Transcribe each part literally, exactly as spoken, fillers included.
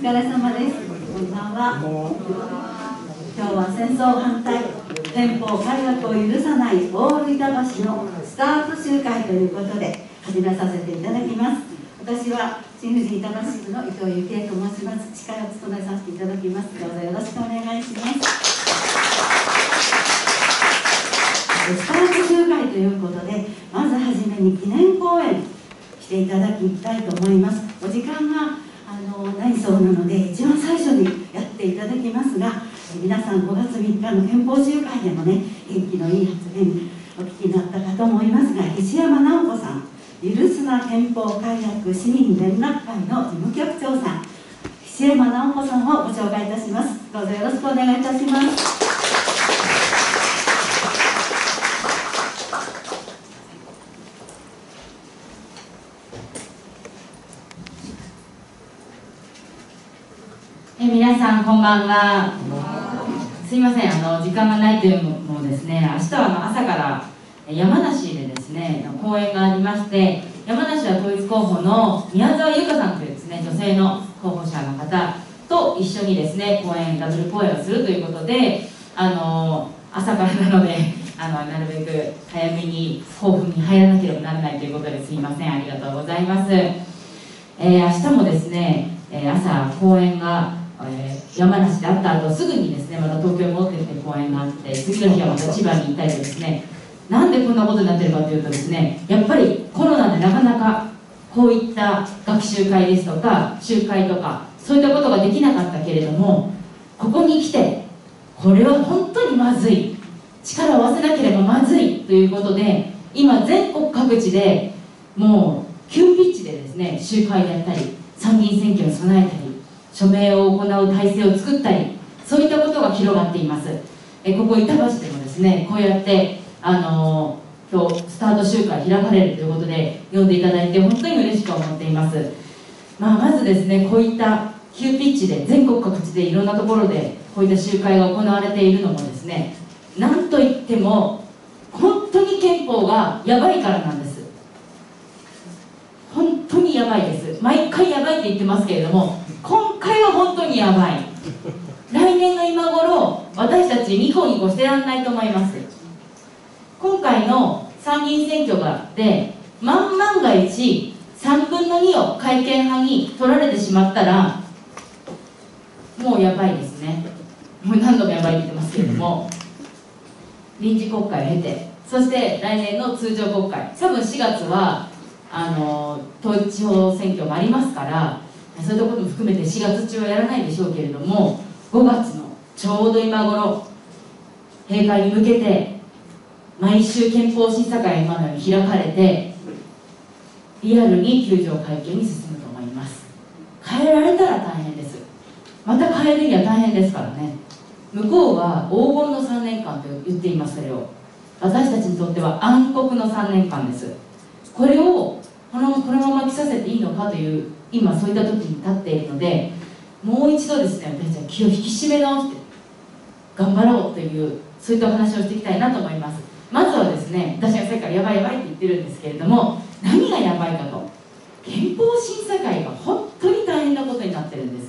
疲れ様です。こんばんは。今日は戦争反対、憲法改革を許さないオール板橋のスタート集会ということで始めさせていただきます。私は新富士板橋区の伊藤幸恵と申します。司会を務めさせていただきます。どうぞよろしくお願いします。スタート集会ということで、まずはじめに記念講演していただきたいと思います。お時間があのないそうなので、一番最初にやっていただきますが、皆さんごがつみっかの憲法集会でもね、元気のいい発言お聞きになったかと思いますが、石山直子さん、許すな憲法改革市民連絡会の事務局長さん、石山直子さんをご紹介いたします。どうぞよろしくお願いいたします。 え皆さんこんばんは。すいません、あの時間がないというのもですね、明日はあの朝から山梨でですね講演がありまして、山梨は統一候補の宮沢優香さんというですね女性の候補者の方と一緒にですね講演ダブル講演をするということで、あの朝からなのであのなるべく早めに抱負に入らなければならないということですいません、ありがとうございます。えー、明日もですね、えー、朝講演がえー、山梨であった後すぐにですねまた東京に戻ってきて講演があって、次の日はまた千葉に行ったりとですね、なんでこんなことになってるかというとですね、やっぱりコロナでなかなかこういった学習会ですとか集会とかそういったことができなかったけれども、ここに来てこれは本当にまずい、力を合わせなければまずいということで、今全国各地でもう急ピッチでですね集会であったり参議院選挙に備えたり署名を行う体制を作ったり、そういったことが広がっています。えここ板橋でもですねこうやってあのー、今日スタート集会開かれるということで読んでいただいて本当に嬉しく思っています。まあ、まずですねこういった急ピッチで全国各地でいろんなところでこういった集会が行われているのもですね、なんといっても本当に憲法がやばいからなんです。本当にやばいです。毎回やばいって言ってますけれども、今回は本当にやばい。来年の今頃私たちニコニコしてらんないと思います。今回の参議院選挙がで万万が一さんぶんのにを改憲派に取られてしまったらもうやばいですね。もう何度もやばいって言ってますけれども、臨時国会を経て、そして来年の通常国会、多分しがつはあの統一地方選挙もありますから、そういったことも含めてしがつ中はやらないでしょうけれども、ごがつのちょうど今頃閉会に向けて毎週憲法審査会が今のように開かれてリアルにきゅう条改憲に進むと思います。変えられたら大変です。また変えるには大変ですからね。向こうは黄金のさんねんかんと言っています。それを私たちにとっては暗黒のさんねんかんです。これをこの、このまま来させていいのかという今そういった時に立っているので、もう一度ですね私たちは気を引き締め直して頑張ろうというそういったお話をしていきたいなと思います。まずはですね、私がさっきからやばいやばいって言ってるんですけれども、何がやばいかと、憲法審査会が本当に大変なことになってるんです。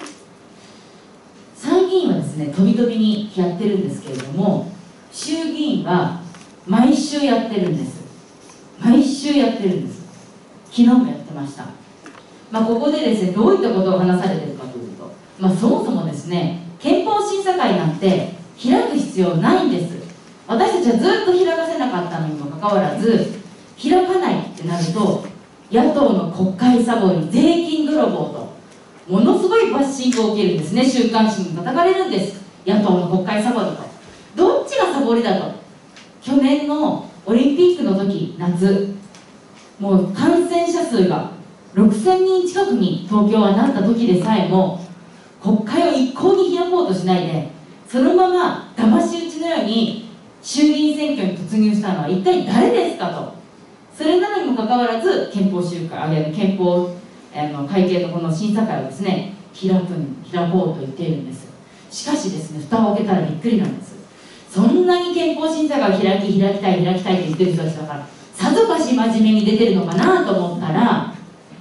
参議院はですね飛び飛びにやってるんですけれども、衆議院は毎週やってるんです。毎週やってるんです。昨日もやってました。まあ、ここでですねどういったことを話されているかというと、まあ、そもそもですね憲法審査会なんて開く必要ないんです。私たちはずっと開かせなかったのにもかかわらず、開かないってなると野党の国会サボり、税金泥棒とものすごいバッシングを受けるんですね。週刊誌に叩かれるんです。野党の国会サボりと。どっちがサボりだと。去年のオリンピックの時夏、もう感染者数がろくせんにん近くに東京はなった時でさえも国会を一向に開こうとしないで、そのまま騙し討ちのように衆議院選挙に突入したのは一体誰ですかと。それなのにもかかわらず憲法集会、あるいは憲法あの会計のこの審査会をですね開く開こうと言っているんです。しかしですね、蓋を開けたらびっくりなんです。そんなに憲法審査会を開き開きたい開きたいって言ってる人たちだから、さぞかし真面目に出てるのかなと思ったら、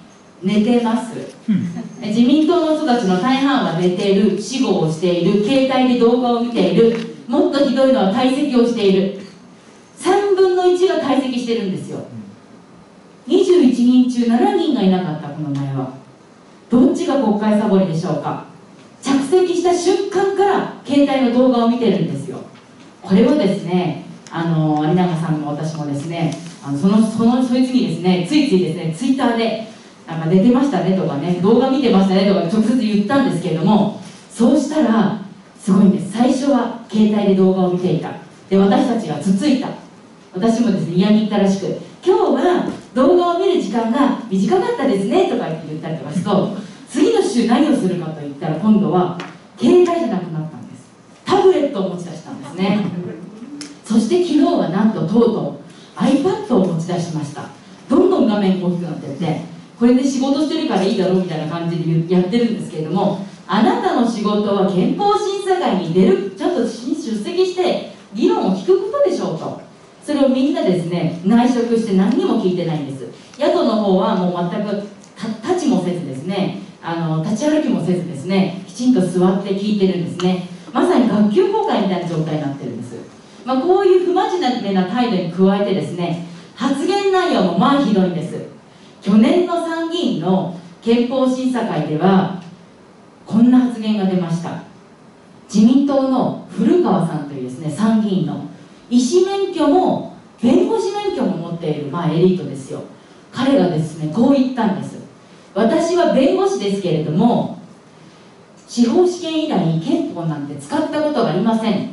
寝てます。自民党の人たちの大半は寝ている、死後をしている、携帯で動画を見ている、もっとひどいのは退席をしている。さんぶんのいちが退席してるんですよ。にじゅういちにん中しちにんがいなかった。この前はどっちが国会サボりでしょうか。着席した瞬間から携帯の動画を見てるんですよ。これはですね、あの有永さんも私もですね、あのそのそのそいつにですね、ついついですね、ツイッターでなんか寝てましたねとかね、動画見てましたねとか直接言ったんですけれども、そうしたらすごいんです。最初は携帯で動画を見ていた。で、私たちがつついた。私もですね、嫌み言ったらしく、今日は動画を見る時間が短かったですねとか言って言ったりとかすると、次の週何をするかといったら、今度は携帯じゃなくなったんです。タブレットを持ち出したんですね。そして昨日はなんととうとう iPad を持ち出しました。どんどん画面が大きくなっていって、これで仕事してるからいいだろうみたいな感じでやってるんですけれども、あなたの仕事は憲法審査会に出る、ちゃんと出席して議論を聞くことでしょうと。それをみんなですね、内職して何にも聞いてないんです。野党の方はもう全く立ちもせずですね、あの立ち歩きもせずですね、きちんと座って聞いてるんですね。まさに学級崩壊みたいな状態になってるんです。まあ、こういう不真面目な態度に加えてですね、発言内容もまあひどいんです。去年の参議院の憲法審査会ではこんな発言が出ました。自民党の古川さんというですね、参議院の医師免許も弁護士免許も持っている、まあ、エリートですよ。彼がですね、こう言ったんです。私は弁護士ですけれども、司法試験以来に憲法なんて使ったことがありません。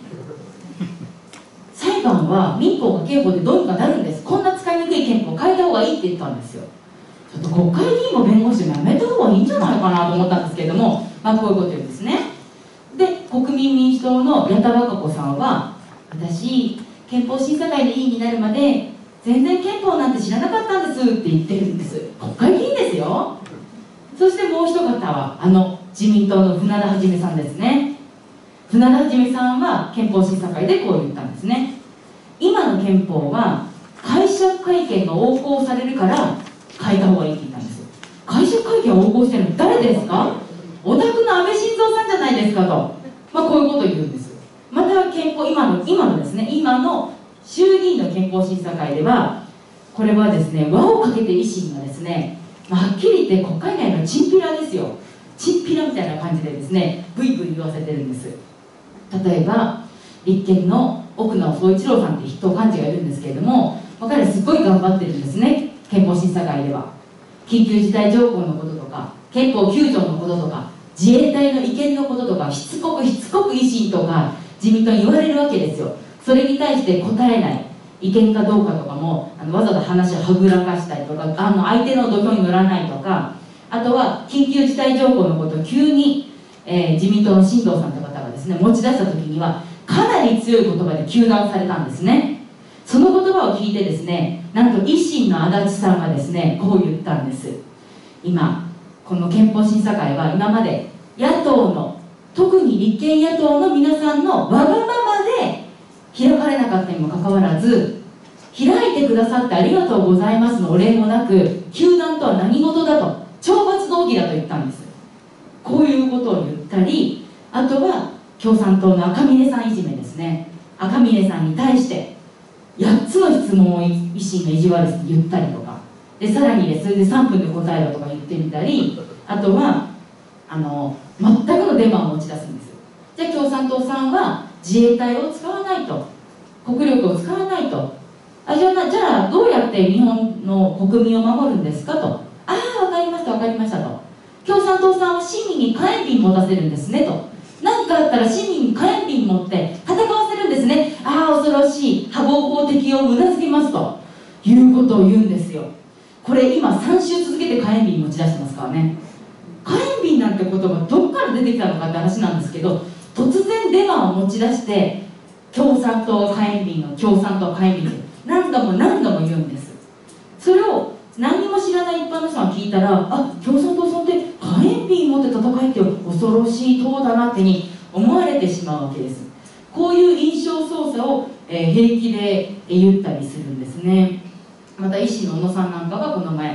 裁判は民法か刑法でどうにかなるんです。こんな使いにくい憲法変えた方がいいって言ったんですよ。ちょっと国会議員も弁護士もやめた方がいいんじゃないかなと思ったんですけれども、まあ、こういうこと言うんですね。で、国民民主党の矢田稚子さんは、私憲法審査会で委員になるまで全然憲法なんて知らなかったんですって言ってるんです。国会議員ですよ。そしてもう一方はあの自民党の船田元さんですね。船田元さんは憲法審査会でこう言ったんですね。今の憲法は解釈会見が横行されるから変えた方がいいって言ったんです。解釈会見を横行してるの誰ですか？お宅の安倍晋三さんじゃないですかと、まあ、こういうことを言うんです。また憲法、今の今のですね、今の衆議院の憲法審査会では、これはですね、輪をかけて維新がですね、まあ、はっきり言って国会内のチンピラですよ。チンピラみたいな感じでですね、ブイブイ言わせてるんです。例えば立憲の奥野総一郎さんって筆頭幹事がいるんですけれども、彼すごい頑張ってるんですね、憲法審査会では。緊急事態条項のこととか、憲法きゅう条のこととか、自衛隊の意見のこととか、しつこくしつこく維新とか自民党に言われるわけですよ。それに対して答えない、意見かどうかとかもあのわざと話をはぐらかしたりとか、あの相手の土俵に乗らないとか、あとは緊急事態条項のことを急に、えー、自民党の新藤さんという方がですね持ち出した時にはかなり強い言葉で糾弾されたんですね。その言葉を聞いてですね、なんと維新の足立さんがですねこう言ったんです。今この憲法審査会は今まで野党の、特に立憲野党の皆さんのわがままで開かれなかったにもかかわらず、開いてくださってありがとうございますのお礼もなく、糾弾とは何事だと、懲罰動議だと言ったんです。こういうことを言ったり、あとは共産党の赤嶺さんいじめですね。赤嶺さんに対してやっつの質問を維新が意地悪に言ったりとかで、さらにね、それでさんぷんで答えろとか言ってみたり、あとはあの全くのデマを持ち出すんです。じゃあ共産党さんは自衛隊を使わないと、国力を使わないと、あじゃあじゃあどうやって日本の国民を守るんですかと、ああ分かりました分かりましたと、共産党さんは市民に火炎瓶持たせるんですねと、何かあったら市民に火炎瓶持って戦わせるんですね、ああ恐ろしい、破防法適用をうなずけますということを言うんですよ。これ今さん週続けて火炎瓶持ち出してますからね。火炎瓶なんて言葉どっから出てきたのかって話なんですけど、突然デマを持ち出して共産党火炎瓶の共産党火炎瓶って何度も何度も言うんです。それを何にも知らない一般の人が聞いたら、あ、共産党さんって火炎瓶持って戦いって恐ろしい党だなってに思われてしまうわけです。こういう印象操作を、えー、平気で言ったりするんですね。また維新の小野さんなんかがこの前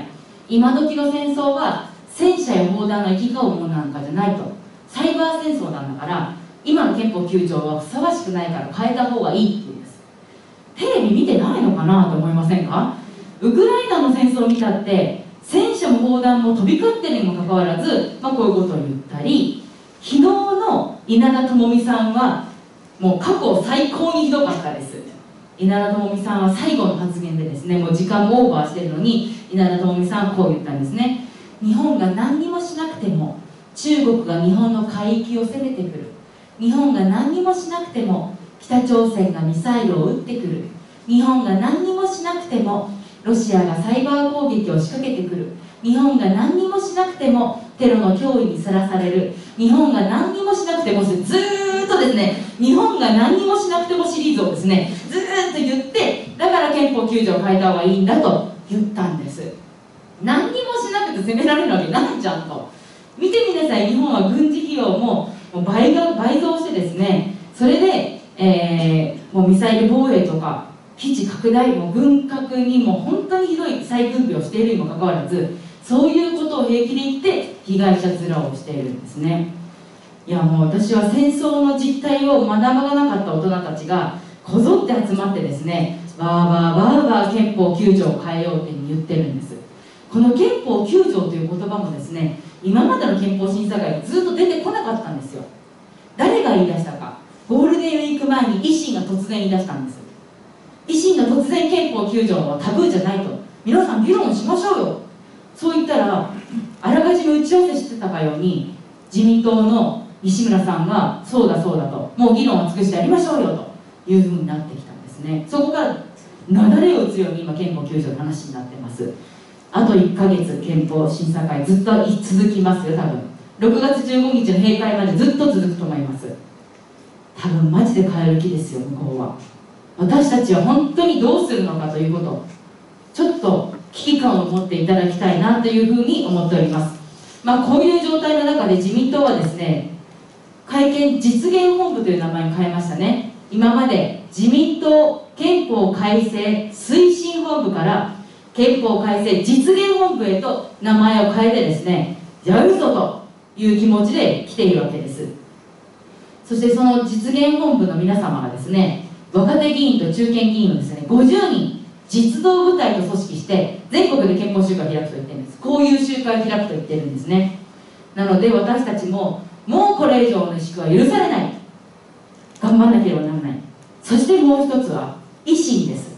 今時の戦争は戦車や砲弾が行き交うものなんかじゃないと、サイバー戦争なんだから今の憲法きゅう条はふさわしくないから変えた方がいいって言うんです。テレビ見てないのかなと思いませんか？ウクライナの戦争を見たって戦車も砲弾も飛び交ってるにもかかわらず、まあ、こういうことを言ったり、昨日の稲田朋美さんはもう過去最高にひどかったです。稲田朋美さんは最後の発言でですね、もう時間もオーバーしてるのに稲田朋美さんはこう言ったんですね。日本が何にもしなくても中国が日本の海域を攻めてくる、日本が何にもしなくても北朝鮮がミサイルを撃ってくる、日本が何にもしなくてもロシアがサイバー攻撃を仕掛けてくる、日本が何にもしなくてもテロの脅威にさらされる、日本が何にもしなくても、ずーっとですね、日本が何にもしなくてもシリーズをですねずーっと言って、だから憲法きゅう条を変えた方がいいんだと言ったんです。何にもしなくて攻められるわけないじゃんと。見てみなさい、日本は軍事費用ももう 倍, が倍増してですね、それで、えー、もうミサイル防衛とか基地拡大も軍拡にも本当にひどい再軍備をしているにもかかわらず、そういうことを平気で言って被害者面をしているんですね。いやもう私は戦争の実態を学ばなかった大人たちがこぞって集まってですね、わーわーわーわー憲法きゅう条を変えようって言ってるんです。この憲法きゅう条という言葉もですね、今までの憲法審査会にずっと出てこなかったんですよ。誰が言い出したか、ゴールデンウィーク前に維新が突然言い出したんです。維新が突然憲法きゅう条はタブーじゃないと、皆さん議論しましょうよ、そう言ったら、あらかじめ打ち合わせしてたかように自民党の西村さんがそうだそうだと、もう議論を尽くしてやりましょうよというふうになってきたんですね。そこからなだれを打つように今憲法きゅう条の話になってます。あといっかげつ憲法審査会ずっと続きますよ。多分ろくがつじゅうごにちの閉会までずっと続くと思います。多分マジで変える気ですよ、向こうは。私たちは本当にどうするのかということ、ちょっと危機感を持っていただきたいなというふうに思っております。まあ、こういう状態の中で自民党はですね、改憲実現本部という名前に変えましたね。今まで自民党憲法改正推進本部から憲法改正実現本部へと名前を変えてですね、やるぞという気持ちで来ているわけです。そしてその実現本部の皆様がですね、若手議員と中堅議員をですねごじゅうにん実動部隊と組織して全国で憲法集会を開くと言ってるんです。こういう集会を開くと言ってるんですね。なので私たちももうこれ以上の萎縮は許されない、頑張らなければならない。そしてもう一つは維新です。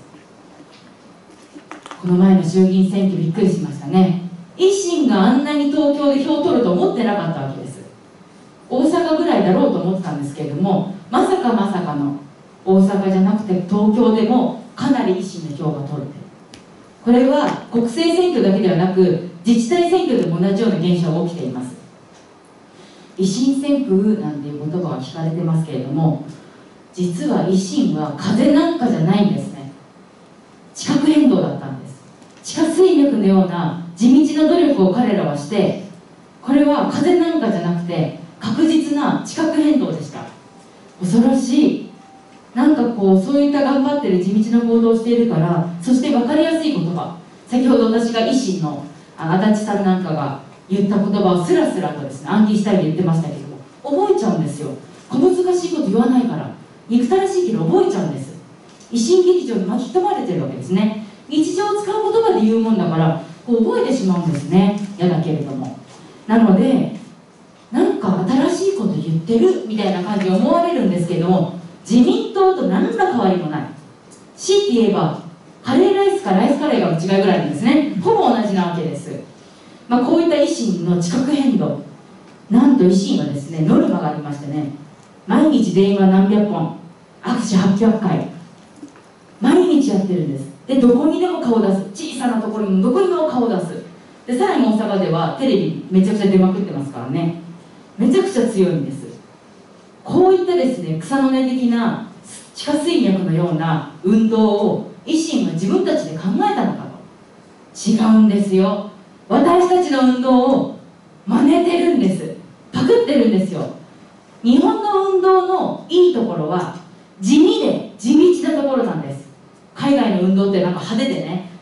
この前の衆議院選挙びっくりしましたね。維新があんなに東京で票を取ると思ってなかったわけです。大阪ぐらいだろうと思ってたんですけれども、まさかまさかの大阪じゃなくて東京でもかなり維新の票が取れている。これは国政選挙だけではなく自治体選挙でも同じような現象が起きています。維新旋風なんていう言葉が聞かれてますけれども、実は維新は風なんかじゃないんですね。地殻変動だったんです。地下水脈のような地道な努力を彼らはして、これは風なんかじゃなくて確実な地殻変動でした。恐ろしい。なんかこうそういった頑張ってる地道な行動をしているから、そして分かりやすい言葉、先ほど私が維新の足立さんなんかが言った言葉をスラスラとですね暗記したりで言ってましたけども、覚えちゃうんですよ。小難しいこと言わないから、憎たらしいけど覚えちゃうんです。維新劇場に巻き込まれてるわけですね。日常を使う言葉で言うもんだからこう覚えてしまうんですね。嫌だけれども。なのでなんか新しいこと言ってるみたいな感じに思われるんですけども、自民党と何ら変わりもない。強いて言えばカレーライスかライスカレーがの違いぐらいなんですね。ほぼ同じなわけです。まあ、こういった維新の地殻変動、なんと維新はですねノルマがありましてね、毎日電話何百本、握手はっぴゃっかい、毎日やってるんです。でどこにでも顔出す、小さなところにもどこにでも顔出す。でさらに大阪ではテレビめちゃくちゃ出まくってますからね、めちゃくちゃ強いんです。こういったですね草の根的な地下水脈のような運動を維新は自分たちで考えたのかと。違うんですよ。私たちの運動を真似てるんです。パクってるんですよ。日本の運動のいいところは地味で地道なところなんです。海外の運動ってなんか派手でね、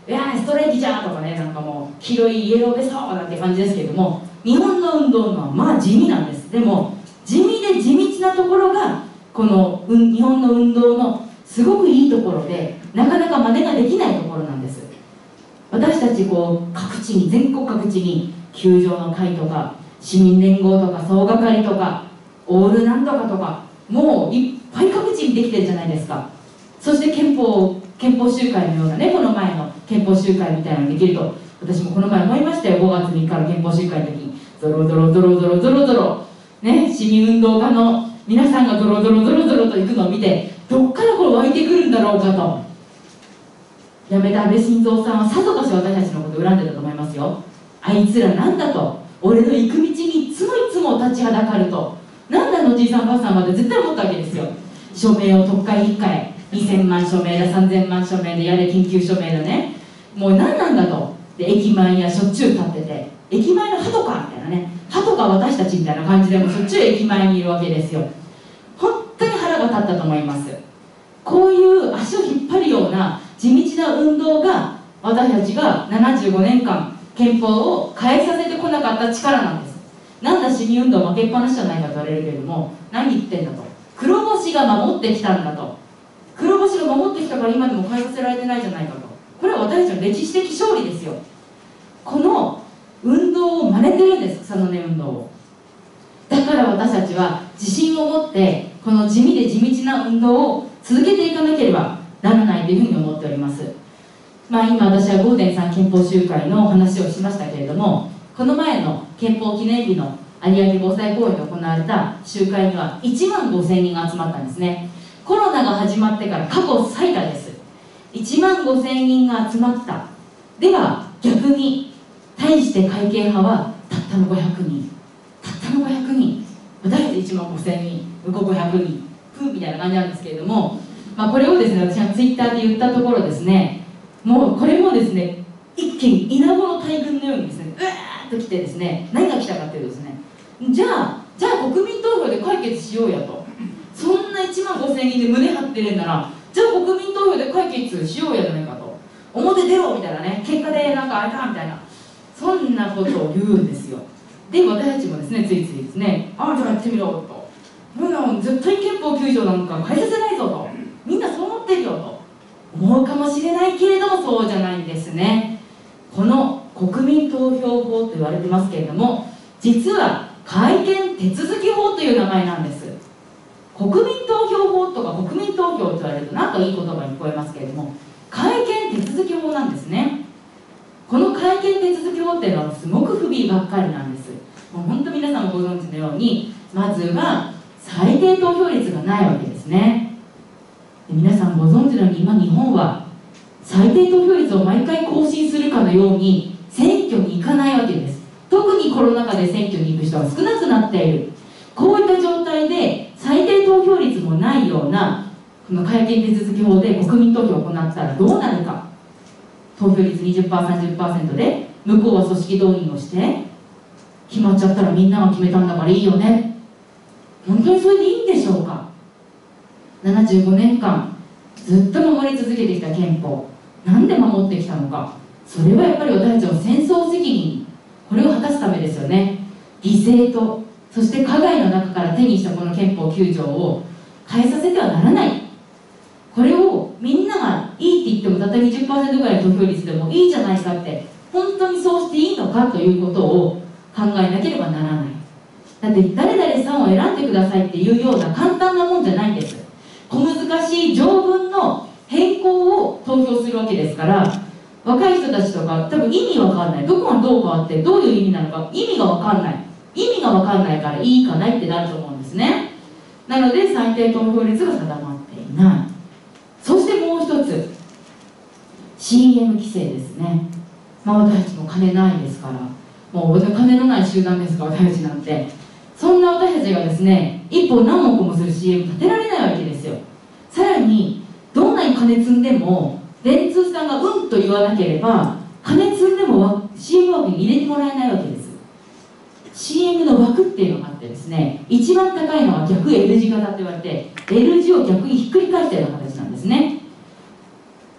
いやーストレイキじゃーとかね、なんかもう黄色いイエローベソーなんて感じですけれども、日本の運動のはまあ地味なんです。でも地味で地道なところがこの、うん、日本の運動のすごくいいところで、なかなか真似ができないところなんです。私たちこう各地に、全国各地に球場の会とか市民連合とか総がかりとかオールなんとかとか、もういっぱい各地にできてるじゃないですか。そして憲法憲法集会のようなね、この前の憲法集会みたいなのができると、私もこの前思いましたよ。ごがつみっかの憲法集会の時にゾロゾロゾロゾロゾロゾロね、市民運動家の皆さんがゾロゾロゾロゾロと行くのを見て、どっからこれ湧いてくるんだろうかと。辞めた安倍晋三さんはさぞかし私たちのことを恨んでたと思いますよ。あいつらなんだと、俺の行く道にいつもいつも立ちはだかると、なんだあのじいさんばあさんまで絶対思ったわけですよ。署名を特会引っかえにせんまん署名だ、さんぜんまん署名で、やれ緊急署名だね、もう何なんだと。で駅前にはしょっちゅう立ってて、駅前の鳩かみたいなね、鳩か私たちみたいな感じでもしょっちゅう駅前にいるわけですよ。本当に腹が立ったと思います。こういう足を引っ張るような地道な運動が、私たちがななじゅうごねんかん憲法を変えさせてこなかった力なんです。なんだ市民運動負けっぱなしじゃないかと言われるけれども、何言ってんだと。黒星が守ってきたんだと。黒星が守ってきたから今でも変えさせられてないじゃないかと。これは私たちの歴史的勝利ですよ。この運動を真似てるんです、草の根運動を。だから私たちは自信を持ってこの地味で地道な運動を続けていかなければならないというふうに思っております。まあ今私はゴーデンさん憲法集会の話をしましたけれども、この前の憲法記念日の有明防災公園で行われた集会にはいちまんごせんにんが集まったんですね。コロナが始まってから過去最多です。いちまんごせんにんが集まった。では逆に対して会計派はたったのごひゃくにん、たったのごひゃくにん、私たちいちまんごせんにん、向こうごひゃくにん、ふうみたいな感じなんですけれども、まあ、これをですね、私がツイッターで言ったところですね、もうこれもですね、一気に稲穂の大群のようにですね、うわーっと来てですね、何が来たかというとですね、じゃあじゃあ国民投票で解決しようやと。そんないちまんごせんにんで胸張ってるんなら、じゃあ国民投票で解決しようやじゃないかと。表出ろみたいなね、結果でなんかあれかみたいな、そんなことを言うんですよ。で私たちもですね、ついついですね、ああじゃあやってみろと、うん、絶対憲法きゅうじょうなんか変えさせないぞと、みんなそう思ってるよと思うかもしれないけれども、そうじゃないんですね。この国民投票法と言われてますけれども、実は改憲手続き法という名前なんです。国民投票法とか国民投票と言われるとなんかいい言葉に聞こえますけれども、改憲手続き法なんですね。この改憲手続き法っていうのはすごく不備ばっかりなんです。もう本当皆さんもご存知のように、まずは最低投票率がないわけですね。で皆さんご存知のように、今日本は最低投票率を毎回更新するかのように選挙に行かないわけです。特にコロナ禍で選挙に行く人が少なくなっている。こういった状態で最低投票率もないようなこの改憲手続き法で国民投票を行ったらどうなるか。投票率 にじゅっパーセント、さんじゅっパーセント で向こうは組織動員をして決まっちゃったら、みんなが決めたんだからいいよね。本当にそれでいいんでしょうか。ななじゅうごねんかんずっと守り続けてきた憲法、なんで守ってきたのか。それはやっぱり私たちの戦争責任、これを果たすためですよね。犠牲とそして加害の中から手にしたこの憲法きゅうじょうを変えさせてはならない。これをみんながいいって言ってもたった にじゅっパーセント ぐらいの投票率でもいいじゃないかって、本当にそうしていいのかということを考えなければならない。だって誰々さんを選んでくださいっていうような簡単なもんじゃないんです。小難しい条文の変更を投票するわけですから、若い人たちとか多分意味わかんない、どこがどう変わってどういう意味なのか意味がわかんない、意味がわかんないからいいかないってなると思うんですね。なので最低投票率が定まっていない。そしてもう一つ シーエム 規制ですね。まあ私たちも金ないですから、もう金のない集団ですから私たちなんて、そんな私たちがですね一本何億もする シーエム 立てられないわけですよ。さらにどんなに金積んでも電通さんがうんと言わなければ金積んでも シーエム 枠に入れてもらえないわけです。 シーエム の枠っていうのがあってですね、一番高いのは逆 L 字型って言われて、 L 字を逆にひっくり返したような形なんですね。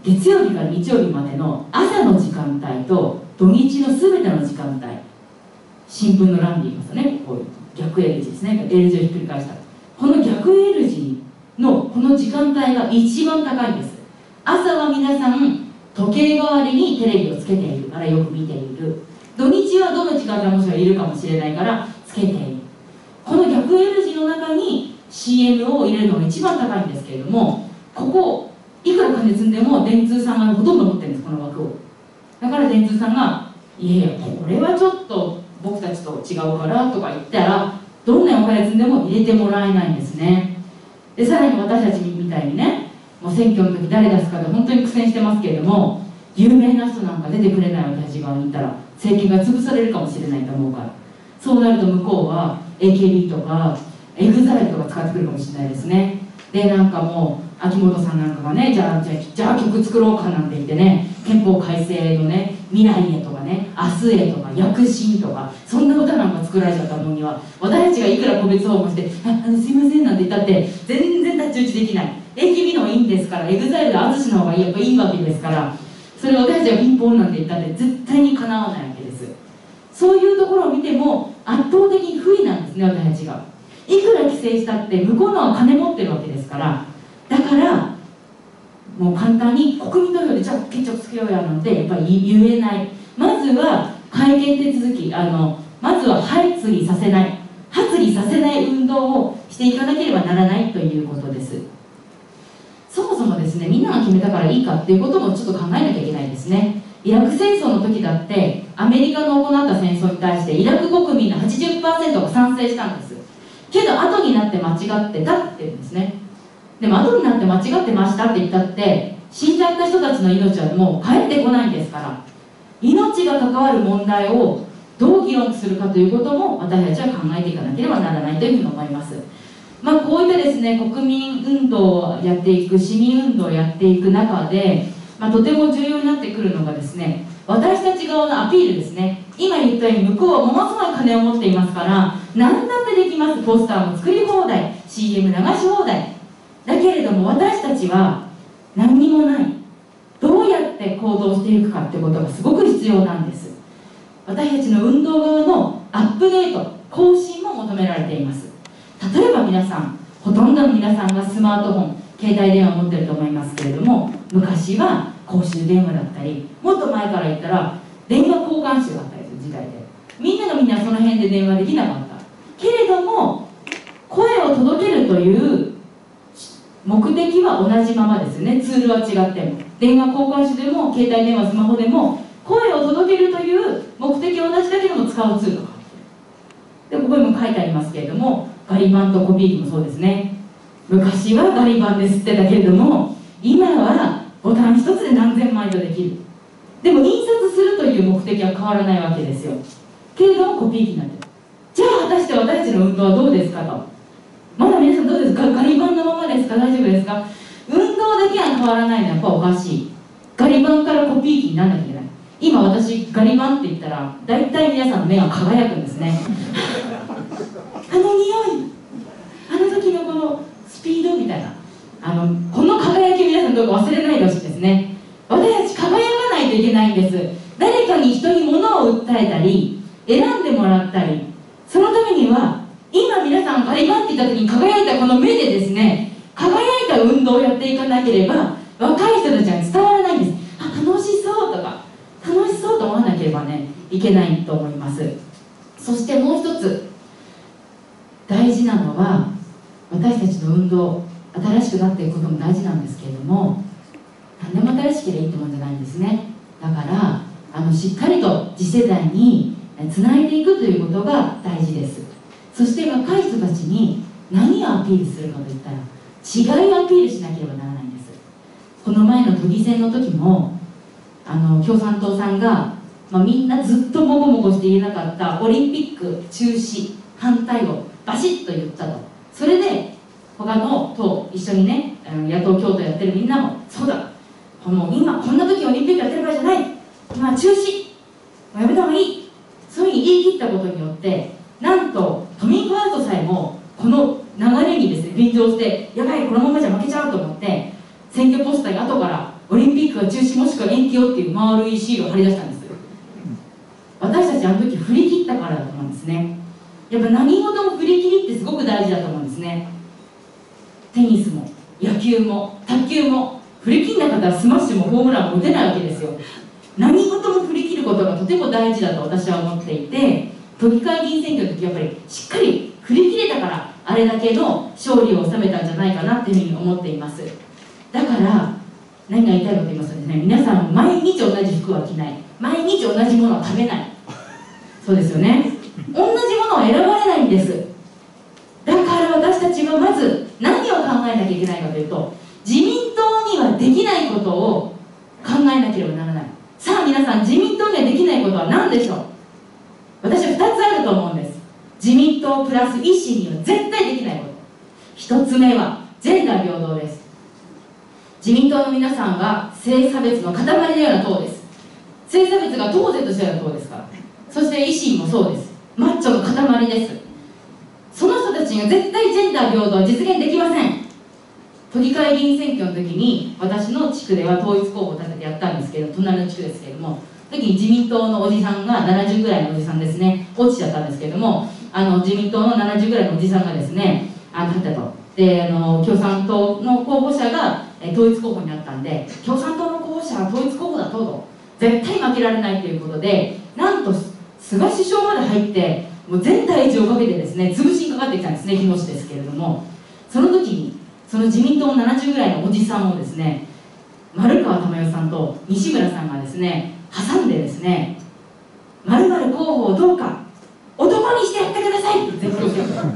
月曜日から日曜日までの朝の時間帯と土日の全ての時間帯、新聞の欄で言いますとね、こういう逆 L 字ですね、L 字をひっくり返したこの逆 L 字のこの時間帯が一番高いんです。朝は皆さん時計代わりにテレビをつけているからよく見ている。土日はどの時間帯もしかいるかもしれないからつけている。この逆 L 字の中に シーエム を入れるのが一番高いんですけれども、ここいくら金積んでも電通さんがほとんど持ってるんです、この枠を。だから電通さんが「いやいやこれはちょっと僕たちと違うから」とか言ったら、どんなお金積んでも入れてもらえないんですね。でさらに私たちみたいにね、もう選挙の時誰出すかで本当に苦戦してますけれども、有名な人なんか出てくれない私たち側にいたら政権が潰されるかもしれないと思うから、そうなると向こうは エーケービー とか エグザイル とか使ってくるかもしれないですね。でなんかもう秋元さんなんかがね、じゃあじゃあじゃあ曲作ろうかなんて言ってね、憲法改正のね未来へとかね、明日へとか躍進とか、そんな歌なんか作られちゃったのには、私たちがいくら個別訪問して「ああのすいません」なんて言ったって全然太刀打ちできない。 エーケービー の方がいいんですから、エグザイル で淳の方がやっぱいいわけですから、それを私たちがピンポンなんて言ったって絶対にかなわないわけです。そういうところを見ても圧倒的に不利なんですね、私たちが。いくら規制したって向こうのは金持ってるわけですから、だからもう簡単に国民投票でじゃあ決着つけようやなんてやっぱり言えない。まずは改憲手続き、あのまずは発議させない、発議させない運動をしていかなければならないということです。そもそもですね、みんなが決めたからいいかっていうこともちょっと考えなきゃいけないですね。イラク戦争の時だってアメリカの行った戦争に対してイラク国民の はちじゅっパーセント が賛成したんです。けど後になって間違ってたって言うんですね。でも後になって間違ってましたって言ったって、死んじゃった人たちの命はもう帰ってこないんですから、命が関わる問題をどう議論するかということも私たちは考えていかなければならないというふうに思います。まあ、こういったですね、国民運動をやっていく、市民運動をやっていく中で、まあ、とても重要になってくるのがですね、私たち側のアピールですね。今言ったように向こうはものすごい金を持っていますから、何だってできます。ポスターも作り放題、 シーエム 流し放題だけれども、私たちは何にもない。どうやって行動していくかってことがすごく必要なんです。私たちの運動側のアップデート、更新も求められています。例えば皆さん、ほとんどの皆さんがスマートフォン、携帯電話を持ってると思いますけれども、昔は公衆電話だったり、もっと前から言ったら電話交換手だったりする時代で、みんながみんなその辺で電話できなかったけれども、声を届けるという目的は同じままですね。ツールは違っても、電話交換手でも携帯電話、スマホでも声を届けるという目的は同じだけども使うツールがで、ここにも書いてありますけれども、ガリ版とコピー機もそうですね。昔はガリ版で吸ってたけれども、今はボタン一つで何千枚とできる。でも印刷するという目的は変わらないわけですよ。けれどもコピー機になってる。じゃあ果たして私たちの運動はどうですかと。まだ皆さんどうですか。ガリ版のままですか、大丈夫ですか。運動だけは変わらないのはやっぱおかしい。ガリ版からコピー機にならなきゃいけない。今私ガリ版って言ったら大体皆さんの目が輝くんですねあの匂い、あの時のこのスピードみたいな、あのこの輝きを皆さんどうか忘れないでほしいですね。私たち輝かないといけないんです。誰かに人に物を訴えたり選んでもらったり、そのためには今皆さんガリバンって言った時に輝いたこの目でですね、輝いた運動をやっていかなければ若い人たちは伝わらないんです。あ、楽しそうとか楽しそうと思わなければねいけないと思います。そしてもう一つ大事なのは、私たちの運動新しくなっていくことも大事なんですけれども、何でも新しければいいってもんじゃないんですね。だからあのしっかりと次世代につないでいくということが大事です。そして若い人たちに何をアピールするかといったら違いをアピールしなければならないんです。この前の都議選の時もあの共産党さんが、まあ、みんなずっともごもごして言えなかったオリンピック中止反対をバシッと言ったと。それで他の党一緒にね、野党共闘やってるみんなもそうだ、もう今こんな時オリンピックやってる場合じゃない、今中止やめた方がいい、そういうふうに言い切ったことによって、なんと都民ファーストさえもこの流れにですね便乗して、やばいこのままじゃ負けちゃうと思って選挙ポスターに後からオリンピック育は中止もしくは延期よっていう丸いシールを貼り出したんです。私たちあの時振り切ったからだと思うんですね。やっぱ何事も振り切りってすごく大事だと思うんですね。テニスも野球も卓球も振り切んなかったらスマッシュもホームランも打てないわけですよ。何事も振り切ることがとても大事だと私は思っていて、都議会議員選挙の時やっぱりしっかり振り切れたからあれだけの勝利を収めたんじゃないかなっていうふうに思っています。だから何が言いたいかと言いますとですね、皆さん毎日同じ服は着ない、毎日同じものは食べない、そうですよね。同じものは選ばれないんです。だから私たちはまず何を考えなきゃいけないかというと、自民党にはできないことを考えなければならない。さあ皆さん、自民党にはできないことは何でしょう。私はふたつあると思うんです。自民党プラス維新には絶対できないこと。ひとつめはジェンダー平等です。自民党の皆さんは性差別の塊のような党です。性差別が党是としたような党ですから。そして維新もそうです。マッチョの塊です。その人たちには絶対ジェンダー平等は実現できません。都議会議員選挙の時に私の地区では統一候補を立ててやったんですけど、隣の地区ですけれども、時に自民党のおじさんがななじゅうぐらいのおじさんですね、落ちちゃったんですけれども、あの自民党のななじゅうぐらいのおじさんがですね、あ立ったと。であの共産党の候補者がえ統一候補になったんで、共産党の候補者は統一候補だと絶対負けられないということで、なんと菅首相まで入ってもう全体重をかけてですね、潰しにかかってきたんですね、日野市ですけれども、その時にその自民党のななじゅうぐらいのおじさんをですね、丸川珠代さんと西村さんがですね挟んでですね、〇〇候補をどうか男にしてやってくださいって絶叫してるんです。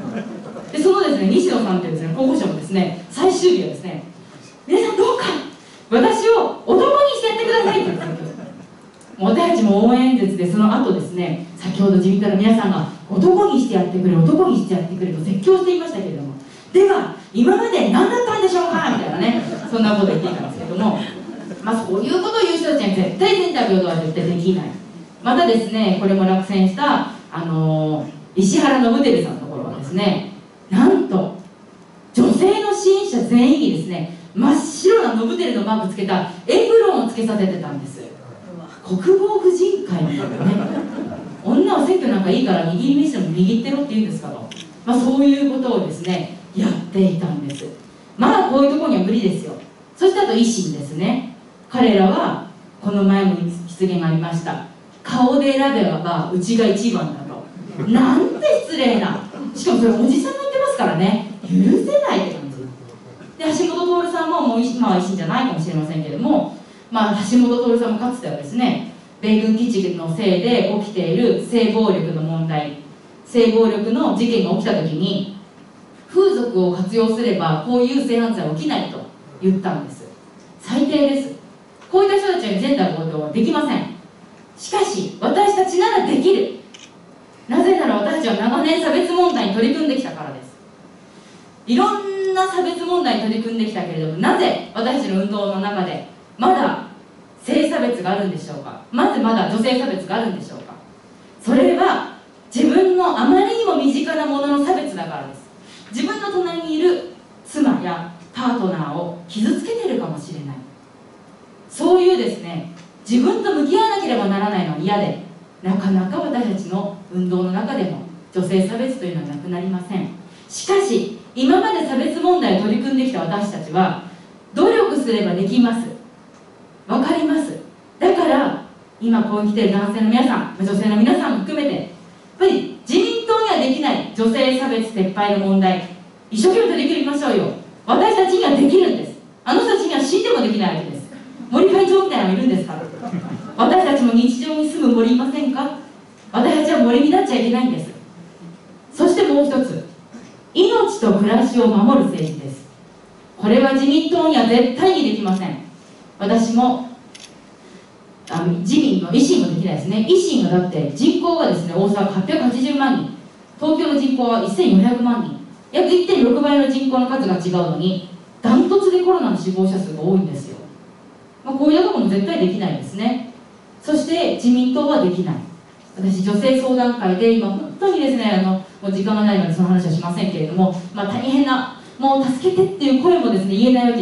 でそのですね西野さんっていうですね候補者もですね、最終日はですね、皆さんどうか私を男にしてやってくださいって絶叫してる。私たちも応援演説でその後ですね、先ほど自民党の皆さんが男にしてやってくれ、男にしてやってくれと絶叫していましたけれども、では今まで何だったんでしょうかみたいなね、そんなこと言っていたんですけども、まあそういうことを言う人たちには絶対ジェンダー平等は絶対できない。またですね、これも落選したあのー、石原伸晃さんのところはですね、なんと女性の支援者全員にですね、真っ白な伸晃のマークつけたエプロンをつけさせてたんです。国防婦人会みたいなね、女は選挙なんかいいから握り飯でも握ってろって言うんですかと、まあ、そういうことをですねやっていたんです。まあこういうところには無理ですよ。そしてあと維新ですね、彼らはこの前も失言がありました。顔で選べばうちが一番だと。なんて失礼な、しかもそれおじさんが言ってますからね、許せないって感じで、橋本徹さんももう今は維新じゃないかもしれませんけれども、まあ、橋本徹さんもかつてはですね、米軍基地のせいで起きている性暴力の問題、性暴力の事件が起きた時に風俗を活用すればこういう性犯罪は起きないと言ったんです。最低です。こういった人たちにジェンダー平等はできません。しかし私たちならできる。なぜなら私たちは長年差別問題に取り組んできたからです。いろんな差別問題に取り組んできたけれども、なぜ私たちの運動の中でまだ性差別があるんでしょうか。まずまだ女性差別があるんでしょうか。それは自分のあまりにも身近なものの差別だからです。自分の隣にいる妻やパートナーを傷つけているかもしれない、そういうですね自分と向き合わなければならないのは嫌で、なかなか私たちの運動の中でも女性差別というのはなくなりません。しかし今まで差別問題を取り組んできた私たちは努力すればできます。わかります。だから今ここに来ている男性の皆さん、女性の皆さんも含めて、やっぱり自民党にはできない女性差別撤廃の問題、一生懸命取り組みましょうよ。私たちにはできるんです。あの人たちには死んでもできないわけです。森会長みたいなのがいるんですから。私たちも日常に住む森いませんか。私たちは森になっちゃいけないんです。そしてもう一つ、命と暮らしを守る政治です。これは自民党には絶対にできません。私もあの自民の維新もできないですね。維新がだって人口がですね大阪はっぴゃくはちじゅうまんにん、東京の人口はせんよんひゃくまんにん、約 いってんろく 倍の人口の数が違うのにダントツでコロナの死亡者数が多いんですよ。まあ、こういうところも絶対できないですね。そして自民党はできない。私女性相談会で今本当にですね、あのもう時間がないのでその話はしませんけれども、まあ、大変なもう助けてっていう声もですね言えないわけです。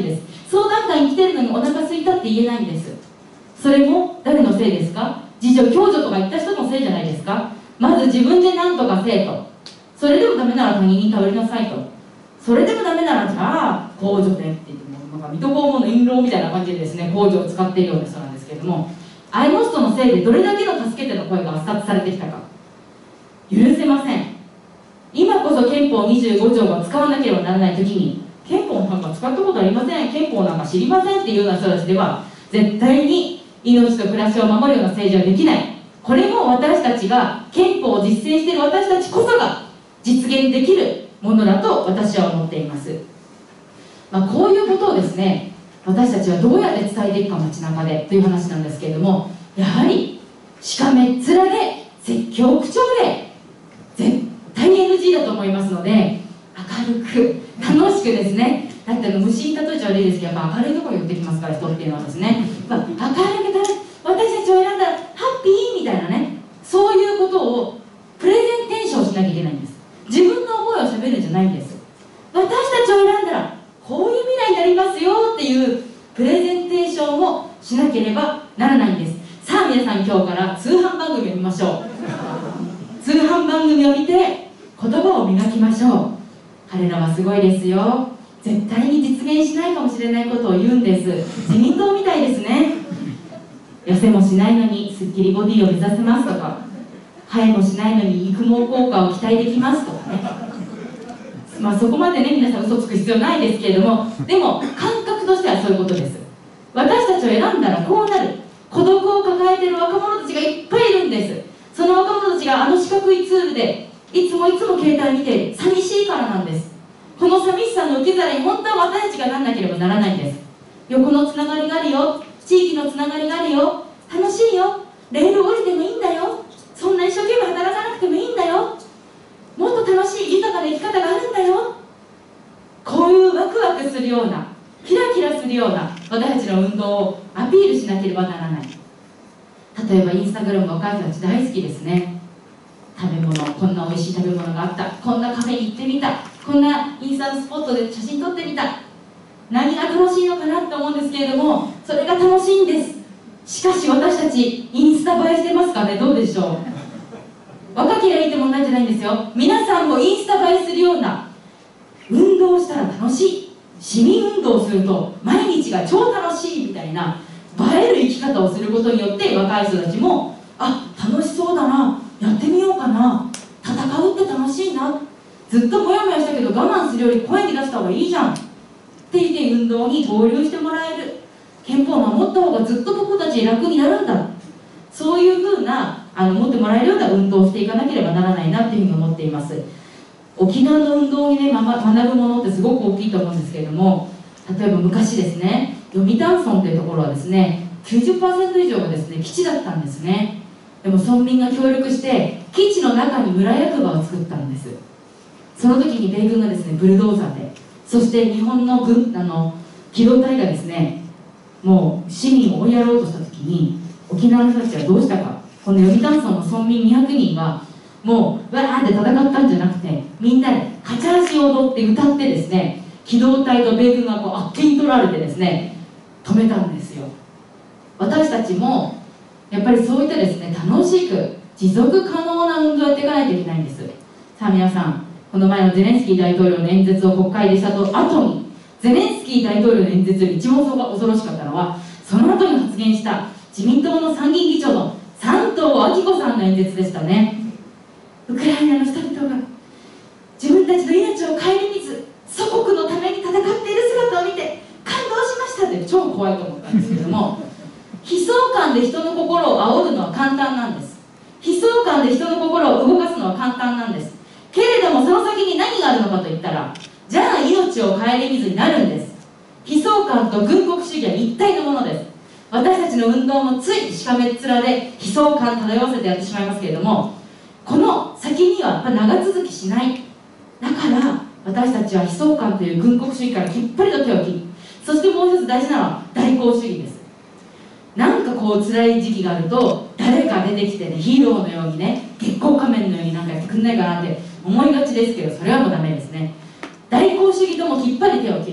相談会に来てるのにお腹空いたって言えないんです。それも誰のせいですか？自助共助とか言った人のせいじゃないですか。まず自分で何とかせえと。それでもダメなら他人に頼りなさいと。それでもダメならじゃあ公助でって言って、もなんか水戸黄門の印籠みたいな感じでですね、公助を使っているような人なんですけれども、アイモストのせいでどれだけの助けての声が圧殺されてきたか、許せません。今こそ憲法にじゅうご条が使わなければならない時に、憲法なんか使ったことありません、憲法なんか知りませんっていうような人たちでは絶対に命と暮らしを守るような政治はできない。これも私たちが憲法を実践している私たちこそが実現できるものだと私は思っています。まあ、こういうことをですね、私たちはどうやって伝えていくか、街中でという話なんですけれども、やはりしかめっ面で説教口調で絶対に エヌジー だと思いますので、明るく楽しくですね、だってあの虫に例えちゃ悪いですけど、やっぱ明るいところに寄ってきますから、人っていうのはですね、まあ、明るく私たちを選んだらハッピーみたいなね、そういうことをプレゼンテーションしなきゃいけないんです。自分の思いをしゃべるんじゃないんです。私たちを選んだらこういう未来になりますよっていうプレゼンテーションをしなければならないんです。さあ皆さん、今日から通販番組を見ましょう。通販番組を見て言葉を磨きましょう。彼らはすごいですよ。絶対に実現しないかもしれないことを言うんです。自民党みたいですね。痩せもしないのにスッキリボディを目指せますとか、生えもしないのに育毛効果を期待できますとかね。まあそこまでね、皆さん嘘つく必要ないですけれども、でも感覚としてはそういうことです。私たちを選んだらこうなる。孤独を抱えている若者たちがいっぱいいるんです。その若者たちがあの四角いツールでいつもいつも携帯見て寂しいからなんです。この寂しさの受け皿に本当は私たちがなんなければならないんです。横のつながりがあるよ、地域のつながりがあるよ、楽しいよ、レール降りてもいいんだよ、そんな一生懸命働かなくてもいいんだよ、もっと楽しい豊かな生き方があるんだよ。こういうワクワクするような、キラキラするような私たちの運動をアピールしなければならない。例えばインスタグラム、若い人たち大好きですね。食べ物、こんな美味しい食べ物があった、こんなカフェに行ってみた、こんなインスタスポットで写真撮ってみた、何が楽しいのかなと思うんですけれども、それが楽しいんです。しかし私たちインスタ映えしてますかね。どうでしょう。若ければいいって問題じゃないんですよ。皆さんもインスタ映えするような運動をしたら楽しい、市民運動をすると毎日が超楽しいみたいな映える生き方をすることによって、若い人たちもあ、楽しそうだな、やってみようかな、戦うって楽しいな、ずっとモヤモヤしたけど我慢するより声に出した方がいいじゃんって言って運動に合流してもらえる。憲法を守った方がずっと僕たち楽になるんだ、そういうふうなあの持ってもらえるような運動をしていかなければならないなっていうふうに思っています。沖縄の運動にね、ま、学ぶものってすごく大きいと思うんですけれども、例えば昔ですね、読谷村というところはですね きゅうじゅっパーセント 以上がですね基地だったんですね。でも村民が協力して基地の中に村役場を作ったんです。その時に米軍がですねブルドーザーで、そして日本の軍あの機動隊がですねもう市民を追いやろうとした時に、沖縄の人たちはどうしたか。この読谷村の村民にひゃくにんはもうわーって戦ったんじゃなくて、みんなでカチャーシを踊って歌ってですね、機動隊と米軍がこうあっけに取られてですね止めたんですよ。私たちもやっぱりそういったですね楽しく持続可能な運動をやっていかないといけないんです。さあ皆さん、この前のゼレンスキー大統領の演説を国会でしたと後に、ゼレンスキー大統領の演説より一番恐ろしかったのは、その後に発言した自民党の参議院議長の山東昭子さんの演説でしたね。ウクライナの人々が自分たちの命を顧みず祖国のために戦っている姿を見て感動しましたって、超怖いと思ったんですけども悲壮感で人の心を煽るのは簡単なんです。悲壮感で人の心を動かすのは簡単なんです。けれどもその先に何があるのかといったら、じゃあ命を顧みずになるんです。悲壮感と軍国主義は一体のものです。私たちの運動もついしかめっ面で悲壮感漂わせてやってしまいますけれども、この先にはやっぱ長続きしない。だから私たちは悲壮感という軍国主義からきっぱりと手を切り、そしてもう一つ大事なのは代行主義です。なんかこう辛い時期があると誰か出てきてね、ヒーローのようにね、月光仮面のようになんかやってくんないかなって思いがちですけど、それはもうダメですね。代行主義ともきっぱり手を切る。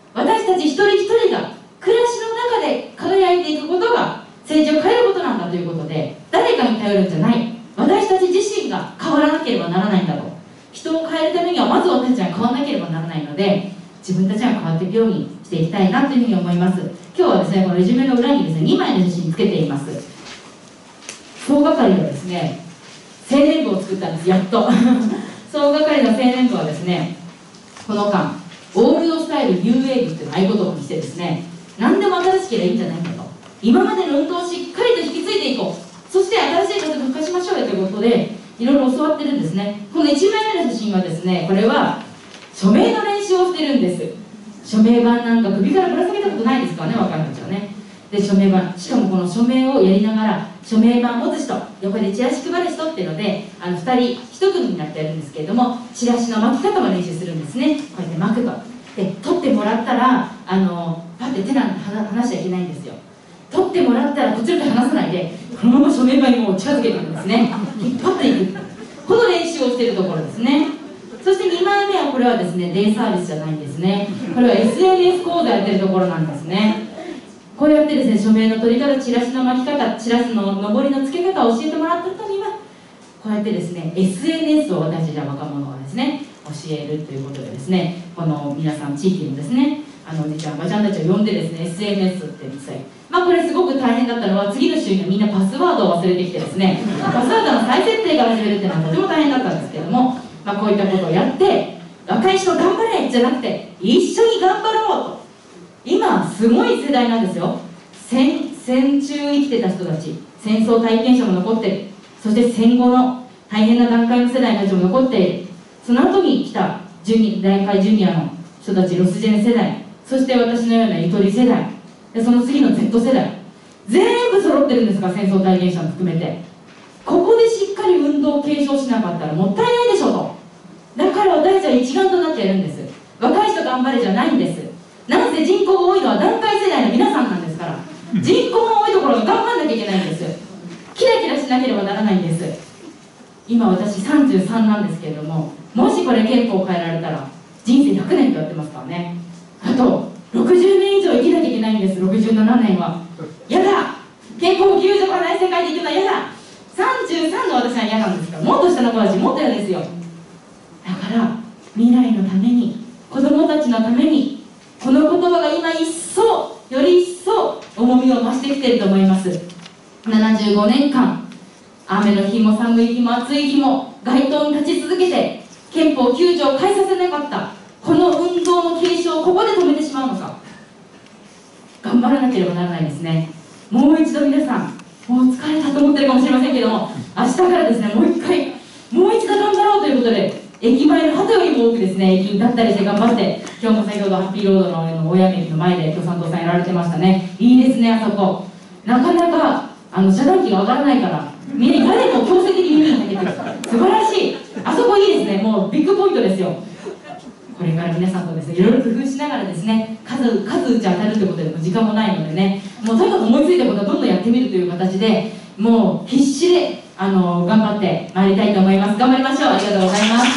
私たち一人一人が暮らしの中で輝いていくことが政治を変えることなんだということで、誰かに頼るんじゃない、私たち自身が変わらなければならないんだと。人を変えるためにはまず私たちが変わらなければならないので、自分たちが変わっていくようにしていきたいなというふうに思います。今日はですね、このレジュメの裏にですね、にまいの写真つけています。総係のですね、青年部を作ったんです、やっと総係の青年部はですね、この間オールドスタイルニューウェーブっていうのを合言葉にしてですね、何でも新しければいいんじゃないかと、今までの運動をしっかりと引き継いでいこう、そして新しい活動を復活しましょうよということでいろいろ教わってるんですね。このいちまいめの写真はですね、これは署名の練習をしてるんです。署名板なんか首からぶら下げたことないですからね、若い人たちはね。で、署名板、しかもこの署名をやりながら署名板を持つ人、横でチラシ配る人っていうので、あのふたりいち組になってやるんですけれども、チラシの巻き方も練習するんですね。こうやって巻くと、で取ってもらったらあのパッて手なんて離しちゃいけないんですよ。取ってもらったらこちらで離さないで、このまま署名板にもう近づけていくんですね。引っ張っていく、この練習をしているところですね。そしてにまいめは、これはですね、デイサービスじゃないんですね。これは エスエヌエス 講座やってるところなんですね。こうやってですね、署名の取り方、チラシの巻き方、チラシの上りの付け方を教えてもらった人には、こうやってですね、エスエヌエス を私たちは若者がですね、教えるということでですね、この皆さん地域のですね、あのおじちゃんおばちゃんたちを呼んでですね、エスエヌエス って実際、まあこれすごく大変だったのは、次の週にはみんなパスワードを忘れてきてですね、パスワードの再設定から始めるっていうのはとても大変だったんですけれども、まあ、こういったことをやって、若い人頑張れじゃなくて、一緒に頑張ろうと。今すごい世代なんですよ。戦戦中生きてた人たち、戦争体験者も残っている、そして戦後の大変な段階の世代たちも残っている、その後に来たジュニ大会ジュニアの人たち、ロスジェン世代、そして私のようなゆとり世代で、その次の Z 世代、全部揃ってるんですが、戦争体験者も含めて。ここでしっかり運動を継承しなかったらもったいないでしょうと。だから私たちは一丸となってやるんです。若い人頑張れじゃないんです。なんせ人口が多いのは団塊世代の皆さんなんですから、人口が多いところが頑張らなきゃいけないんです。キラキラしなければならないんです。今私さんじゅうさんなんですけれども、もしこれ憲法を変えられたら人生ひゃくねんとやってますからね。あとろくじゅうねん以上生きなきゃいけないんです。ろくじゅうななねんはやだ、憲法きゅうじょうがない世界で生きるのはやだ。さんじゅうさんの私は嫌なんですから、もっと下の子たちもっと嫌ですよ。だから未来のために、子供たちのために、この言葉が今一層より一層重みを増してきていると思います。ななじゅうごねんかん、雨の日も寒い日も暑い日も街頭に立ち続けて憲法きゅうじょうを変えさせなかったこの運動の継承をここで止めてしまうのか。頑張らなければならないですね。もう一度皆さん、もう疲れたと思ってるかもしれませんけども、明日からですね、もう一回もう一度頑張ろうということで、駅前の鳩よりも多くですね、駅に立ったりして頑張って、今日も先ほどハッピーロードの大山駅の前で共産党さんやられてましたね。いいですね、あそこ。なかなかあの遮断機が上がらないから、みんな誰も強制的に耳に入ってくる、素晴らしい。あそこいいですね、もうビッグポイントですよ。これから皆さんとですね、いろいろ工夫しながらですね、数数打ち当たるということでも時間もないのでね、もうとにかく思いついたことはどんどんやってみるという形で、もう必死であの頑張ってまいりたいと思います。頑張りましょう。ありがとうございます。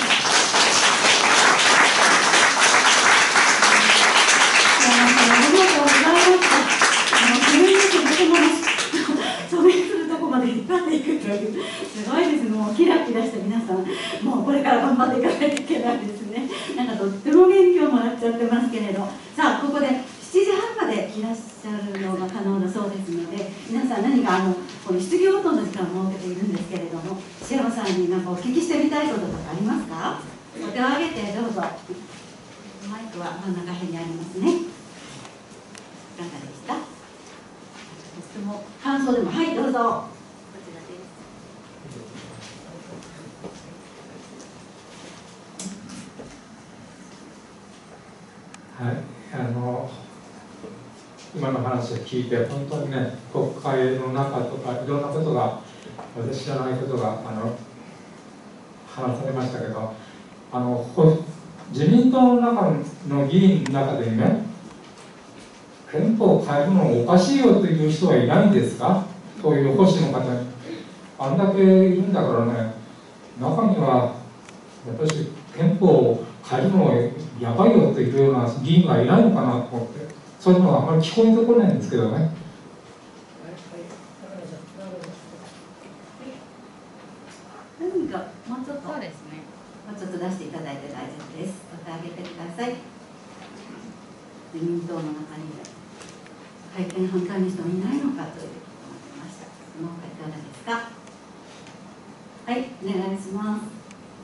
すごいです。もうキラキラした皆さん、もうこれから頑張っていかないといけないですね。なんかとっても元気をもらっちゃってますけれど、さあここでしちじはんまでいらっしゃるのが可能だそうですので、皆さん何かあのこの質疑応答の時間を設けているんですけれども、シェロさんに何かお聞きしてみたいこととかありますか？お手を挙げてどうぞ。マイクは真ん中辺にありますね。いかがでした？質問、感想でも、はい、どうぞ。 はい、あの今の話を聞いて本当にね、国会の中とかいろんなことが、私知らないことがあの話されましたけど、あの自民党の中の議員の中でね、憲法を変えるのおかしいよという人はいないんですか？そういう保守の方に。あんだけいるんだからね、中には私憲法を変えるのはやばいよこと言うような議員がいないのかなと思って、そういうのはあんまり聞こえてこないんですけどね。 何かもうちょっと、 そうですね。 もうちょっと出していただいて大丈夫です。また上げてください。自民党の中に改憲反対の人もいないのかということを思いました。その他いかがですか。はい、お願いします。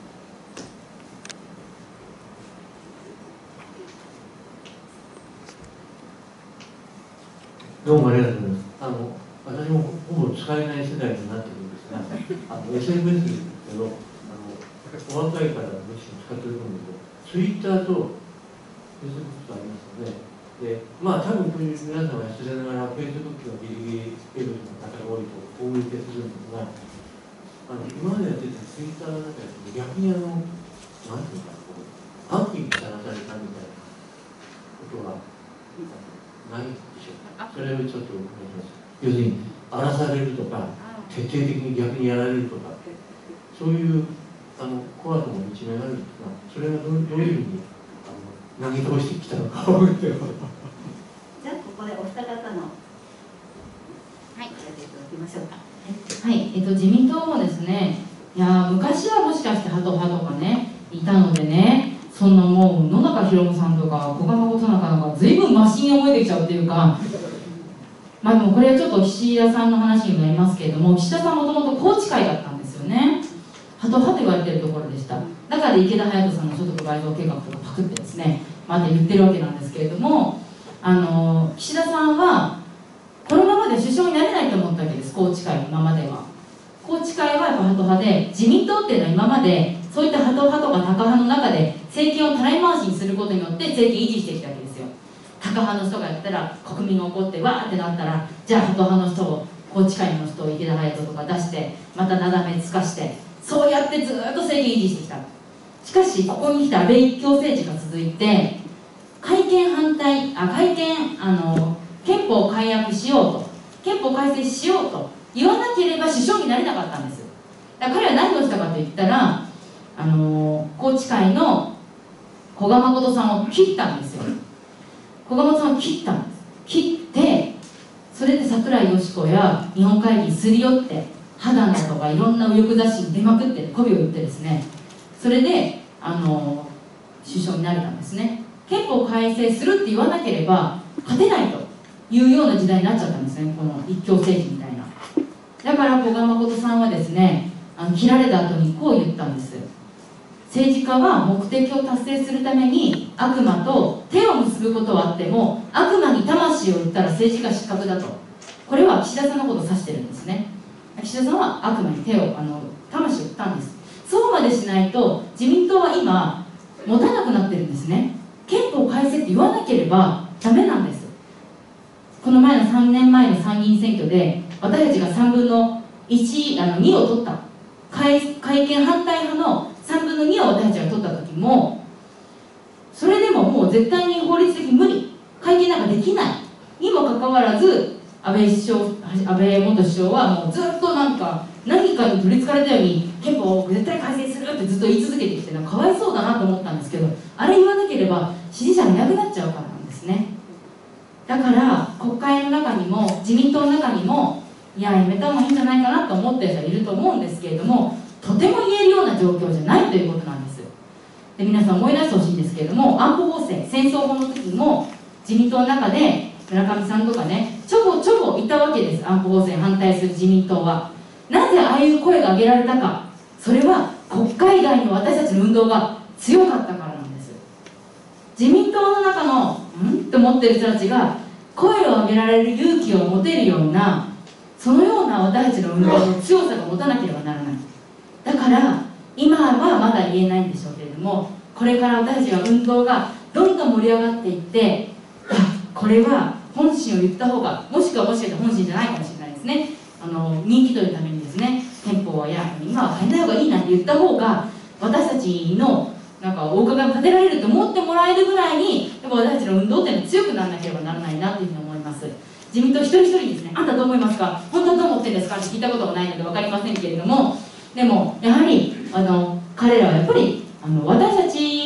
どうもありがとうございます。あの私もほぼ使えない世代になってくるんですが、あの エスエヌエス ですけど、あのお若い方がどうしても使ってると思うんですけど、ツイッターとフェイスブックとありますので、でまあ多分こういう皆さんは失礼ながらフェイスブックがギリギリエルの方が多いと大売りするんですが、あの今までやってたツイッターの中で逆にあのなんていうかこう悪意にさらされたみたいなことはないでしょうか。それをちょっとお願いします。要するに荒らされるとか徹底的に逆にやられるとか、そういうあの怖さも一面あるんですが、それがどうどういうふうにあの投げ通してきたのかをじゃあここでお二方のはいやっていただきましょうか。 はい、えっと、自民党もですね、いや昔はもしかしてハト派とかねいたのでね、そんなもう野中宏さんとか古賀誠なんかなんか随分マシンに覚えてきちゃうっていうか、まあでもこれはちょっと岸田さんの話になりますけれども、岸田さんもともと宏池会だったんですよね。ハト派と言われてるところでした。中で池田隼人さんの所得倍増計画とかパクってですね、また言ってるわけなんですけれども、あの岸田さんはこのままで首相になれないと思ったわけです。宏池会のままでは。宏池会はやっぱハト派で、自民党っていうのは今までそういったハト派とかタカ派の中で政権をたらい回しにすることによって政権維持してきたわけですよ。タカ派の人がやったら国民が怒ってわーってなったら、じゃあハト派の人を宏池会の人を池田隼人とか出してまたなだめつかして、そうやってずっと政権維持してきた。しかしここに来た安倍一強政治が続いて、改憲反対あ改憲あの憲法を改悪しようと、憲法改正しようと言わなければ首相になれなかったんです。だから彼は何をしたかといったら、あの宏池会の古賀誠さんを切ったんですよ。古賀誠さんを切ったんです。切って、それで櫻井よし子や日本会議にすり寄って肌のとかいろんな右翼雑誌に出まくって媚びを売ってですね、それであの首相になれたんですね。憲法改正するって言わなければ勝てないというような時代になっちゃったんですね、この一強政治みたいな。だから古賀誠さんはですね、あの切られた後にこう言ったんです。政治家は目的を達成するために悪魔と手を結ぶことはあっても、悪魔に魂を売ったら政治家失格だと。これは岸田さんのことを指してるんですね。岸田さんは悪魔に手をあの魂を売ったんです。そうまでしないと自民党は今持たなくなってるんですね。憲法改正って言わなければダメなんです。この前のさんねんまえの参議院選挙で私たちがさんぶんのいちあのにを取った、改改憲反対派のさんぶんのにを私たちが取った時も、それでももう絶対に法律的に無理、改憲なんかできないにもかかわらず、安倍首相安倍元首相はもうずっとなんか何かに取りつかれたように憲法を絶対改正するってずっと言い続けてきて、なんかかわいそうだなと思ったんですけど、あれ言わなければ支持者がいなくなっちゃうからなんですね。だから国会の中にも自民党の中にも、いややめた方がいいんじゃないかなと思ってる人はいると思うんですけれども、とても言えるような状況じゃないということなんです。で皆さん思い出してほしいんですけれども、安保法制戦争法の時も自民党の中で村上さんとかね、ちょぼちょぼいたわけです。安保法制反対する自民党は。なぜああいう声が上げられたか、それは国会外の私たちの運動が強かったからなんです。自民党の中のんと思ってる人たちが声を上げられる勇気を持てるような、そのような私たちの運動の強さが持たなければならない。だから今はまだ言えないんでしょうけれども、これから私たちが運動がどんどん盛り上がっていって、いやこれは本心を言った方が、もしくはもしかしたら本心じゃないかもしれないですね、あの人気取るためにですね、憲法や今は変えない方がいいなんて言った方が私たちのなんかお伺いを立てられると思ってもらえるぐらいに、やっぱ私たちの運動っていうのは強くならなければならないなというふうに思います。自民党一人一人ですね、あんたどう思いますか、本当はどう思ってるんですかって聞いたことがないので分かりませんけれども、でもやはりあの彼らはやっぱりあの私たちが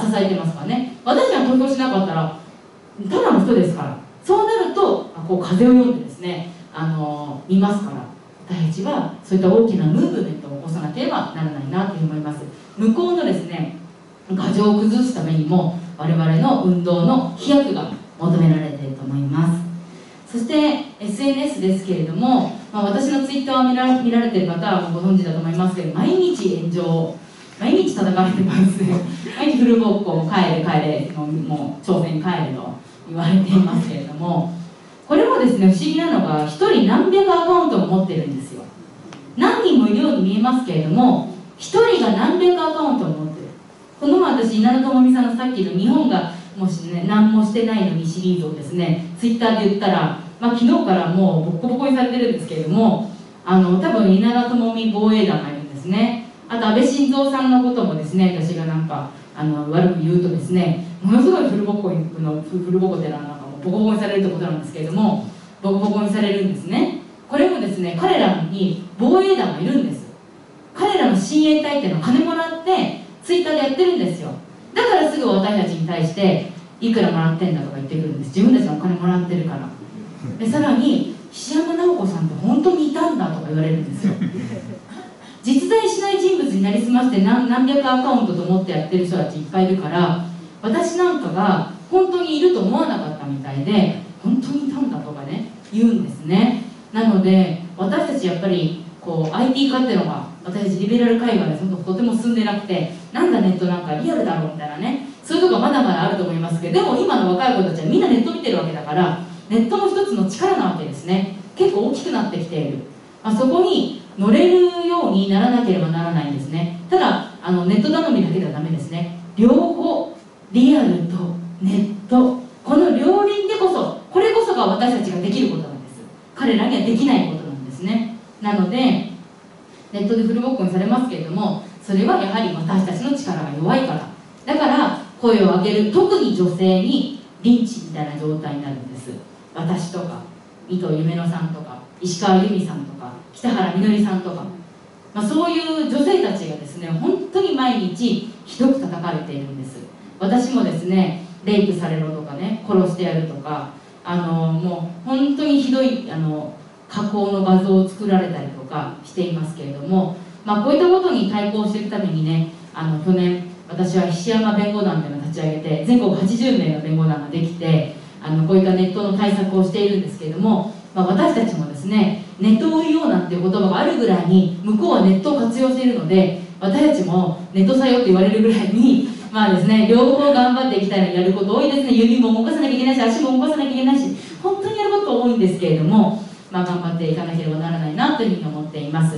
支えてますからね。私が投票しなかったらただの人ですから、そうなるとこう風を読んでですね、あの見ますから、私たちはそういった大きなムーブメントを起こさなければならないなと思います。向こうのですね牙城を崩すためにも我々の運動の飛躍が求められていると思います。そして エスエヌエス ですけれども、まあ、私のツイッターを見ら見られている方はご存知だと思いますけど、毎日炎上、毎日叩かれてます毎日フルボッコ、帰れ帰れ、もうもう朝鮮帰れと言われていますけれども、これもですね不思議なのが、ひとり何百アカウントも持ってるんですよ。何人もいるように見えますけれども、ひとりが何百アカウントも持ってる。この前私稲田朋美さんのさっきの日本がもしね何もしてないのにシリーズをですねツイッターで言ったら、まあ、昨日からもうボッコボコにされてるんですけれども、あの多分稲田朋美防衛団がいるんですね。あと安倍晋三さんのこともですね、私がなんかあの悪く言うとですね、ものすごいフルボコにのフルボコってのはなんかもうボコボコにされるってことなんですけれども、ボコボコにされるんですね。これもですね、彼らに防衛団がいるんです。彼らの親衛隊っていうのは金もらってツイッターでやってるんですよ。だからすぐ私たちに対していくらもらってんだとか言ってくるんです。自分たちがお金もらってるから。でさらに菱山直子さんって本当にいたんだとか言われるんですよ。実在しない人物になりすまして何何百アカウントと思ってやってる人たちいっぱいいるから、私なんかが本当にいると思わなかったみたいで、本当にいたんだとかね言うんですね。なので私たちやっぱりこう アイティー 化っていうのが私たちリベラル界隈でとても進んでなくて、なんだネットなんかリアルだろうみたいなね、そういうとこがまだまだあると思いますけど、でも今の若い子たちはみんなネット見てるわけだから、ネットも一つの力なわけですね。結構大きくなってきている、まあ、そこに乗れるようにならなければならないんですね。ただあのネット頼みだけではダメですね。両方リアルとネット、この両輪でこそ、これこそが私たちができることなんです。彼らにはできないことなんですね。なのでネットでフルボッコにされますけれども、それはやはり私たちの力が弱いから。だから声を上げる、特に女性にリンチみたいな状態になるんです。私とか伊藤夢乃さんとか石川由美さんとか北原みのりさんとか、まあ、そういう女性たちがですね本当に毎日ひどく叩かれているんです。私もですねレイプされろとかね、殺してやるとか、あのもう本当にひどいあの加工の画像を作られたりとかしていますけれども、まあ、こういったことに対抗していくためにね、あの去年私は菱山弁護団というのを立ち上げて、全国はちじゅうめいの弁護団ができて、あのこういったネットの対策をしているんですけれども、まあ、私たちもですねネットを運用なんていう言葉があるぐらいに向こうはネットを活用しているので、私たちもネット採用って言われるぐらいにまあですね両方頑張っていきたいのにやること多いですね。指も動かさなきゃいけないし、足も動かさなきゃいけないし、本当にやること多いんですけれども、まあ、頑張っていかなければならないなというふうに思っています。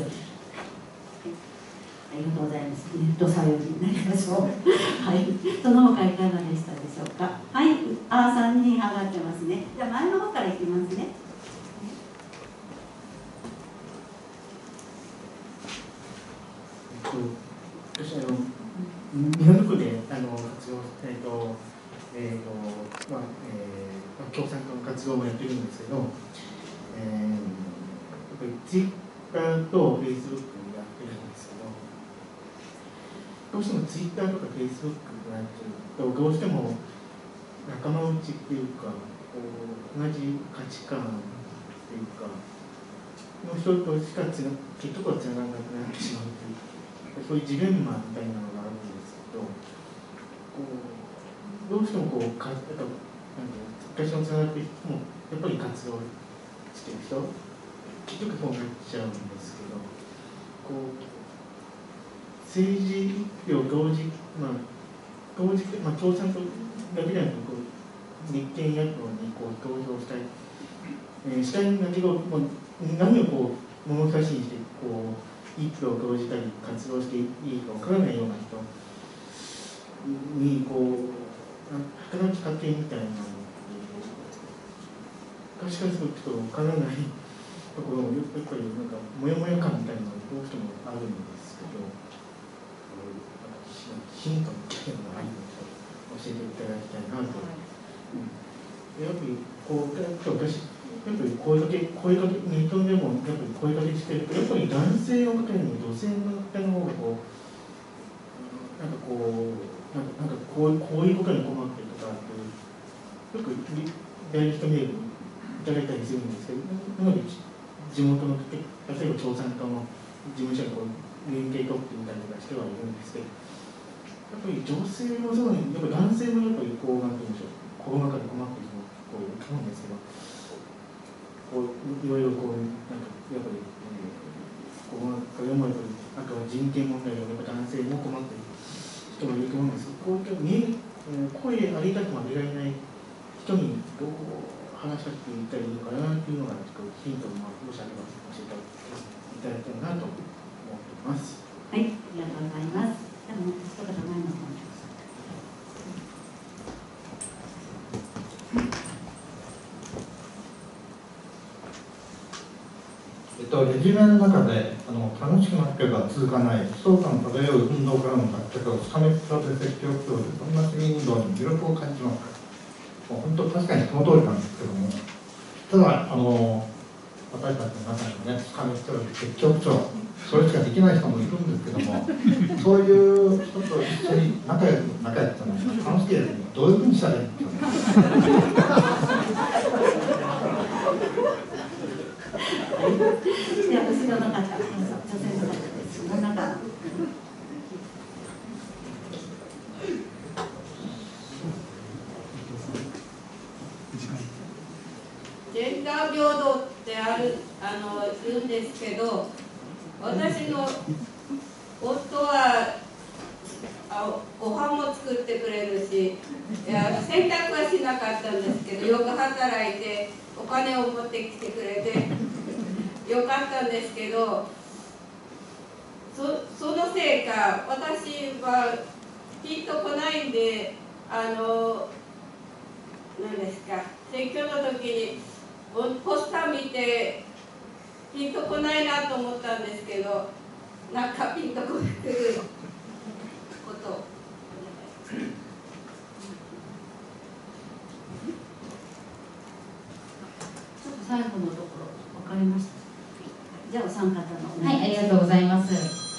ありがとうございます。ネット採用になりましょう。はい、その他いかがでしたでしょうか。はい、あ、さんにん上がってますね。じゃあ前の方からいきますね。 私あの日本国であの活動えっとえっとまあえー、共産党の活動をやってるんですけど、えー、やっぱりツイッターとフェイスブックやってるんですけど、どうしてもツイッターとかフェイスブックがやってるとどうしても仲間内っていうかこう同じ価値観っていうかの人としかつな結局はつながらなくなってしまうという。そういうジレンマみたいなのがあるんですけど、こうどうしてもこうかなんか昔のつながっている人もやっぱり活動してる人結局そうなっちゃうんですけど、こう政治一票同時まあ同時まあ共産党だけではなくこう立憲野党にこう投票したい、えー、したいんだけどもう何をこう物差しにしてこう一票を投じたり活動していいか分からないような人にこう働きかけみたいなのがしかすると分からないところもやっぱりなんかモヤモヤ感みたいなのがどうしてもあるんですけど、ヒントみたいなのがあるので教えていただきたいなと。うん、やっぱりこう私やっぱり声かけ、声かけ、ネットでもやっぱり声かけしてると、やっぱり男性の方よりも女性の方の方がこう、なんかこう、 なんかなんかこうこういうことに困ってるとかってよくダイレクトメールいただいたりするんですけど、なので地元の例えば共産党の事務所にこう連携取ってみたりとかしてはいるんですけど、やっぱり女性もそうにやっぱ男性もやっぱりこうなんていうんでしょう、コロナ禍で困っている人もこういると思うんですけど、こういろいろこうなんかやっぱり、えー、コロナ禍でもやっぱりあとは人権問題でやっぱ男性も困っている人もいると思うんですけど、こういった見え声ありたくもあげられない人にどう話しかけていったらいいのかなっていうのがちょっとヒントをもしあれば教えていただきたいなと思っています。 はい、ありがとうございます。でも一方前の方に。 えっと、レジュメの中であの楽しくなければ続かない悲壮感漂う運動からの脱却をつかみ比べ説教教でそんな市民運動に魅力を感じます。もう本当確かにその通りなんですけども、ただあの私たちの中にもね、つかみ比べ説教長それしかできない人もいるんですけども、そういう人と一緒に仲良く仲良くというか楽しくやるにはどういうふうにしたらいいんですかね。 では後ろの方、女性の方です。この方。 ジェンダー平等ってあるあの言うんですけど、私の夫はあご飯も作ってくれるし、いや洗濯はしなかったんですけど、よく働いてお金を持ってきてくれてよかったんですけど、そ, そのせいか私はピンとこないんで、あの何ですか、選挙の時にポスター見てピンとこないなと思ったんですけど、なんかピンとこくることを。 最後のところ分かりました。じゃあお三方のはい、ありがとうございます。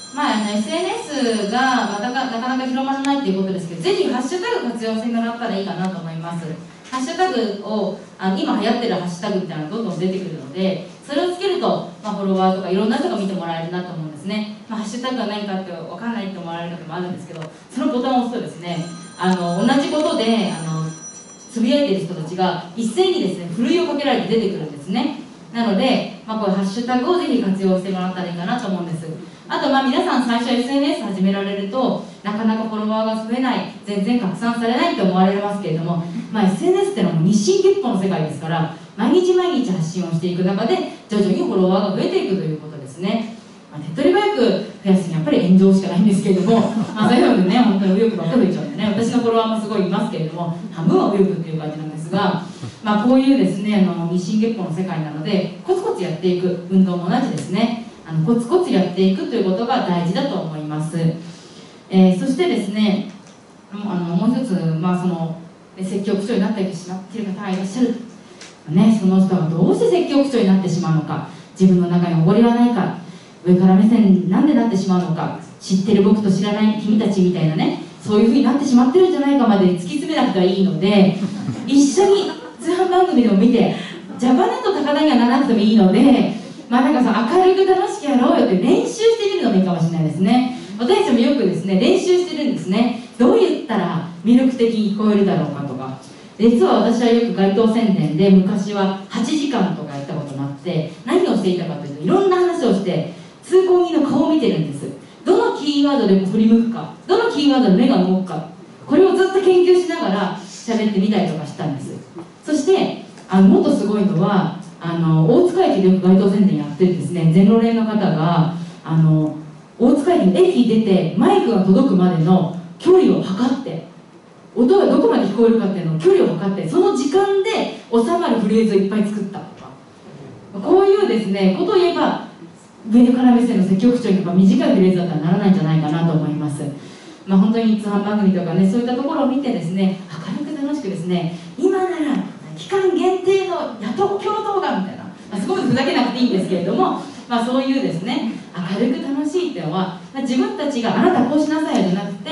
まあ、あの エスエヌエス がまたかなかなか広まらないということですけど、ぜひハッシュタグ活用してもらったらいいかなと思います。ハッシュタグをあの今流行ってるハッシュタグみたいなのがどんどん出てくるので、それをつけると、まあ、フォロワーとかいろんな人が見てもらえるなと思うんですね。まあ、ハッシュタグが何かって分かんないと思われることもあるんですけど、そのボタンを押すとですね、あの同じことであのつぶやいてる人たちが一斉にですね、ふるいをかけられて出てくるんですね。なので、まあ、こういうハッシュタグをぜひ活用してもらったらいいかなと思うんです。あと、まあ皆さん最初 エスエヌエス 始められるとなかなかフォロワーが増えない、全然拡散されないと思われますけれども、まあ、エスエヌエス ってのはもう日進月歩の世界ですから、毎日毎日発信をしていく中で徐々にフォロワーが増えていくということですね。まあ、手っ取り早く増やすにはやっぱり炎上しかないんですけれども、まあ、そういうのでね、本当に右翼ばっかり増えちゃうんでね、私のフォロワーもすごいいますけれども、半分は右翼っていう感じなんですが、まあ、こういうですね、あの日進月歩の世界なので、コツコツやっていく、運動も同じですね。あのコツコツやっていくということが大事だと思います。えー、そしてですね、あのもう一つ、まあ、その積極長になってしまっている方がいらっしゃる、ね、その人がどうして積極長になってしまうのか、自分の中におごりはないか、上から目線になんでなってしまうのか、知ってる僕と知らない君たちみたいなね、そういうふうになってしまってるんじゃないかまで突き詰めなくてはいいので、一緒に通販番組でも見て、ジャパネット高田にはならなくてもいいので、まあなんかその明るく楽しくやろうよって練習してみるのもいいかもしれないですね。私たちもよくですね、練習してるんですね。どう言ったら魅力的に聞こえるだろうかとか。実は私はよく街頭宣伝で昔ははちじかんとかやったことがあって、何をしていたかというと、いろんな話をして通行人の顔を見てるんです。どのキーワードでも振り向くか、どのキーワードで目が動くか、これをずっと研究しながら喋ってみたりとかしたんです。そしてあのもっとすごいのは、あの大塚駅でよく街頭宣伝やってるですね、全路連の方があの大塚駅の駅出てマイクが届くまでの距離を測って、音がどこまで聞こえるかっていうのを距離を測って、その時間で収まるフレーズをいっぱい作ったとか、こういうですねことを言えば、上から目線の積極長に短いフレーズだったらならないんじゃないかなと思います。まあ、本当に通販番組とかね、そういったところを見てですね、明るく楽しくですね、今なら期間限定の野党共闘がみたいな、まあ、すごいふざけなくていいんですけれども、まあ、そういうですね明るく楽しいっていうのは、まあ、自分たちがあなたこうしなさいよじゃなくて、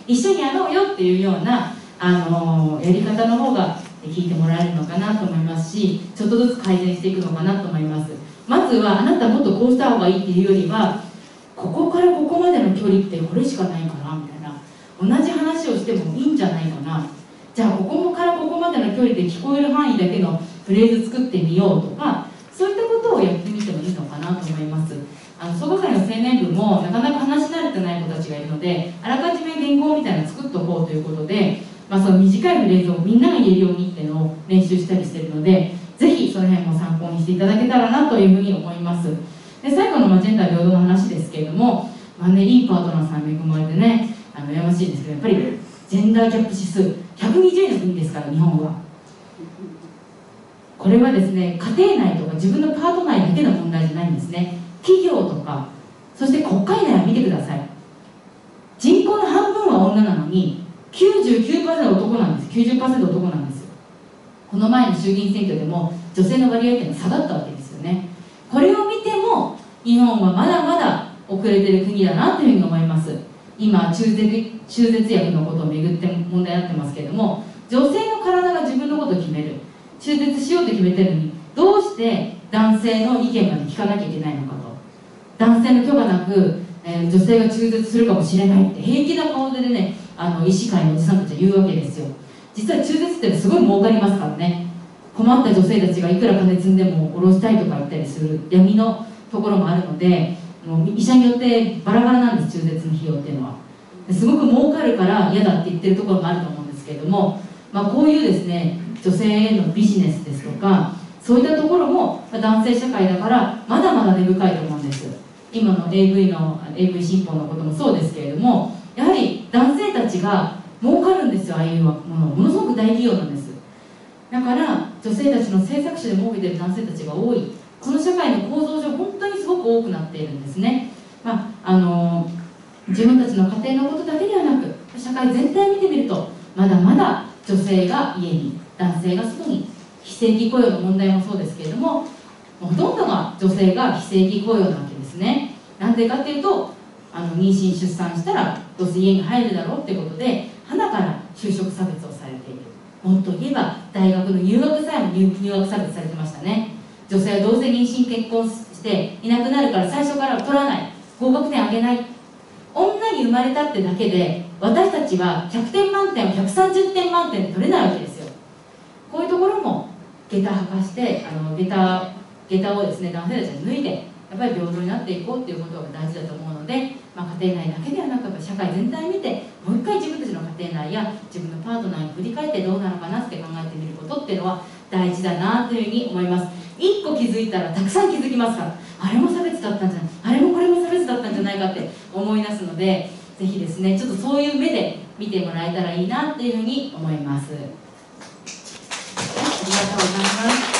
一緒にやろうよっていうような、あのやり方の方が聞いてもらえるのかなと思いますし、ちょっとずつ改善していくのかなと思います。まずはあなたもっとこうした方がいいっていうよりは、ここからここまでの距離ってこれしかないかなみたいな、同じ話をしてもいいんじゃないかな、じゃあここからここまでの距離で聞こえる範囲だけのフレーズ作ってみようとか、そういったことをやってみてもいいのかなと思います。あの総合会の青年部もなかなか話し慣れてない子たちがいるので、あらかじめ原稿みたいなの作っておこうということで、まあ、その短いフレーズをみんなが言えるようにっていうのを練習したりしてるので、ぜひその辺も参考にしていただけたらなというふうに思います。で最後のまあジェンダー平等の話ですけれども、まあね、いいパートナーさんに恵まれてね、あのやましいですけど、やっぱりジェンダーギャップ指数ひゃくにじゅういの国ですから、日本は。これはですね、家庭内とか自分のパート内だけの問題じゃないんですね。企業とか、そして国会内を見てください。人口の半分は女なのに きゅうじゅうきゅうパーセント 男なんです。 きゅうじゅっパーセント 男なんですよ。この前の衆議院選挙でも女性の割合っていうのは下がったわけですよね。これを見ても日本はまだまだ遅れてる国だなというふうに思います。今中絶、中絶薬のことをめぐって問題になってますけれども、女性の体が自分のことを決める、中絶しようと決めてるのに、どうして男性の意見まで聞かなきゃいけないのかと。男性の許可なく、えー、女性が中絶するかもしれないって平気な顔でね、あの医師会のおじさんたちは言うわけですよ。実は中絶ってすごい儲かりますからね。困った女性たちがいくら金積んでも下ろしたいとか言ったりする闇のところもあるので、もう医者によってバラバラなんです、中絶の費用っていうのは。すごく儲かるから嫌だって言ってるところもあると思うんですけれども、まあ、こういうですね、女性へのビジネスですとか、そういったところも男性社会だからまだまだ根深いと思うんです。今の エーブイ の エーブイ 新法のこともそうですけれども、やはり男性たちが儲かるんですよ。ああいうものものすごく大企業なんです。だから女性たちの制作者で儲けてる男性たちが多い、この社会の構造上本当にすごく多くなっているんですね。まああの自分たちの家庭のことだけではなく、社会全体を見てみるとまだまだ女性が家に、男性が外に、非正規雇用の問題もそうですけれども、ほとんどが女性が非正規雇用なわけですね。なんでかっていうと、あの妊娠出産したらどうせ家に入るだろうってことで、花から就職差別をされている。もっと言えば大学の入学さえも入学差別されてましたね。女性はどうせ妊娠結婚していなくなるから最初から取らない、合格点上げない、女に生まれたってだけで私たちはひゃくてん満点をひゃくさんじゅってん満点で取れないわけですよ。こういうところも下駄履かして、あの下駄下駄をですね、男性たちに脱いでやっぱり平等になっていこうっていうことが大事だと思うので、まあ、家庭内だけではなく社会全体を見て、もう一回自分たちの家庭内や自分のパートナーに振り返ってどうなのかなって考えてみることっていうのは大事だなというふうに思います。一個気づいたらたくさん気づきますから、あれも差別だったんじゃない、あれもこれも差別だったんじゃないかって思い出すので、ぜひですね、ちょっとそういう目で見てもらえたらいいなっていうふうに思います。ありがとうございます。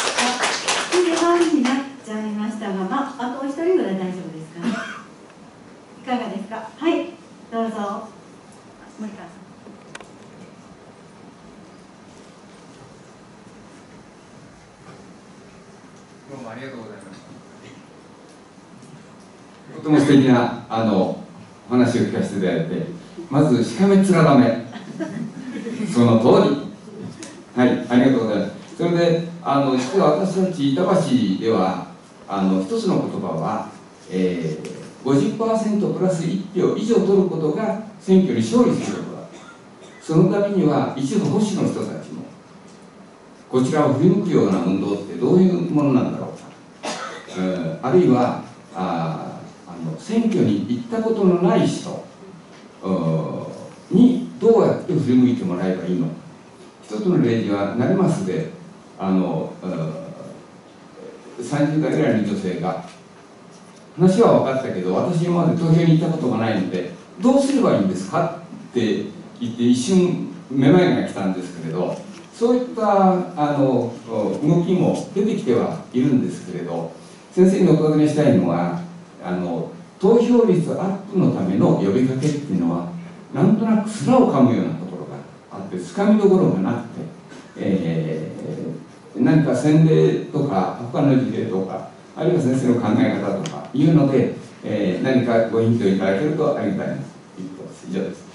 時間になっちゃいましたが、まあ、あとお一人ぐらい大丈夫ですかね。いかがですか。はい、どうぞ。森川さん。 どうもありがとうございました。とても素敵なあのお話を聞かせていただいて、まずしかめっ面ダメ、その通り、はい、ありがとうございます。それであの実は私たち板橋ではあの一つの言葉は、えー、ごじゅっパーセント プラスいち票以上取ることが選挙に勝利することだ。そのためには一部保守の人たちもこちらを振り向くような運動ってどういうものなんだろうか、えー、あるいはああの選挙に行ったことのない人にどうやって振り向いてもらえばいいのか。一つの例示は成増であのさんじゅう代ぐらいの女性が、話は分かったけど私今まで投票に行ったことがないのでどうすればいいんですかって言って一瞬めまいが来たんですけれど、そういったあの動きも出てきてはいるんですけれど、先生にお尋ねしたいのはあの投票率アップのための呼びかけっていうのはなんとなく面を噛むようなところがあってつかみどころがなくて、えー、何か先例とか他の事例とかあるいは先生の考え方とかいうので、えー、何かごヒントいただけるとありがたいなということです。以上です。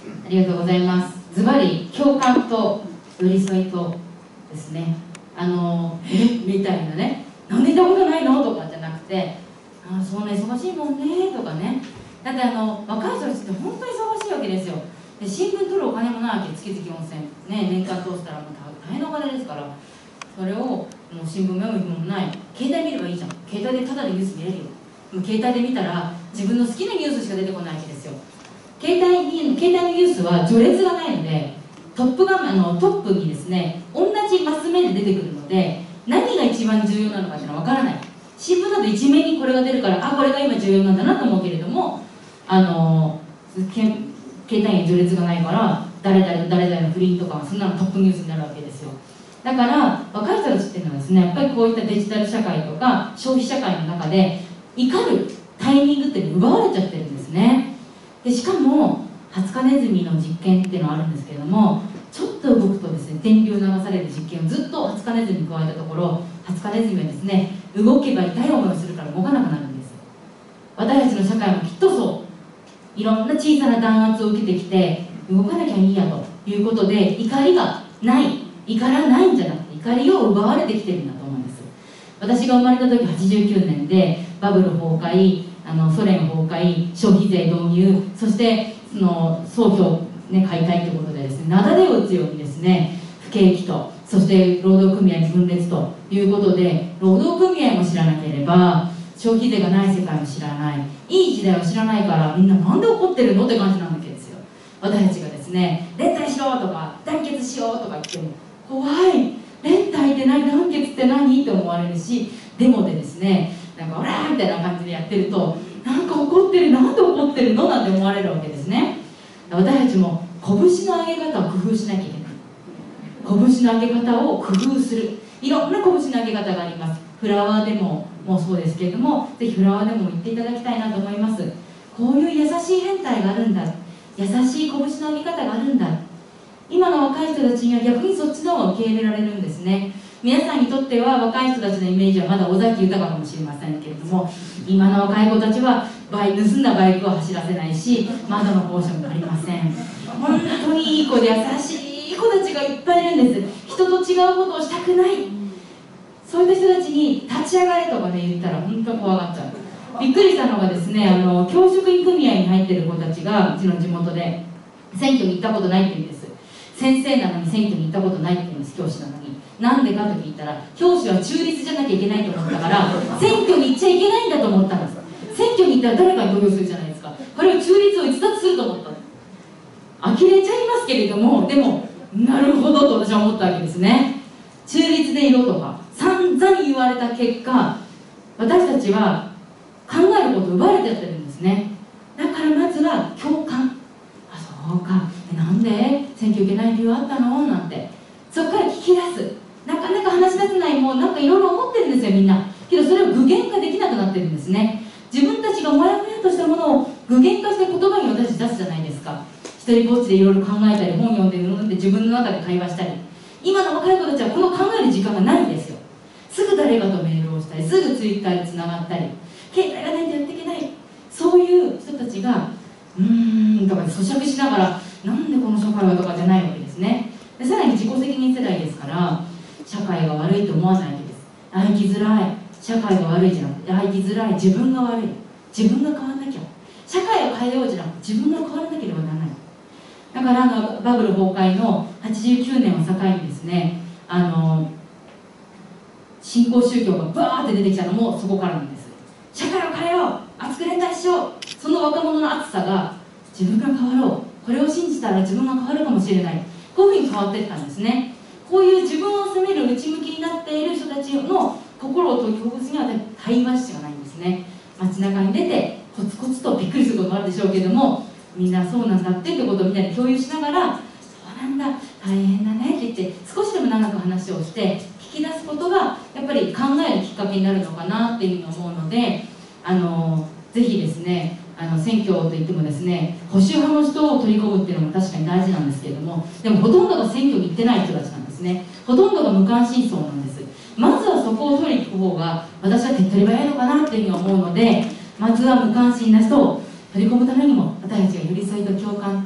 ありがとうございます。ズバリ共感と寄り添いとですね、あのえみたいなね、なんで行ったことないのとかじゃなくて、あそんな忙しいもんねとかね。だってあの若い人たちって本当に忙しいわけですよ。で新聞取るお金もないわけ、月々よんせんね、年間通したらもう大変なお金ですから、それをもう新聞読む暇もない、携帯見ればいいじゃん、携帯でただでニュース見れるよ。もう携帯で見たら自分の好きなニュースしか出てこないわけですよ。携帯に携帯のニュースは序列がないので、トップ画面のトップにですね同じマス目で出てくるので、何が一番重要なのかっていうのは分からない。新聞だと一面にこれが出るから、あこれが今重要なんだなと思うけれども、あの携帯に序列がないから誰々と誰々の不倫とかそんなのトップニュースになるわけですよ。だから若い人たちっていうのはですね、やっぱりこういったデジタル社会とか消費社会の中で怒るタイミングって奪われちゃってるんですね。でしかもハツカネズミの実験っていうのがあるんですけれども、ちょっと動くとですね電流流される実験をずっとハツカネズミに加えたところ、ハツカネズミはですね動けば痛い思いをするから動かなくなるんです。私たちの社会もきっとそう、いろんな小さな弾圧を受けてきて動かなきゃいいやということで、怒りがない、怒らないんじゃなくて怒りを奪われてきてるんだと思うんです。私が生まれた時はちじゅうきゅうねんでバブル崩壊、あのソ連崩壊、消費税導入、そしてその総評、ね、解体ということでですね、雪崩を打つようにですね不景気と、そして労働組合分裂ということで、労働組合も知らなければ消費税がない世界も知らない、いい時代を知らないから、みんななんで怒ってるのって感じなわけですよ。私たちがですね連帯しろとか団結しようとか言っても怖い、連帯って何、団結って何って思われるし、デモでですねなんかオラーみたいな感じでやってると、なんか怒ってる、なんで怒ってるのなんて思われるわけですね。私たちも拳の上げ方を工夫しなきゃいけない。拳の上げ方を工夫する、いろんな拳の上げ方があります。フラワーデモもそうですけれども、ぜひフラワーデモも行っていただきたいなと思います。こういう優しい変態があるんだ、優しい拳の上げ方があるんだ。今の若い人たちには逆にそっちの方が受け入れられるんですね。皆さんにとっては若い人たちのイメージはまだ尾崎豊かもしれませんけれども、今の若い子たちはバイ盗んだバイクを走らせないし、窓の校舎もありません。本当にいい子で優しい子たちがいっぱいいるんです。人と違うことをしたくない、そういった人たちに立ち上がれとかね言ったら本当に怖がっちゃう。びっくりしたのがですね、あの教職員組合に入っている子たちがうちの地元で選挙に行ったことないって言うんです。先生なのに選挙に行ったことないって言うんです。教師なのに。なんでかと聞いたら、教師は中立じゃなきゃいけないと思ったから選挙に行っちゃいけないんだと思ったんです。選挙に行ったら誰かに投票するじゃないですか。これを中立を逸脱すると思った。呆れちゃいますけれども、でもなるほどと私は思ったわけですね。中立でいろとか散々言われた結果、私たちは考えることを奪われちゃってるんですね。だからまずは共感、あそうか、なんで選挙行けない理由あったのなんて、そこから聞き出す。なかなか話し出せない、もうなんかいろいろ思ってるんですよみんな。けどそれを具現化できなくなってるんですね。自分たちがもやもやとしたものを具現化して言葉に私出すじゃないですか。一人ぼっちでいろいろ考えたり、本読んでうんって自分の中で会話したり。今の若い子たちはこの考える時間がないんですよ。すぐ誰かとメールをしたり、すぐツイッターでつながったり、携帯がないとやっていけない、そういう人たちがうーんとか咀嚼しながら、なんでこの社会はとかじゃないわけですね。でさらに自己責任世代ですから、社会が悪いと思わないわけです。あ生きづらい、社会が悪いじゃなくて、あ生きづらい、自分が悪い、自分が変わらなきゃ、社会を変えようじゃなくて自分が変わらなければならない。だからあのバブル崩壊のはちじゅうきゅうねんを境にですね、あの新興宗教がバーって出てきたのもそこからなんです。社会を変えよう、熱く連帯しよう、その若者の熱さが自分が変わろう、これを信じたら自分が変わるかもしれない、こういうふうに変わっていったんですね。こういう自分を責める内向きになっている人たちの心を解きほぐすには対話しかないんですね。街中に出てコツコツとびっくりすることもあるでしょうけれども、みんなそうなんだってってことをみんなで共有しながら、そうなんだ、大変だねって言って少しでも長く話をして聞き出すことがやっぱり考えるきっかけになるのかなっていうふうに思うので、あのぜひですね、あの選挙といってもですね、保守派の人を取り込むっていうのも確かに大事なんですけれども、でもほとんどが選挙に行ってない人たちなんですね。ほとんどが無関心層なんです。まずはそこを取りに行く方が私は手っ取り早いのかなっていうふうに思うので、まずは無関心な人を取り込むためにも私たちが寄り添いと共感と一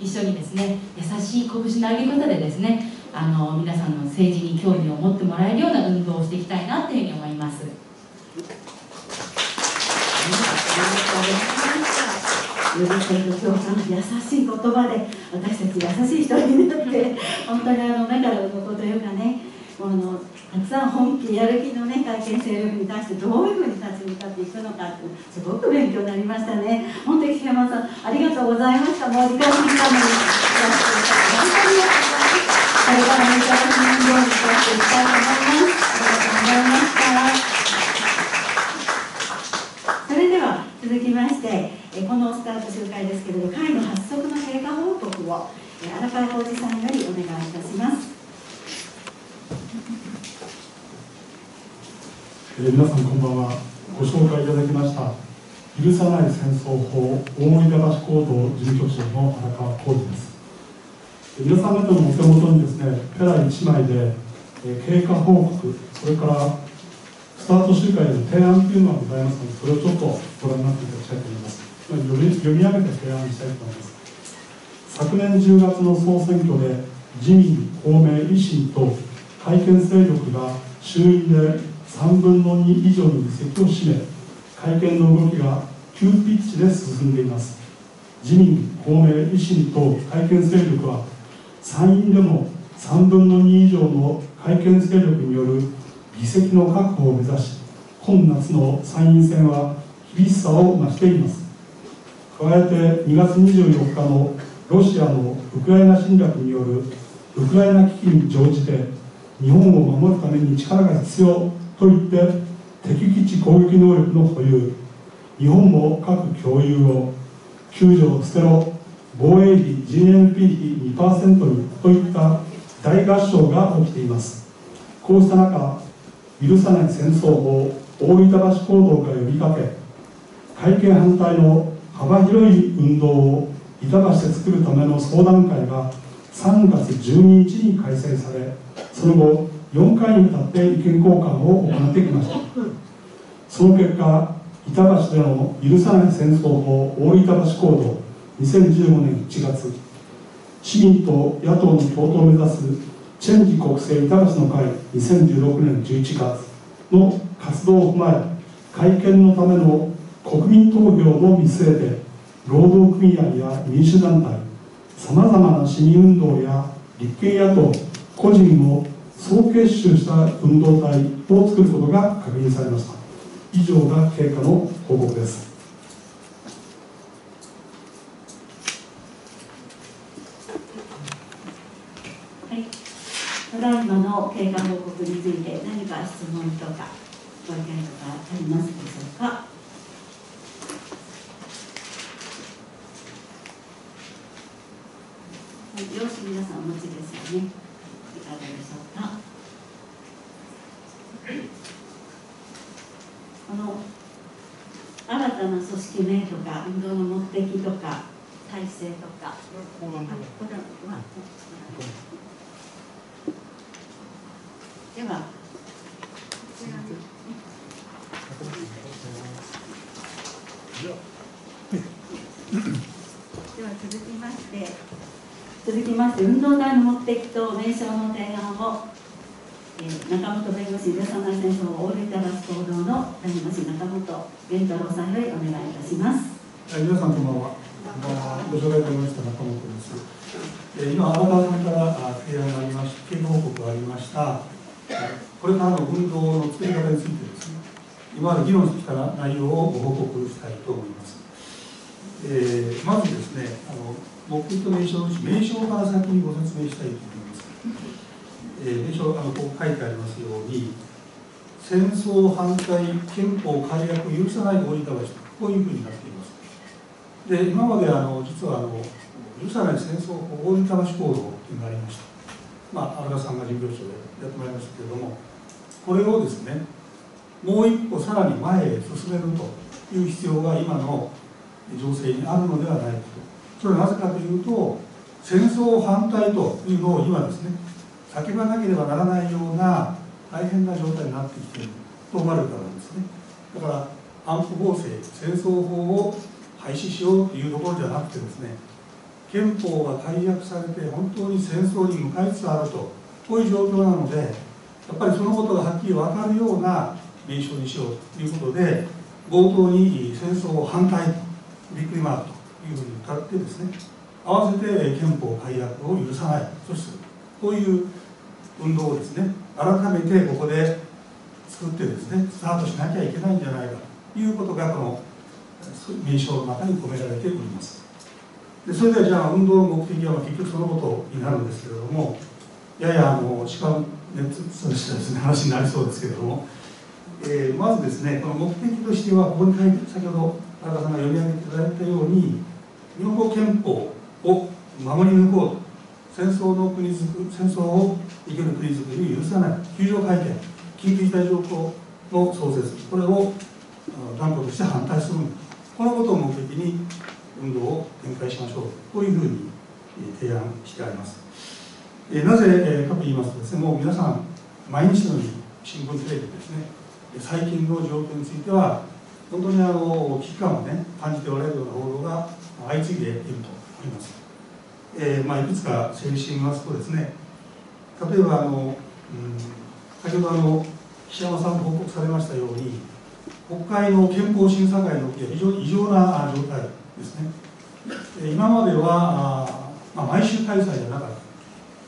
一緒にですね優しい拳の上げ方でですねあの皆さんの政治に興味を持ってもらえるような運動をしていきたいなというふうに思います。 優しい言葉で私たち優しい人になって本当にあの中のこというかねあのたくさん本気やる気のね改憲勢力に対してどういうふうに立ち向かっていくのかってすごく勉強になりましたね。本当に木山さんありがとうございました。もう時間に来たのに本当にこれからもいただきのようにしていきたいと思います。ありがとうございました。それでは続きましてこのスタート集会ですけれど会の発足の経過報告を荒川浩二さんよりお願いいたします。 えー、皆さんこんばんは。ご紹介いただきました許さない戦争法大森田橋行動事務局長の荒川浩二です。えー、皆さん方のお手元にですねペラいちまいで、えー、経過報告それからスタート集会の提案というのがございますのでそれをちょっとご覧になっていただきたいと思います。読み、読み上げて提案したいと思います。昨年じゅうがつの総選挙で自民、公明、維新と改憲勢力が衆院でさんぶんのに以上の議席を占め改憲の動きが急ピッチで進んでいます。自民、公明、維新と改憲勢力は参院でもさんぶんのに以上の改憲勢力による議席の確保を目指し今夏の参院選は厳しさを増しています。加えてにがつにじゅうよっかのロシアのウクライナ侵略によるウクライナ危機に乗じて日本を守るために力が必要と言って敵基地攻撃能力の保有日本も核共有を救助を捨てろ防衛費 ジーエヌピー 比 にパーセント にといった大合唱が起きています。こうした中許さない戦争法大分橋行動が呼びかけ改憲反対の幅広い運動を板橋で作るための相談会がさんがつじゅうににちに開催されその後よんかいにわたって意見交換を行ってきました。その結果板橋での許さない戦争法大分橋行動にせんじゅうごねんいちがつ市民と野党の共闘を目指すチェンジ国政板橋の会にせんじゅうろくねんじゅういちがつの活動を踏まえ改憲のための国民投票も見据えて労働組合や民主団体さまざまな市民運動や立憲野党個人を総結集した運動体を作ることが確認されました。以上が経過の報告です。 はい、ただいまの経過報告について何か質問とかご意見とかありますでしょうか。用紙皆さんお持ちですよね。いかがでしょうか。この新たな組織名とか運動の目的とか体制とかこれはではでは続きまして続きまして運動体の目的と名称の提案を、えー、中本弁護士許さない戦争大分橋行動の弁護士中本源太郎さんよりお願いいたします。 皆さんこんばんは。ご紹介いただきました中本です。えー、今荒川さんから提案がありまし経過報告がありましたこれからの運動の作り方についてですね今まで議論してきた内容をご報告したいと思います。えー、まずですねあの目的と名称のうち名称から先にご説明したいと思います。えー、名称あのこう書いてありますように戦争反対憲法改悪を許さない大分橋こういうふうになっています。で今まであの実はあの許さない戦争法大分橋行動というのがありました。まあ荒川さんが事務局長でやってまいりましたけれどもこれをですねもう一歩さらに前へ進めるという必要が今の情勢にあるのではないかと。それはなぜかというと戦争反対というのを今ですね叫ばなければならないような大変な状態になってきていると思われるからなんですね。だから安保法制戦争法を廃止しようというところじゃなくてですね憲法が改約されて本当に戦争に向かいつつあると、こういう状況なので、やっぱりそのことがはっきり分かるような名称にしようということで、冒頭に戦争反対とびっくりマークというふうに歌ってですね、合わせて憲法改約を許さないとする、こういう運動をですね、改めてここで作ってですね、スタートしなきゃいけないんじゃないかということがこの名称の中に込められております。でそれではじゃあ運動の目的は結局そのことになるんですけれども、ややあの時間熱としたですね話になりそうですけれども、えー、まずですね、この目的としてはここに書いて、先ほど田中さんが読み上げていただいたように、日本語憲法を守り抜こうと、戦争の国づく戦争を生ける国づくりを許さない、救助会見、緊急事態条項の創設、これを断固として反対するんだ、このことを目的に運動を展開しましょう、こういうふうに提案してあります。えなぜかと言いますとですね、もう皆さん毎日のように新聞テレビでですね、最近の状況については本当にあの危機感をね感じておられるような報道が相次いでいると思います。えーまあ、いくつか整理してみますとですね、例えばあの、うん、先ほどあの岸山さんも報告されましたように、国会の憲法審査会の動きは非常に異常な状態ですね。今まではあ、まあ、毎週開催じゃなかった。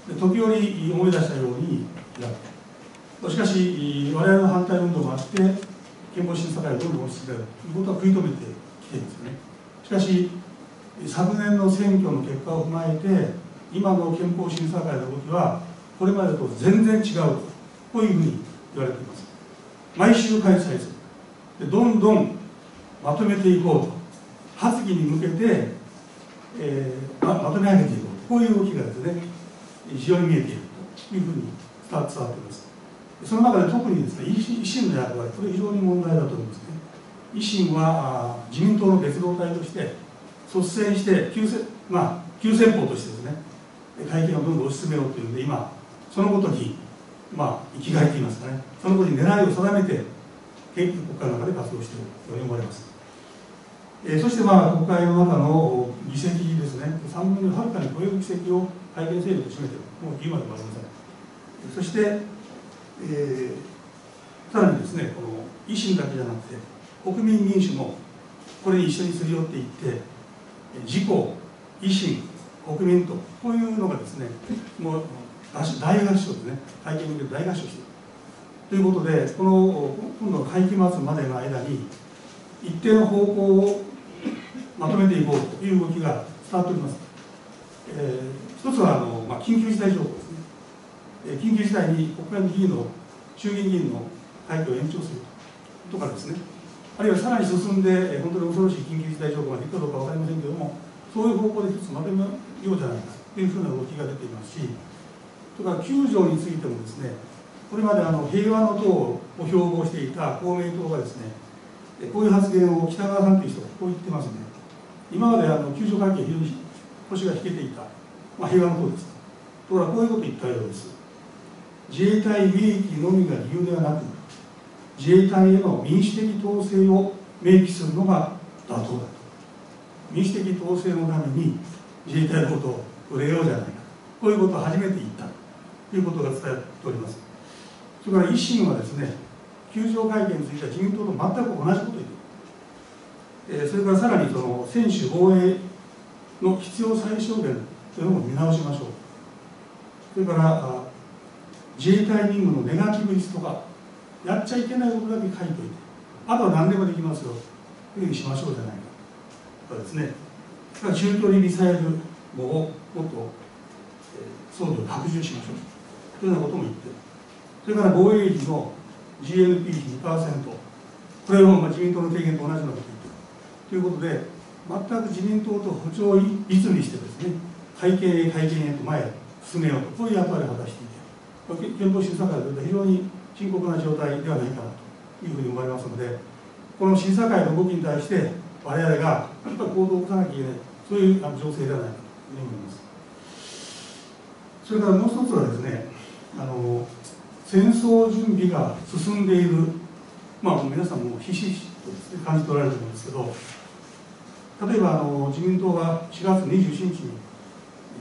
で時折思い出したようにやる。しかし我々の反対運動もあって憲法審査会をどんどん押し進めるということは食い止めてきているんですよね。しかし昨年の選挙の結果を踏まえて、今の憲法審査会の動きはこれまでと全然違うと、こういうふうに言われています。毎週開催する。でどんどんまとめていこうと、発議に向けて、えー、ま, まとめ上げていこうと、こういう動きがですね非常に見えているというふうに伝わっています。その中で特にですね、維新の役割、これ非常に問題だと思いますね。維新は自民党の別動隊として率先して急先、まあ、急先鋒としてですね、会見をどんどん推し進めようというので、今そのことに、まあ、生きがいといいますかね、そのことに狙いを定めて国会の中で活動しているように思われます。えー、そして、まあ、国会の中の議席ですね、さんぶんのはるかに超える議席を改憲勢力と占めている、もう言うまでもありません。そして、えー、さらにですね、この維新だけじゃなくて、国民民主もこれに一緒にすり寄っていって、自公、維新、国民と、こういうのがですね、もう大合唱ですね、会見に向けて大合唱している。ということで、この今度の会期末までの間に、一定の方向をまとめていこうという動きが伝わっております。えー、一つはあの、まあ、緊急事態条項ですね。えー、緊急事態に国会の議員の、衆議院議員の会期を延長するとかですね、あるいはさらに進んで、本当に恐ろしい緊急事態条項ができるかどうか分かりませんけれども、そういう方向で一つまとめようじゃないかというふうな動きが出ていますし、それからきゅう条についてもですね、これまであの平和の党を標榜していた公明党がですね、こういう発言を北川さんという人がこう言ってますね。今まであのきゅう条関係非常に腰が引けていた、まあ、平和の党です。ところがこういうことを言ったようです。自衛隊利益のみが理由ではなく、自衛隊への民主的統制を明記するのが妥当だと。民主的統制のために自衛隊のことを触れようじゃないか、こういうことを初めて言ったということが伝えております。それから維新はですね、きゅう条会見については自民党と全く同じことを言っている。えー、それからさらにその専守防衛の必要最小限というのも見直しましょう。それから自衛隊任務のネガティブリストがやっちゃいけないことだけ書いておいて、あとは何でもできますよというふうにしましょうじゃないかとかですね、それから中距離ミサイルをもっと、えー、装備を拡充しましょうというようなことも言っている。それから防衛費の ジーエヌピー比 にパーセント、これをまあ自民党の提言と同じようなことを言っているということで、全く自民党と歩調を一にしてですね、改憲へ改憲へと前へ進めようと、こういう役割を果たしていて、憲法審査会というと非常に深刻な状態ではないかなというふうに思われますので、この審査会の動きに対して我々がやっぱり行動を起こさなきゃいけない、そういう情勢ではないかと思います。それからもう一つはですね、あの戦争準備が進んでいる、まあ、皆さんもひしひしとですね、感じ取られると思うんですけど、例えばあの自民党はしがつにじゅうしちにちに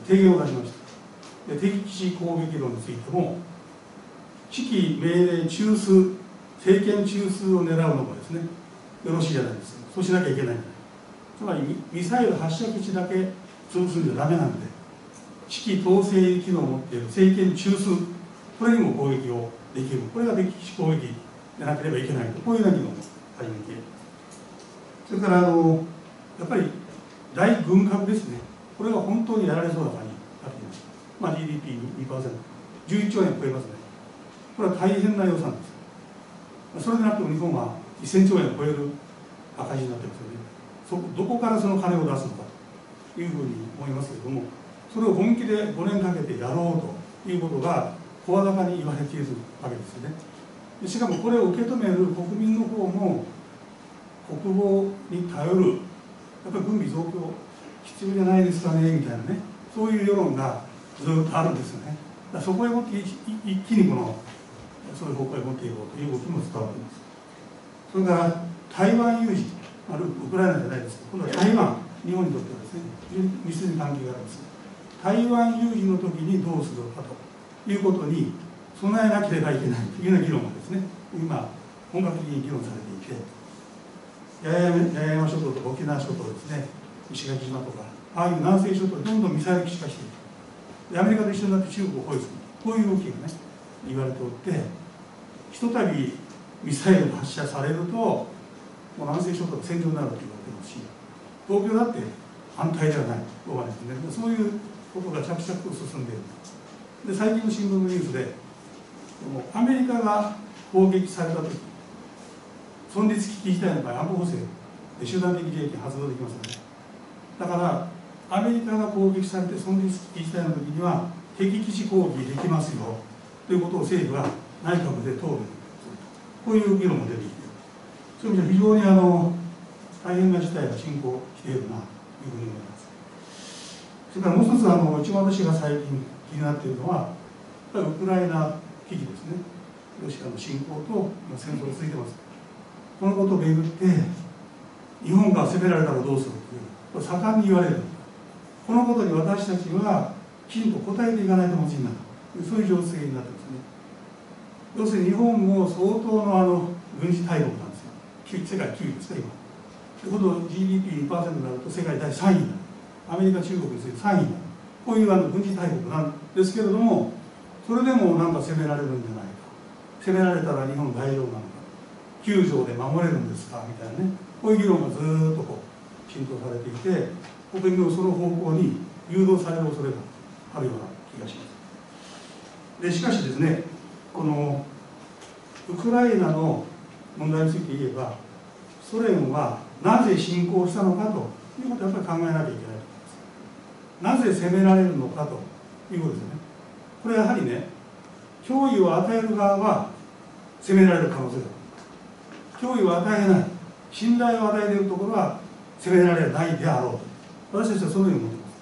提言を出しました。で敵基地攻撃論についても、指揮命令中枢、政権中枢を狙うのもですね、よろしいじゃないですか。そうしなきゃいけない。つまりミサイル発射基地だけ潰すんじゃダメなんで、指揮統制機能を持っている政権中枢、これにも攻撃をできる、これが敵基地攻撃でなければいけないと、こういうような議論を始めて、それからあのやっぱり大軍拡ですね、これが本当にやられそうな感じになっています。まあ、ジーディーピーにパーセント、じゅういっちょうえんを超えますね。これは大変な予算です。それでなくても日本はせんちょうえんを超える赤字になってますよね。そどこからその金を出すのかというふうに思いますけれども、それを本気でごねんかけてやろうということが声高に言われているわけですよね。でしかもこれを受け止める国民の方も国防に頼る、やっぱり軍備増強必要じゃないですかねみたいなね、そういう世論がずっとあるんですよね。だからそこへ持って一気にこのそういう方向へ持っていこうという動きも伝わっています。それから台湾有事、あるウクライナじゃないですけど、今度は台湾、日本にとってはですね、密接に関係があるんです。台湾有事の時にどうするかということに備えなければいけないというような議論がですね、今、本格的に議論されていて、八重山諸島とか沖縄諸島ですね、石垣島とか、ああいう南西諸島でどんどんミサイル基地化していく。でアメリカと一緒になって中国を包囲する。こういう動きがね、言われておって、ひとたびミサイルが発射されると、もう南西諸島が戦場になると言われてますし、東京だって反対ではない、どうかですね、そういうことが着々と進んでいる。で最近の新聞のニュースで、アメリカが攻撃されたとき、存立危機事態の場合、安保法制で集団的自衛権発動できますよね。だから、アメリカが攻撃されて存立危機事態のときには、敵基地攻撃できますよということを政府が内閣で答弁すると、こういう議論も出てきている。そういう意味で非常にあの大変な事態が進行しているなというふうに思います。それからもう一つ、あの一番私が最近気になっているのは、やっぱりウクライナ危機ですね。ロシアの侵攻と戦争が続いてます。このことをめぐって、日本が攻められたらどうするという、これ盛んに言われる。このことに私たちはきちんと答えていかないとまずいなという、そういう情勢になってますね。要するに日本も相当のあの軍事大国なんですよ。世界きゅういですか、今。ということを ジーディーピーにパーセント になると世界だいさんいになる。アメリカ、中国に次いでさんいになる。こういうあの軍事大国なんですけれども、それでもなんか攻められるんじゃないか。攻められたら日本大丈夫なのか。きゅうじょうで守れるんですかみたいなね。こういう議論がずーっとこう浸透されていて、国民のその方向に誘導される恐れがあるような気がします。でしかしですね、このウクライナの問題について言えば、ソ連はなぜ侵攻したのかということをやっぱり考えなきゃいけないと思います。なぜ攻められるのかということですよね。これやはりね、脅威を与える側は攻められる可能性がある。脅威を与えない、信頼を与えているところは攻められないであろうと、私たちはそのように思っています。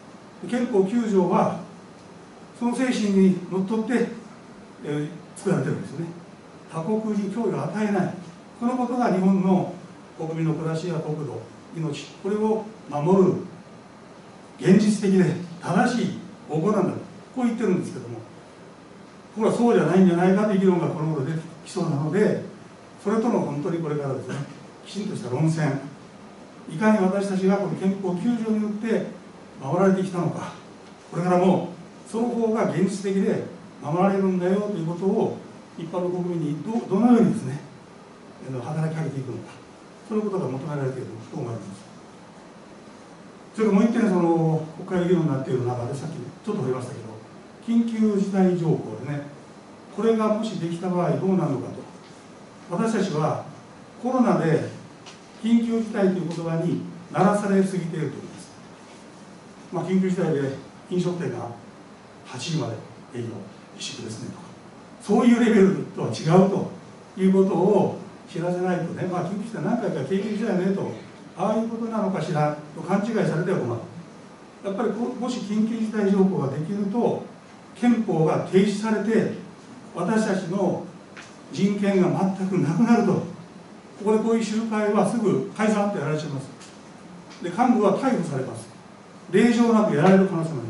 憲法きゅうじょうはその精神にのっとって、えー、作られてるんですよね。他国に脅威を与えない、このことが日本の国民の暮らしや国土、命、これを守る現実的で正しい方向なんだと、こう言ってるんですけども、ところがそうじゃないんじゃないかという議論がこの頃出てきそうなので、それとの本当にこれからですね、きちんとした論戦、いかに私たちがこの憲法きゅうじょうによって守られてきたのか、これからもその方が現実的で守られるんだよということを一般の国民に ど, どのようにですね働きかけていくのか、そういうことが求められていると思います。それからもう一点、その国会議論になっている中で、さっきちょっと触れましたけど、緊急事態条項でね、これがもしできた場合どうなるのかと、私たちはコロナで緊急事態という言葉にならされすぎていると思います。まあ、緊急事態で飲食店がはちじまで営業自粛ですねとか、そういうレベルとは違うということを知らせないとね、まあ、緊急事態何回か経験したよねと、ああいうことなのかしらと勘違いされては困る。やっぱりもし緊急事態条項ができると、憲法が停止されて、私たちの人権が全くなくなると、ここでこういう集会はすぐ解散ってやられちゃいます。で、幹部は逮捕されます。令状なくやられる可能性もあります。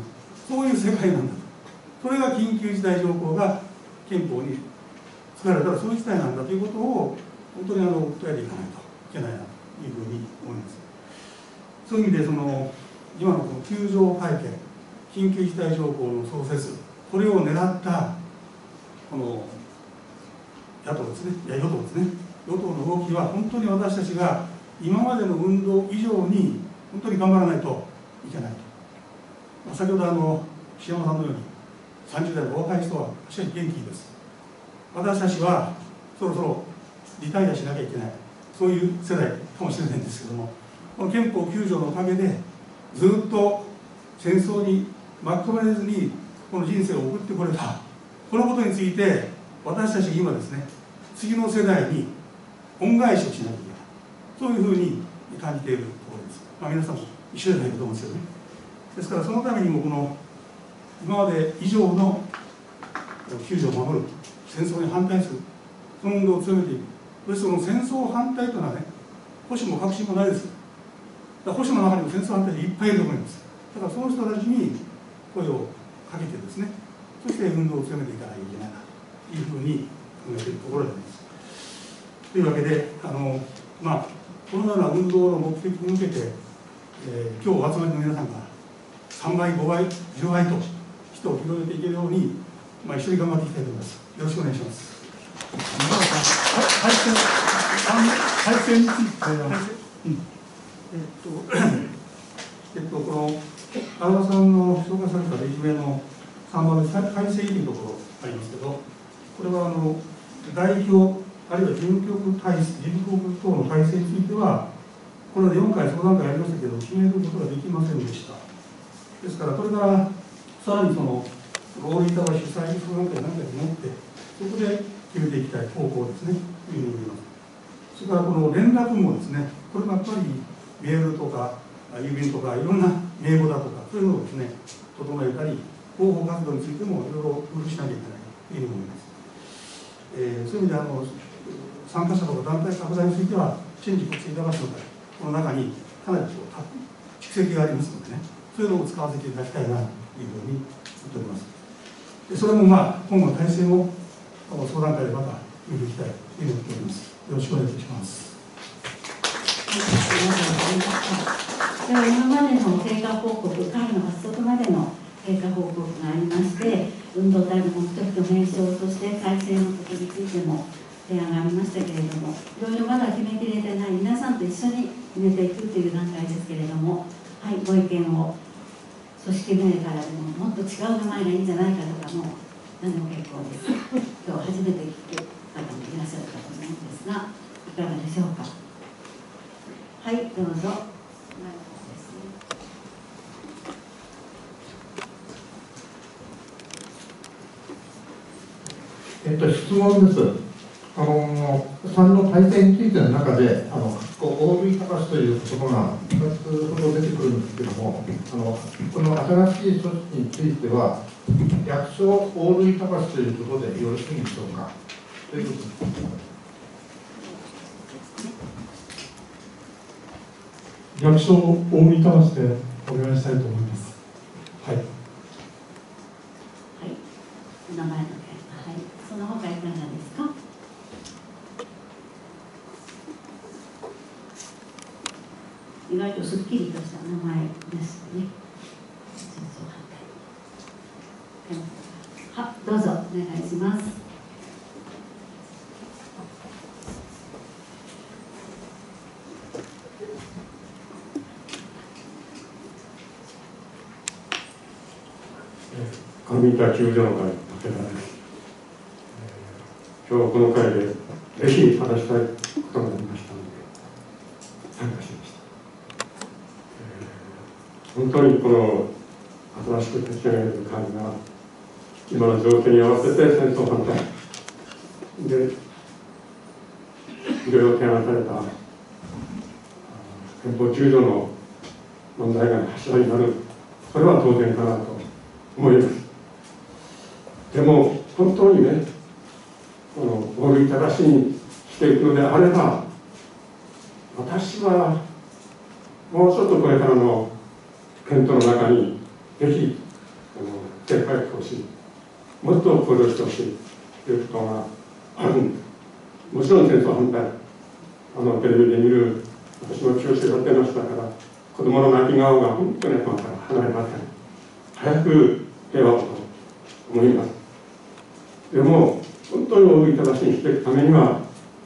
そういう世界なんだと。それが緊急事態条項が憲法に作られたらそういう事態なんだということを本当にあの訴えていかないといけないなというふうに思います。そういう意味でその今のこの救助会見、緊急事態条項の創設、これを狙ったこの野党ですね、いや与党ですね、与党の動きは本当に私たちが今までの運動以上に本当に頑張らないといけないと。先ほどあの岸山さんのようにさんじゅう代の若い人は確かに元気です。私たちはそろそろリタイアしなきゃいけない、そういう世代かもしれないんですけども、この憲法きゅう条のおかげでずっと戦争に巻き込まれずにこの人生を送ってこれた、このことについて私たち今ですね、次の世代に恩返しをしなきゃいけない、そういうふうに感じているところです。まあ、皆さんも一緒じゃないかと思うんですよね。ですからそのためにもこの今まで以上のきゅう条を守る、戦争に反対する、その運動を強めていく。そしてその戦争反対というのはね、保守も革新もないです。だから保守の中にも戦争反対でいっぱいいると思います。だからその人たちに声をかけてですね、そして運動を強めていかなきゃいけないなというふうに考えているところであります。というわけで、あのまあ、このような運動の目的に向けて、えー、今日お集まりの皆さんがさんばい、ごばい、じゅうばいと人を広げていけるように、まあ、一緒に頑張っていきたいと思います。よろしくお願いします。 配線、配線について、うん、えっと、えっと、この荒田さんの紹介されたレジュメのさんばんめ、改正というところありますけど、これはあの代表、あるいは事務局体制、事務局等の体制については、これはよんかい相談会ありましたけど、決めることができませんでした。ですから、これからさらにその、合理板は主催相談会なんかに持って、そこで決めていきたい方向ですね、というふうに思います。それからこの連絡もですね、これもやっぱりメールとか、郵便とか、いろんな名簿だとか、そういうのをですね、整えたり、広報活動についてもいろいろ工夫しなきゃいけないというふうに思います。えー、そういう意味であの、参加者とか団体拡大については、新次国政板橋の会、この中にかなりこう蓄積がありますのでね、そういうのを使わせていただきたいなというふうに思っております。でそれもまあ、今後の体制を相談会でまた見ていきたいというふうに思っております。よろしくお願いいたします。 はい、ありがとうございました。では今までの経過報告、会の発足までの経過報告がありまして、運動体の目的と名称、そして改正のことについても提案がありましたけれども、いろいろまだ決めきれてない皆さんと一緒に決めていくという段階ですけれども、はい、ご意見を組織名からでももっと違う名前がいいんじゃないかとかも何でも結構です。今日初めて聞く方もいらっしゃるかと思うんですが、いかがでしょうか。はい、どうぞ。 えっと、質問です。あのさんの体制についての中で、あの大類隆という言葉がふたつほど出てくるんですけども、あのこの新しい組織については、略称大類隆ということでよろしいんでしょうか。ということです。 略称大類隆でお願いしたいと思います。はい。はい。 お名前の件、はい。その他いかがですか。意外とすっきりとした名前ですね。は、どうぞお願いします。 上板救助の会、武田です。今日はこの会でぜひ話したいことがありましたので参加しました。本当にこの新しく立ち上げる会が今の情勢に合わせて戦争反対でいろいろ提案された憲法きゅう条の問題が柱になる、それは当然かなと思います。でも本当にね、この合理正しにしていくのであれば、私はもうちょっとこれからの検討の中にぜひ撤回してほしい、もっと行動してほしいということがあるんです。もちろん戦争反対、あのテレビで見る、私も教師をやってましたから、子供の泣き顔が本当に頭から離れません。早く平和をと思います。でも、本当におびただしにしていくためには、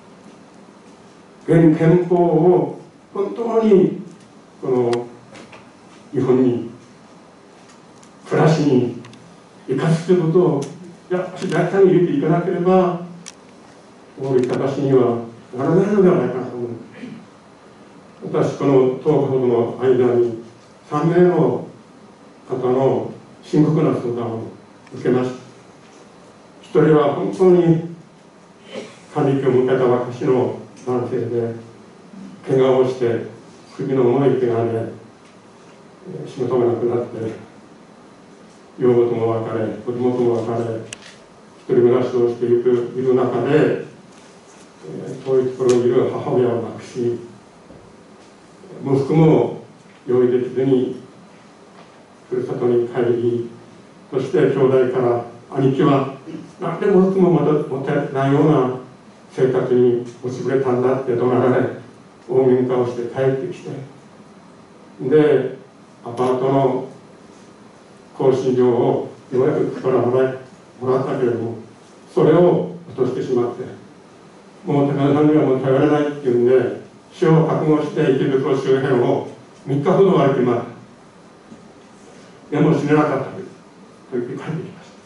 現憲法を本当にこの日本に、暮らしに生かすということを、やっぱり大胆に入れていかなければ、おびただしにはならないのではないかと思います。私、このとおかほどの間に、さんめいの方の深刻な相談を受けました。一人は本当に還暦を迎えた若の男性で、怪我をして首の重い怪我で仕事がなくなって、養母とも別れ、子供とも別れ、一人暮らしをしていくいる中で、遠いところにいる母親を亡くし、息子も用意できずにふるさとに帰り、そして兄弟から兄貴は何でも息子も持てないような生活に落ちぶれたんだって怒鳴られ、大喧嘩をして帰ってきて、でアパートの更新料をようやくからもらいもらったけれども、それを落としてしまって、もう高田さんにはもう頼れないっていうんで、死を覚悟して池袋周辺をみっかほど歩きます。でも死ねなかったと言って帰ってきました。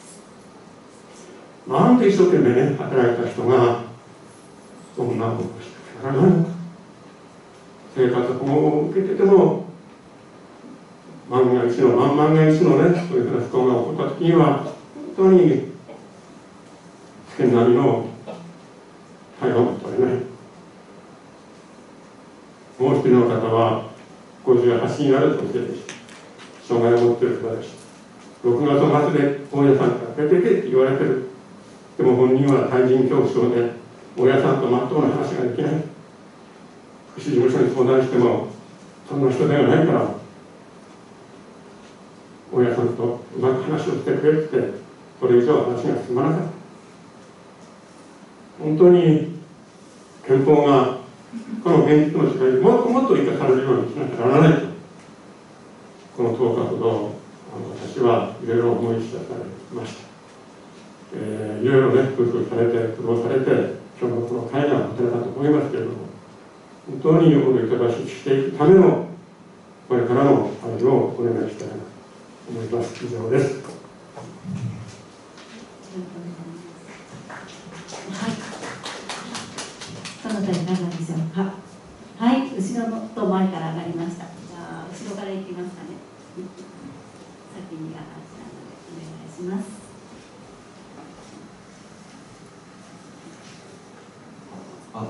なんで一生懸命ね、働いた人がそんなことをしてならないのか。生活保護を受けてても、万が一の万万が一のね、そういうふうな不幸が起こったときには、本当に世間並みの対応も取れない。もう一人の方はごじゅうはちになる女性でした。障害を持っている方でした。ろくがつ末で大家さんから出てけって言われてる。でも本人は対人恐怖症で、大家さんとまっとうな話ができない。福祉事務所に相談しても、そんな人ではないから、大家さんとうまく話をしてくれって、それ以上話が進まなかった。本当に憲法がこの現実の世界でもっともっと生かされるようにしなきゃならないと、このとおかほどあの私はいろいろ思い知らされました。えー、いろいろね、工夫されて、苦労されて、今日のこの会が持てたと思いますけれども、本当におびただしくしていくための、これからの愛をお願いしたいなと思います。以上です。 はい。その他いかがでしょうか。はい、後ろのと前から上がりました。じゃあ後ろから行きますかね。先に上がったのでお願いします。 あ、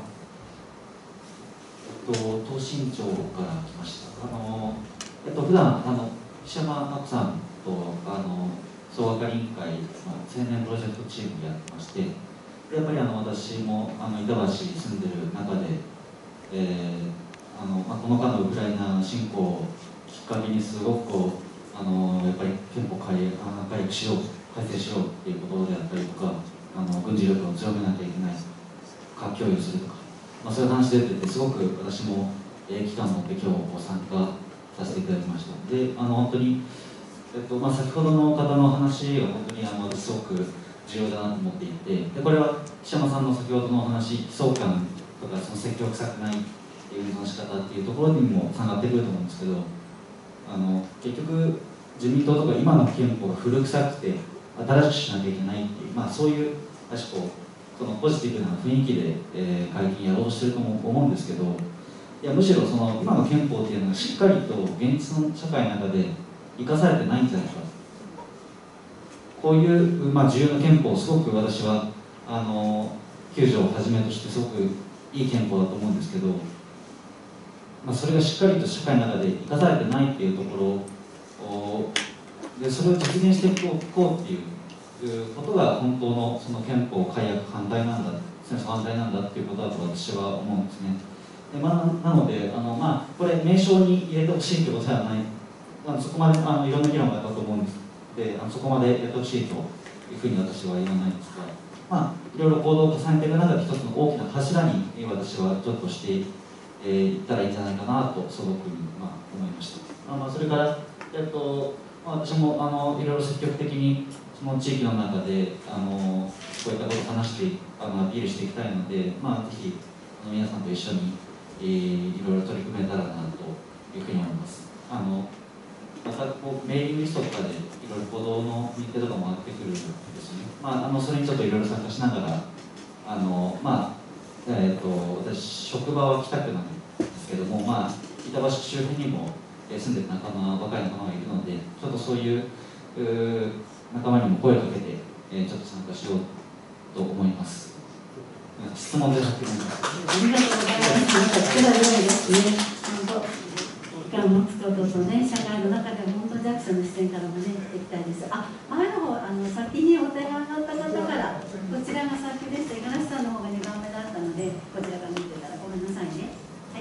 えっと東新町から来ました。あのえっと普段あの石山真子さんとあの総合委員会、まあ、青年プロジェクトチームでやってまして。やっぱりあの私もあの板橋に住んでる中で、えーあのまあ、この間のウクライナ侵攻をきっかけにすごくこうあのやっぱり憲法改革しよう改正しようっていうことであったりとか、あの軍事力を強めなきゃいけない核共有するとか、まあ、そういう話出ててすごく私も、えー、期間を持って今日参加させていただきました。であの本当に、えっとまあ、先ほどの方の話が本当にあのすごく重要だなと思っていて、でこれは岸山さんの先ほどのお話、悲壮感とかその積極臭くないっていうの仕方っていうところにもつながってくると思うんですけど、あの結局自民党とか今の憲法が古臭くて新しくしなきゃいけないっていう、まあ、そういう確かこうそのポジティブな雰囲気で、えー、会議やろうとしてるとも思うんですけど、いやむしろその今の憲法っていうのがしっかりと現実の社会の中で生かされてないんじゃないか。こういう、まあ、重要な憲法をすごく私はあのきゅう条をはじめとしてすごくいい憲法だと思うんですけど、まあ、それがしっかりと社会の中で生かされてないっていうところで、それを実現していこうっていうことが本当のその憲法改悪反対なんだ、戦争反対なんだっていうことだと私は思うんですね。でまあ、なのであの、まあ、これ名称に入れてほしいってことではない、まあ、そこまであのいろんな議論があったと思うんですであのそこまでやってほしいというふうに私は言わないんですが、まあ、いろいろ行動を重ねていく中で一つの大きな柱に私はちょっとしてい、えー、いったらいいんじゃないかなと素朴に、まあ、思いました。あまあ、それから、えっとまあ、私もあのいろいろ積極的にその地域の中であのこういったことを話してあのアピールしていきたいので、まあ、ぜひあの皆さんと一緒に、えー、いろいろ取り組めたらなというふうに思います。あのまたこうメーリングリストとかでいろいろ行動の日程とかも回ってくるんですね。まあ、あのそれにちょっといろいろ参加しながら、あのまあえー、と私、職場は北区なんですけども、まあ、板橋区周辺にも住んでる仲間、若い仲間がいるので、ちょっとそういう、う仲間にも声をかけて、えー、ちょっと参加しようと思います。質問でなくてもありがとうございます。力強いですね。本当時間を持つこととね、社会の中でも本当弱者の視点からもね、いきたいです。あ、前の方、あの先にお手が上がった方から、こちらが先でした。五十嵐さんの方がにばんめだったので、こちらから見てたらごめんなさいね。はい。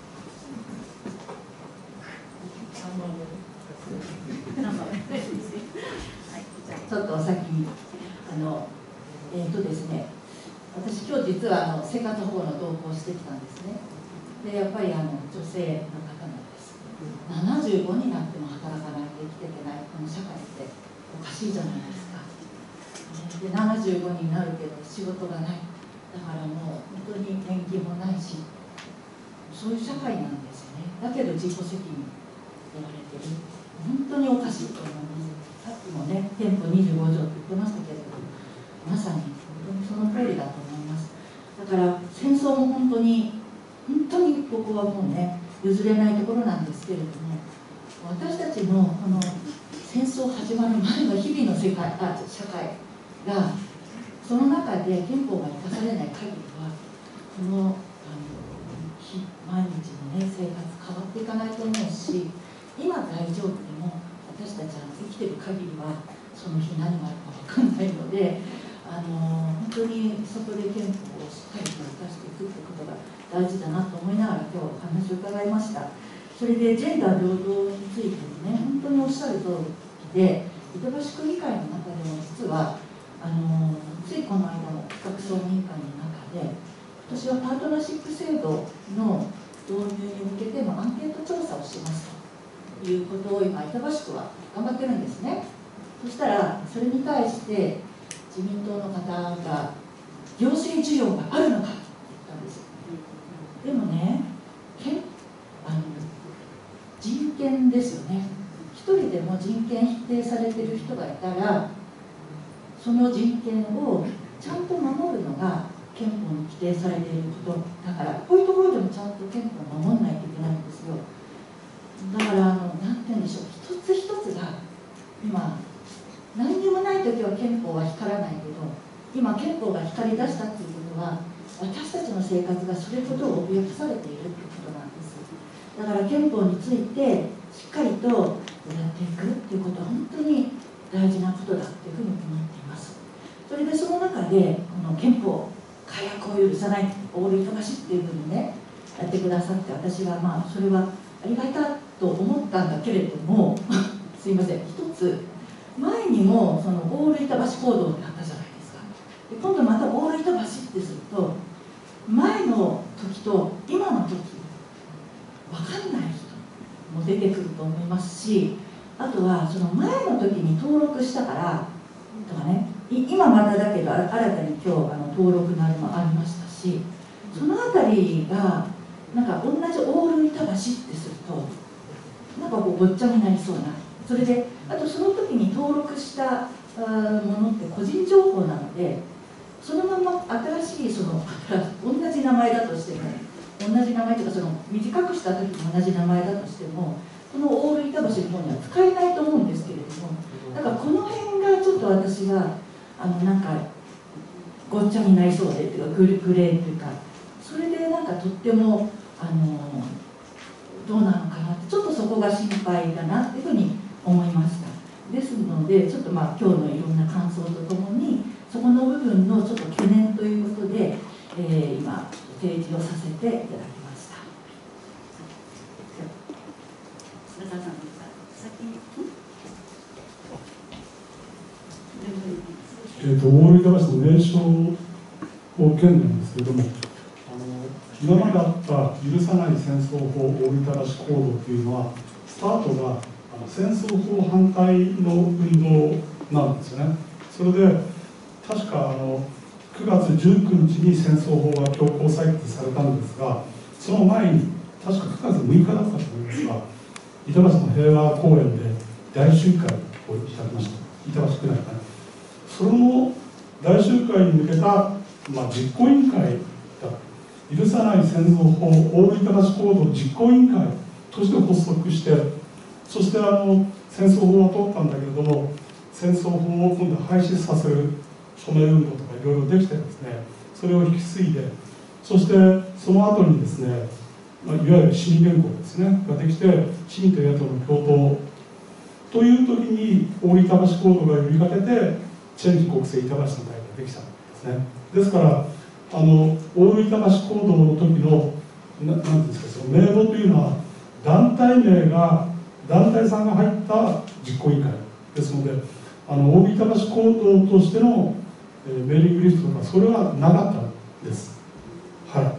ちょっとお先にあのえーとですね、私今日実はあの生活保護の同行をしてきたんですね。でやっぱりあの女性の方なんです。ななじゅうごになっても働かないと生きていけないこの社会っておかしいじゃないですか。でななじゅうごになるけど仕事がない。だからもう本当に年金もないし、そういう社会なんですよね。だけど自己責任って言われてる。本当におかしいと思います。さっきもね、憲法にじゅうご条って言ってましたけれども、まさに本当にその通りだと思います。だから戦争も本当に本当にここはもうね譲れないところなんですけれども、私たちのこの戦争始まる前の日々の世界あ社会がその中で憲法が生かされない限りはこのあの毎日の、ね、生活変わっていかないと思うし、今大丈夫でも私たちは生きてる限りはその日何があるか分かんないので、あの本当にそこで憲法をしっかりと生かしていくってことが大事だなと思いながら今日お話を伺いました。それでジェンダー平等についてもね、本当におっしゃる通りで、板橋区議会の中でも実はあのついこの間の企画総務委員会の中で、今年はパートナーシップ制度の導入に向けてのアンケート調査をしますということを今板橋区は頑張ってるんですね。そしたらそれに対して自民党の方が行政需要があるのかと言ったんです。でもね、けあの人権ですよね。一人でも人権否定されてる人がいたら、その人権をちゃんと守るのが憲法に規定されていることだから、こういうところでもちゃんと憲法を守らないといけないんですよ。だからあの何て言うんでしょう、一つ一つが今何にもない時は憲法は光らないけど、今憲法が光り出したっていうことは私たちの生活がそれほど脅かされているってことなんです。だから憲法についてしっかりとやっていくっていうことは本当に大事なことだっていうふうに思っています。それでその中でこの憲法改悪を許さないオール板橋っていうふうにねやってくださって、私はまあそれはありがたいと思ったんだけれどもすいません、一つ前にもそのオール板橋行動ってあったじゃないですか。で今度またオール板橋ってすると前の時と今の時分かんない人も出てくると思いますし、あとはその前の時に登録したからとかね、今まただけど新たに今日あの登録のあれもありましたし、そのあたりがなんか同じオール板橋ってするとなんかこうごっちゃになりそうな。それであとその時に登録したものって個人情報なので、そのまま新しいその同じ名前だとしても同じ名前というかその短くした時に同じ名前だとしてもこのオール板橋の方には使えないと思うんですけれども、だからこの辺がちょっと私はあのなんかごっちゃになりそうでっていうかグレグレーっていうか、それでなんかとってもあのどうなのかなって、ちょっとそこが心配だなっていうふうに思いました。ですのでちょっとまあ今日のいろんな感想とともにそこの部分のちょっと懸念ということで、えー、今提示をさせていただきました。菅田さん、先に。 とオール板橋の名称を県なんですけれども、あの今まであった許さない戦争法大分橋行動というのは、スタートがあの戦争法反対の運動なんですよね。それで確かあのくがつじゅうくにちに戦争法が強行採決されたんですが、その前に確かくがつむいかだったと思いますが、板橋の平和公園で大集会を開きました。板橋区内かな。その大集会に向けた、まあ、実行委員会だ。許さない戦争法大分橋行動実行委員会として発足して、そしてあの戦争法は通ったんだけれども、戦争法を今度廃止させる署名運動とかいろいろできてですね、それを引き継いで、そしてその後にですね、まあ、いわゆる市民連合ですねができて、市民と野党の共闘という時に大分橋行動が呼びかけてチェンジ国政板橋の会ができたんですね。ですからあの大分橋行動の時のななんていうんですか、その名簿というのは団体名が団体さんが入った実行委員会ですので、あの大分橋行動としての、えー、メーリングリストとかそれはなかったんです。はい。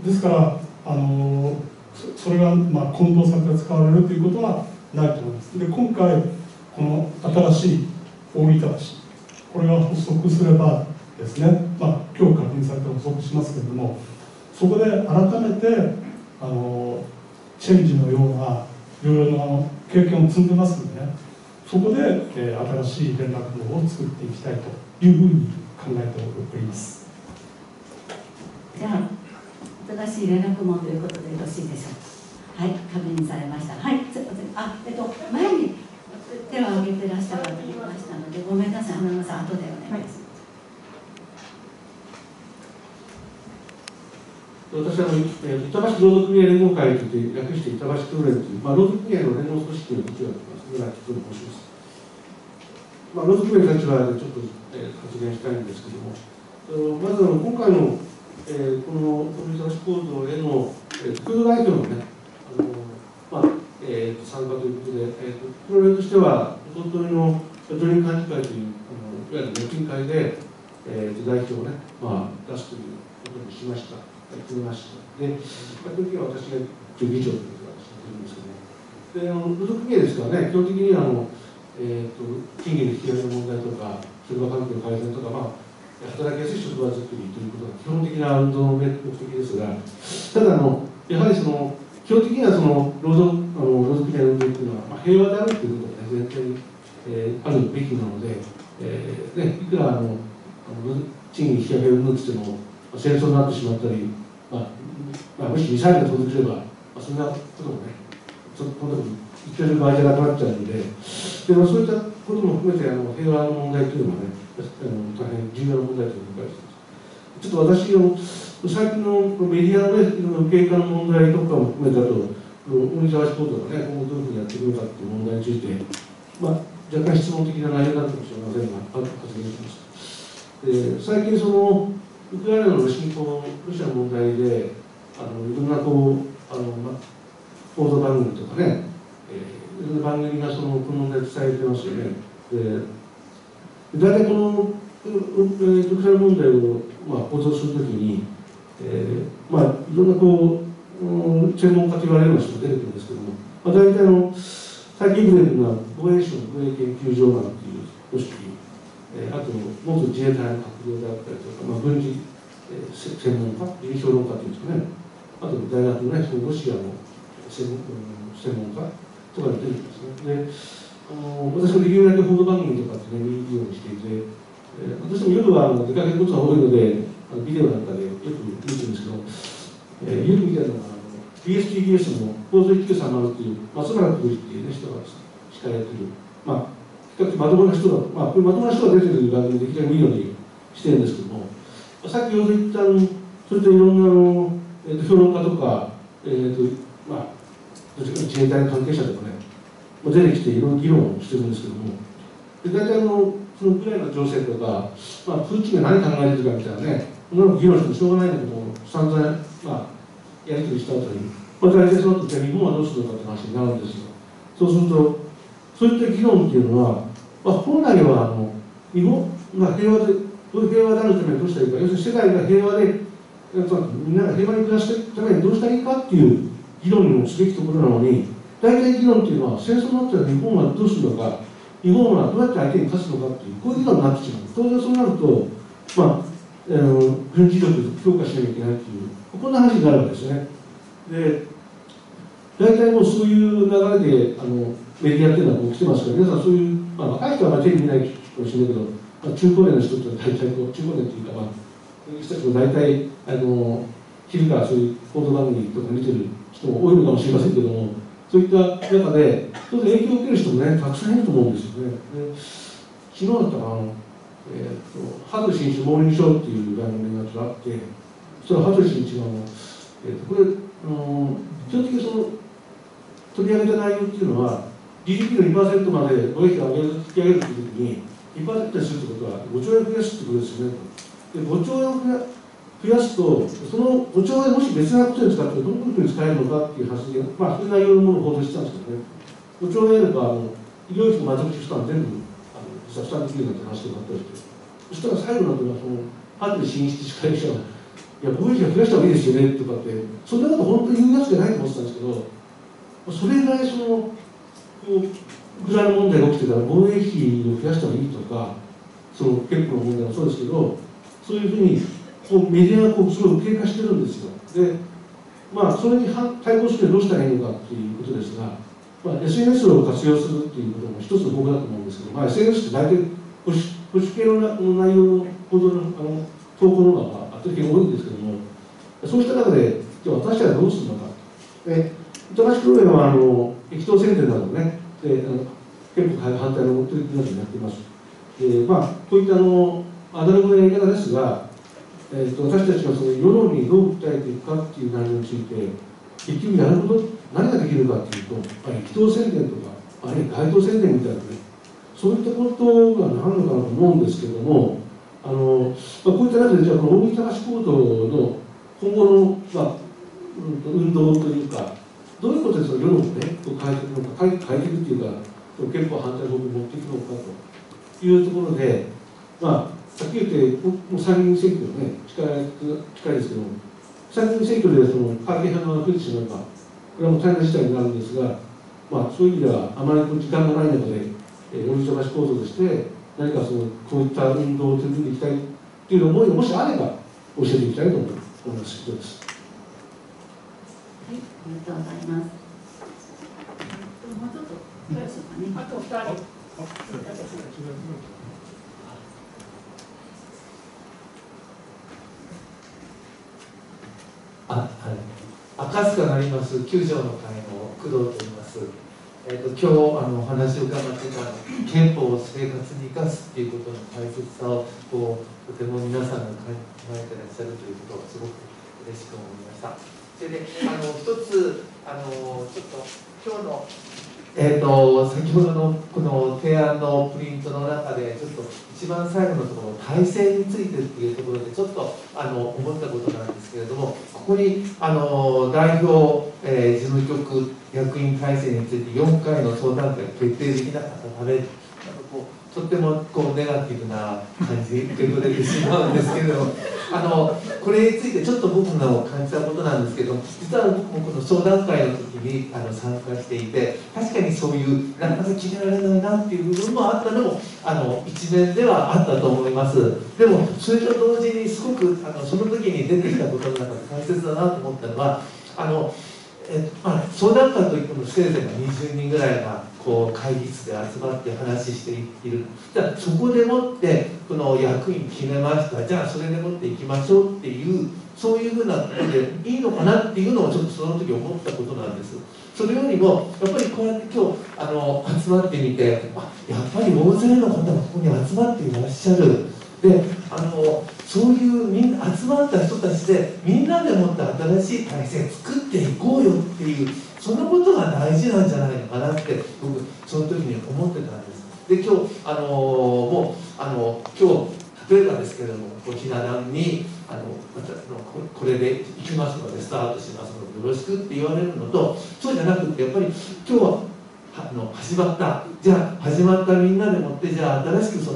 ですからあのー、そ, それが、まあ、混同されて使われるということはないと思います。で今回この新しい大分橋、これが発足すればですね、まあ、今日確認されて発足しますけれども、そこで改めてあのチェンジのようないろいろな経験を積んでますのでね、そこで、えー、新しい連絡網を作っていきたいというふうに考えております。 じゃあ新しい連絡網ということでよろしいでしょうか。はい、確認されました。はい、あ、えっと前に手を挙げてらっしゃる方がいましたので、ごめんなさい、花村さん後でお願いします。 私はあの、えー、板橋労働組合連合会といって略して板橋協連という、まあ、労働組合の連合組織の議長をやってます村木と申します。まあ、労働組合の立場でちょっと、えー、発言したいんですけども、まずあの今回の、えー、この大分橋行動への、えー、副代表のね、あのまあえー、参加ということで、えー、プロレとしてはおとといの常任幹事会というあのいわゆる預金会で、えー、代表をね、まあ、出すということにしました。決めました。で、この時は私が議長ということがしてるんですけどね。で、あの労働組合ですからね、基本的にあの、えーと、賃金の引き上げの問題とか、職場環境の改善とか、まあ、働きやすい職場作りということが基本的な運動の目的ですが、ただあの、やはりその、基本的にはその労働あの労働組合の運動というのは、まあ、平和であるということが、ね、前提に、えー、あるべきなので、えーね、いくらあの賃金引き上げを運動しても、戦争になってしまったり、まあまあ、もしミサイルが飛んでくれば、まあ、そんなこともね、その時に言ってる場合じゃなくなっちゃうので、でまあ、そういったことも含めてあの平和の問題というのはね、あの大変重要な問題というのを理解しています。ちょっと私の最近のメディアの、ね、いろんな経過の問題とかも含めてだと、大分橋行動がね、今後どういうふうにやっていくのかという問題について、まあ、若干質問的な内容だったかもしれませんが、発言しました。で最近そのウクライナの侵攻、ロシアの問題で、あのいろんなこうあの、ま、報道番組とかね、えー、いろんな番組がそのこの問題を伝えてますよね。で大体このウクライナ問題を、まあ、報道するときに、えーまあ、いろんなこう、うん、専門家と言われるような人が出てくるんですけども、まあ、大体の最近出てくるのは防衛省の防衛研究所なんていう組織、えー、あと元自衛隊の閣僚であったりとか、まあ、軍事、えー、専門家、臨評論家というんですかね、あと大学のね、そのロシアの専門、専門家とかが出てくるんですね。であの私もできるだけ報道番組とかってね、見るようにしていて、えー、私も夜はあの出かけることが多いので、あのビデオなんかでよく見てるんですけど、えー、よく見てるのが、ビーエスティービーエス の放送いちきゅうさんまるという松村浩二っていう、ね、人が司会やってる、まあ、比較的まともな人だ、まあ、これまともな人が出てる番組でできるだけ見るようにしてるんですけども、さっきほど言ったあの、それといろんなあの、えー、と評論家とか、えーとまあ、自衛隊の関係者とかね、出てきていろいろ議論をしてるんですけども、で大体あのそのウクライナ情勢とか、まあ、プーチンが何考えてるかみたいなね、そんなの議論してもしょうがないんだけども、散々、まあ、やり取りした後に、まあ、大体その後、日本はどうするのかって話になるんですよ。そうすると、そういった議論っていうのは、まあ、本来はあの日本が平和でどういう平和であるためにどうしたらいいか、要するに世界が平和でみんなが平和に暮らしていくためにどうしたらいいかっていう議論をすべきところなのに、大体議論っていうのは戦争になったら日本はどうするのか、日本はどうやって相手に勝つのかっていう、こういう議論になってしまう。当然そうなると、まあ、あの軍事力強化しなきゃいけないっていう、こんな話になるわけですね。で、大体もうそういう流れであのメディアっていうのはこう来てますから、皆さんそういう、まあ、若い人はまあテレビ見ないかもしれないけど、まあ、中高年の人って大体こう、中高年っていうか、まあ、そういう人たちも大体、あの昼からそういう報道番組とか見てる人も多いのかもしれませんけども、そういった中で、当然影響を受ける人もね、たくさんいると思うんですよね。で昨日だったかな、あのえー、と羽鳥慎一モーニングショーっていう番組があって、それは羽鳥慎一があの、えー、とこれあの、基本的にその取り上げた内容っていうのは、ジーディーピー のにパーセントまで貿易を上げる引き上げるというときに、にパーセントにするということはごちょうえん増やすということですよね。でごちょうえんを増や増やすと、そのごちょうえんもし別なことに使ってどういうふうに使えるのかっていう話で、まあ、そういう内容のものを報道してたんですけどね、ごちょうえんあればあの医療費と満足費負担全部あの実は負担できるなんて話とかあったりして、そしたら最後のというのは、その羽鳥慎一司会者が、いや、貿易は増やした方がいいですよねとかって、そんなこと本当に言うやつじゃないと思ってたんですけど、それぐらいその、こう、ウクライナ問題が起きてたら、貿易費を増やした方がいいとか、その結構の問題もそうですけど、そういうふうに、こうメディアがこうすごい経過してるんですよ。で、まあ、それに対抗するにはどうしたらいいのかっていうことですが、まあ、エスエヌエス を活用するっていうことも一つの方法だと思うんですけど、まあ、エスエヌエス って大体保守、保守系の内容の報道のあの投稿の方が圧倒的に多いんですけども、そうした中で、じゃあ私たちはどうするのか。で、板橋黒岩はあの駅頭宣伝などね、であの憲法改正反対の取り組みなどをやっています。で、まあ、こういったあのアナログなやり方ですが、えー、と私たちがその世論にどう訴えていくかっていう内容について、結局やること、何ができるかっていうと、駅頭宣伝とか、あるいは街頭宣伝みたいなね、そういったことが何なのかなと思うんですけども、あのまあ、こういった中で、じゃあ、この大井隆行動の今後の、まあ、運動というか、どういうことでその世論をね、こう変えていくのか、変えていくっていうか、憲法反対法に持っていくのかというところで、まあ、さっき言って、もう参議院選挙ね、近い近いですけども、参議院選挙でその会計派が増えてしまえば、これはもう大変な事態になるんですが、まあ、そういう意味では、あまり時間がない中で、えー、大井橋構造として、何かそのこういった運動を取り組んでいきたいという思いがもしあれば、教えていきたいと思います。以上です。 はい、ありがとうございます。もうちょっと、どうでしょうかね。あとふたり。 あ、はい。赤塚なります九条の会の工藤と言います。えっ、ー、と今日あのお話を伺ってた憲法を生活に生かすっていうことの大切さをこうとても皆さんが考えてらっしゃるということがすごく嬉しく思いました。それであの一つあのちょっと今日のえー、と先ほどのこの提案のプリントの中でちょっと一番最後のところ体制についてっていうところでちょっとあの思ったことなんですけれども、ここにあの代表、えー、事務局役員体制についてよんかいの相談会決定できなかったため、こうとってもこうネガティブな感じで受け取れてしまうんですけれども、あのこれについてちょっと僕の感じたことなんですけど、実は僕もこの相談会の時にあの参加していて、確かにそういうなかなか決められないなっていう部分もあったのもあの一面ではあったと思います。でもそれと同時にすごくあのその時に出てきたことの中で大切だなと思ったのは、あのえまあ、相談会といってもせいぜいにじゅうにんぐらいがこう会議室で集まって話している。じゃあそこでもってこの役員決めました、じゃあそれでもっていきましょうっていう、そういうふうなことでいいのかなっていうのをちょっとその時思ったことなんです。それよりもやっぱりこうやって今日あの集まってみて、あ、やっぱり大勢の方がここに集まっていらっしゃる。であのそういうみんな集まった人たちでみんなでもって新しい体制作っていこうよっていう、そのことが大事なんじゃないのかなって僕その時に思ってたんです。で今日あのもうあの今日例えばですけれども、こうひな壇にあのこれで行きますのでスタートしますのでよろしくって言われるのと、そうじゃなくてやっぱり今日はあの始まった、じゃあ始まったみんなでもって、じゃあ新しくその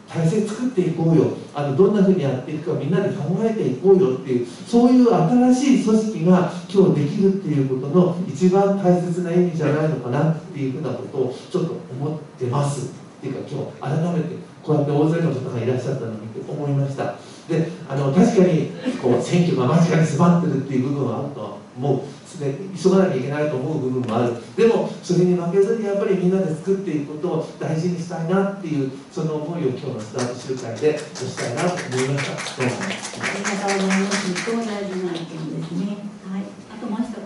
体制作っていこうよ、あのどんなふうにやっていくかみんなで考えていこうよっていう、そういう新しい組織が今日できるっていうことの一番大切な意味じゃないのかなっていうふうなことをちょっと思ってますっていうか、今日改めてこうやって大勢の方がいらっしゃったのにって思いました。であの確かにこう選挙が間近に迫ってるっていう部分はあるとは思う。で急がなきゃいけないと思う部分もある。でもそれに負けずにやっぱりみんなで作っていくことを大事にしたいなっていうその思いを今日のスタート集会でしたいなと思いました。どうもありがとうございます。とても大事な意見ですね。はい。あともう一方。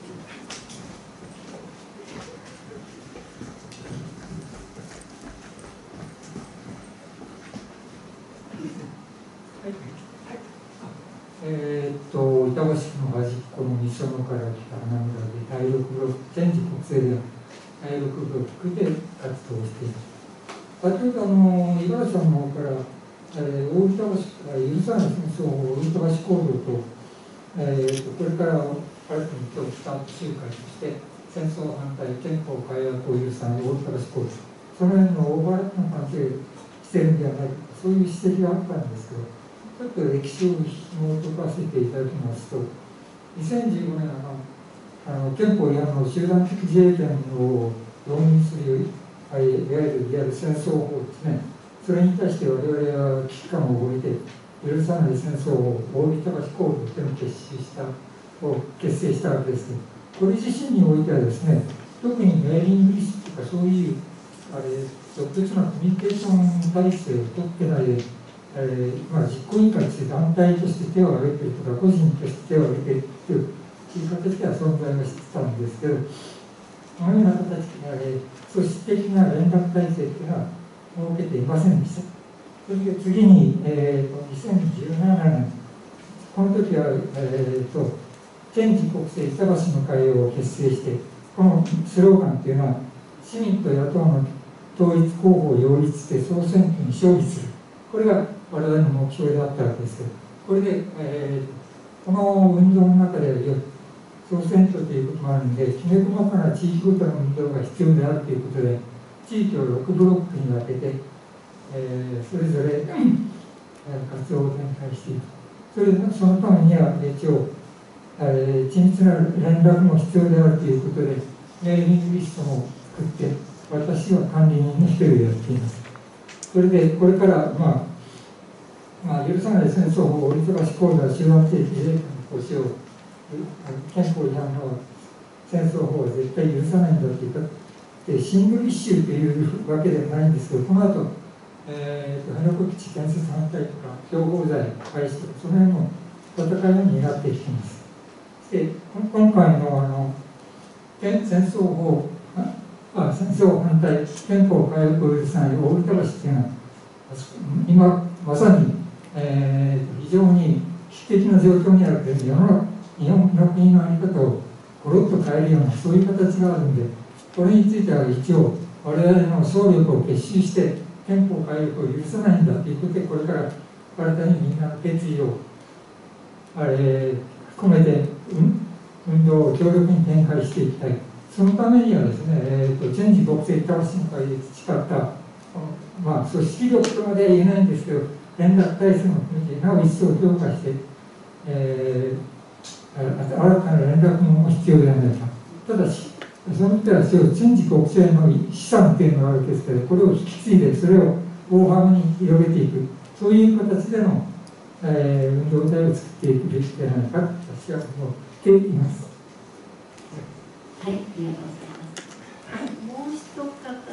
えー、っと板橋区の端っこの西野から来た花村で第六ブロック全治国政で第六ブロックで活動しています。先ほどあの五十嵐さんの方から、えー、大分橋から許さない戦争を大分橋行動と、えー、とこれから新たに今日スタート集会として戦争反対憲法改悪を許さない大分橋行動、その辺のオーバーラップの関係してるんではないか、そういう指摘があったんですけど、ちょっと歴史を紐解かせていただきますと、にせんじゅうごねんのあの憲法違反の集団的自衛権を導入する、いわゆるいわゆる戦争法ですね、それに対して我々は危機感を覚えて、許さない戦争を大分橋行動というのを結集したを結成したわけですけど、これ自身においてはですね、特にメーリングリストとかそういうあれ特別なコミュニケーション体制を取ってないで、えーまあ、実行委員会として団体として手を挙げているとか個人として手を挙げているという形では存在はしてたんですけど、このような形で組織的な連絡体制というのは設けていませんでした。それで次に、えー、とにせんじゅうななねん、この時は、えー、と県自国政板橋の会を結成して、このスローガンというのは市民と野党の統一候補を擁立して総選挙に勝利する、これが我々の目標であったわけですけど、これで、えー、この運動の中で総選挙ということもあるので、きめ細かな地域ごとの運動が必要であるということで、地域をろくブロックに分けて、えー、それぞれ、えー、活動を展開している。それでそのためには一応、えー、緻密な連絡も必要であるということで、メーリングリストも作って、私は管理人の一人でやっています。それでこれから、まあまあ、許さない戦争法、大分橋行動は集団的自衛権の行使を、憲法違反の戦争法は絶対許さないんだというか、でシングルイシューというわけではないんですけど、この後、えー、辺野古基地建設反対とか、共謀罪廃止とか、その辺も戦いを担ってきています。で今回のあの戦争法、あ戦争反対、憲法改悪を許さない大分橋というのは、今まさに、えー、非常に危機的な状況にあるという世の中、日本の国の在り方をコロッと変えるようなそういう形があるので、これについては一応我々の総力を結集して憲法改悪を許さないんだということで、これから新たにみんなの決意をあれ含めて、うん、運動を強力に展開していきたい。そのためにはですね、えーと、チェンジ国政板橋の会で培った、まあ、組織力とまでは言えないんですけど、連絡体制の組なお一層強化して、えー、新たな連絡も必要ではないか。ただし、その点はチェンジ国政の資産というのがあるわけですけど、これを引き継いで、それを大幅に広げていく、そういう形での、えー、運動体を作っていくべきではないかと私は思っています。 はい、ありがとうございます。もう一方、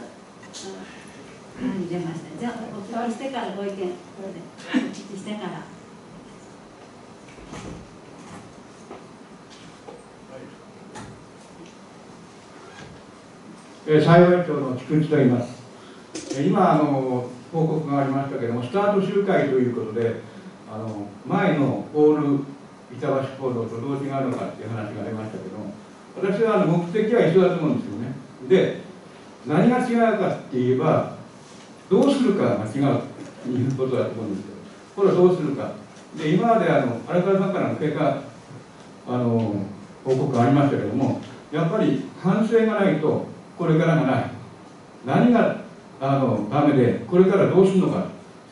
はい、出ました。じゃあ、お聞きしてからご意見、これでお聞きしてから。 えー、幸い町の菊池と言います。えー、今あの報告がありましたけれども、スタート集会ということで、あの前のオール板橋行動とどう違うのかっていう話がありましたけども、私はあの目的は一緒だと思うんですよね。で、何が違うかって言えば、どうするかが違うということだと思うんですけど、これはどうするか。で、今まであの荒川さんからの経過あの報告がありましたけれども、やっぱり反省がないとこれからがない。何があのダメで、これからどうするのか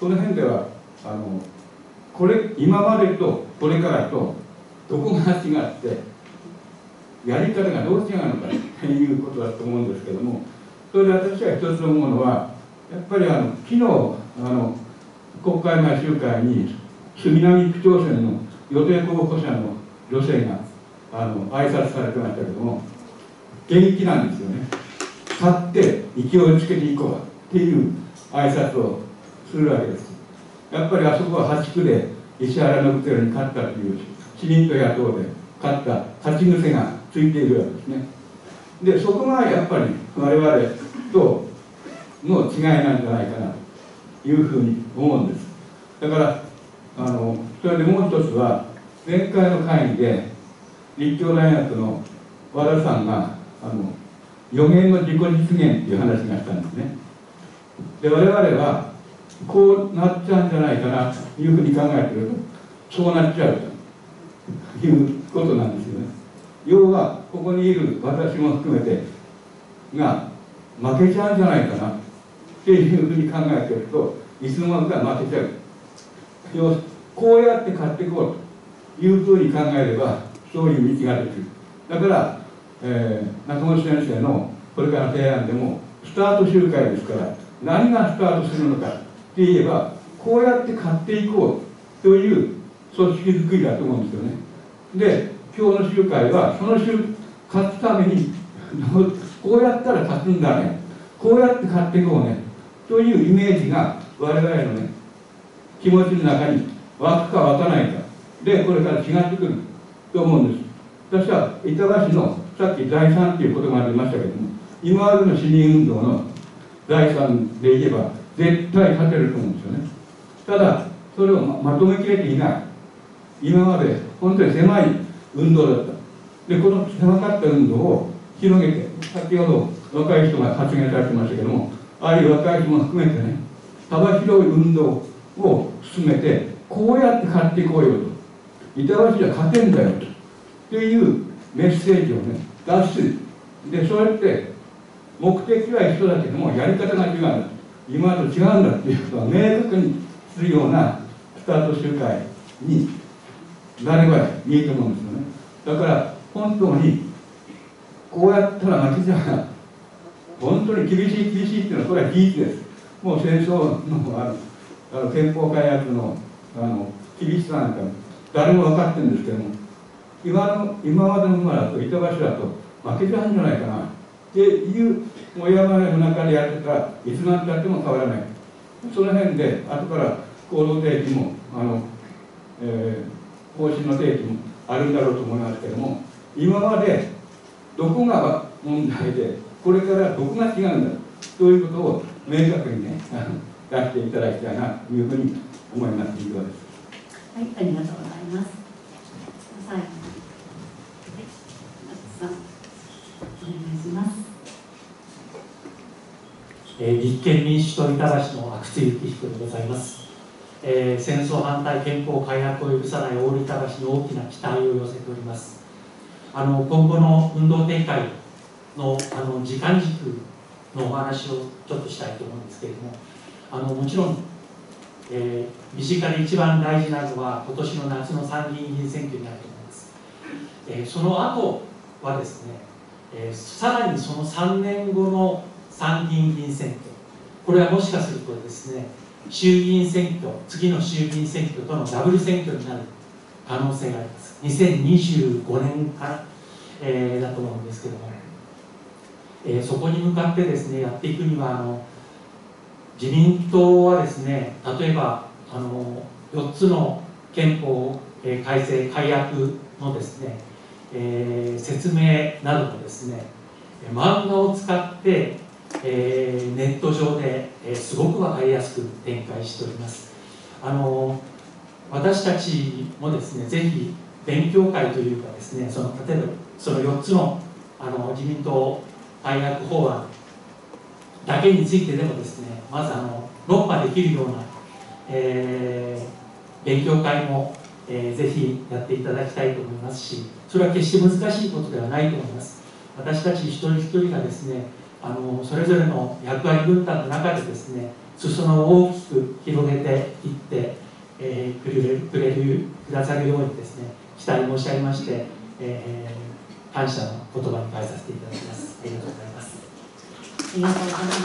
その辺ではあのこれ今までとこれからとどこが違ってやり方がどう違うのかということだと思うんですけども、それで私は一つ思うのはやっぱりあの昨日あの国会前集会に杉並区長選の予定候補者の女性があの挨拶されてましたけども、元気なんですよね。立って勢いをつけていこうっていう挨拶をするわけです。やっぱりあそこははち区で石原伸晃に勝ったという自民党野党で勝った勝ち癖がついているわけですね。でそこがやっぱり我々との違いなんじゃないかなというふうに思うんです。だからあのそれでもう一つは前回の会議で立教大学の和田さんがあの予言の自己実現っていう話がしたんですね。で我々はこうなっちゃうんじゃないかなというふうに考えているとそうなっちゃうということなんですよね。要はここにいる私も含めてが負けちゃうんじゃないかなっていうふうに考えているといつの間にか負けちゃう。要こうやって勝っていこうというふうに考えればそういう道ができる。だから、えー、中本先生のこれからの提案でもスタート集会ですから何がスタートするのかって言えばこうやって勝っていこうという組織づくりだと思うんですよね。で今日の集会はその集勝つためにこうやったら勝つんだね、こうやって勝っていこうねというイメージが我々のね気持ちの中に湧くか湧かないかでこれから違ってくると思うんです。私は板橋のさっきだいさんという言葉が出ましたけども、今までの市民運動のだいさんで言えば絶対勝てると思うんですよね。ただそれを ま, まとめきれていない。今まで本当に狭い運動だった。でこの狭かった運動を広げて、先ほど若い人が発言されてましたけども、ああいう若い人も含めてね幅広い運動を進めてこうやって勝っていこうよと、板橋じゃ勝てんだよとっていうメッセージをね出す。でそうやって目的は一緒だけどもやり方が違うんだ、今までと違うんだっていうことは明確にするようなスタート集会になればいいと思うんですよね。だから本当にこうやったら負けじゃない、本当に厳しい厳しいっていうのはこれは事実です。もう戦争のあのあの憲法改悪のあの厳しさなんか誰も分かってるんですけども、今の今までの馬だと板橋だと負けちゃうんじゃないかなっていうもやまやの中でやってたらいつまでたっても変わらない。その辺で後から行動提起もあの、えー、方針の提起もあるんだろうと思いますけども、今までどこが問題でこれからどこが違うんだということを明確にね出していただきたいなというふうに思います。以上です。 はい、ありがとうございます。最後に、はい、夏さん、お願いします。 えー、立憲民主党板橋の阿久津幸彦でございます。えー、戦争反対憲法改悪を許さないオール板橋に大きな期待を寄せております。あの今後の運動展開のあの時間軸のお話をちょっとしたいと思うんですけれども、あのもちろん、えー、身近で一番大事なのは今年の夏の参議院議員選挙になると思います。えー、その後はですね、えー、さらにそのさんねんごの参議院議員選挙、これはもしかするとですね、衆議院選挙、次の衆議院選挙とのダブル選挙になる可能性があります。にせんにじゅうごねんから、えー、だと思うんですけども、えー、そこに向かってですねやっていくにはあの自民党はですね、例えばあのよっつの憲法、えー、改正改悪のですね、えー、説明などもですね漫画を使って、えー、ネット上で、えー、すごく分かりやすく展開しております。あの私たちもですねぜひ勉強会というかですね、その例えばそのよっつの、あの自民党改悪法案だけについてでもですね、まずあの論破できるような、えー、勉強会も、えー、ぜひやっていただきたいと思いますし、それは決して難しいことではないと思います。私たち一人一人がですね、あのそれぞれの役割分担の中でですね、 裾野を大きく広げていって、えー、くれるくれるくださるようにですね、期待申し上げまして、えー、感謝の言葉に変えさせていただきます。ありがとうございます。 ありがとうございます。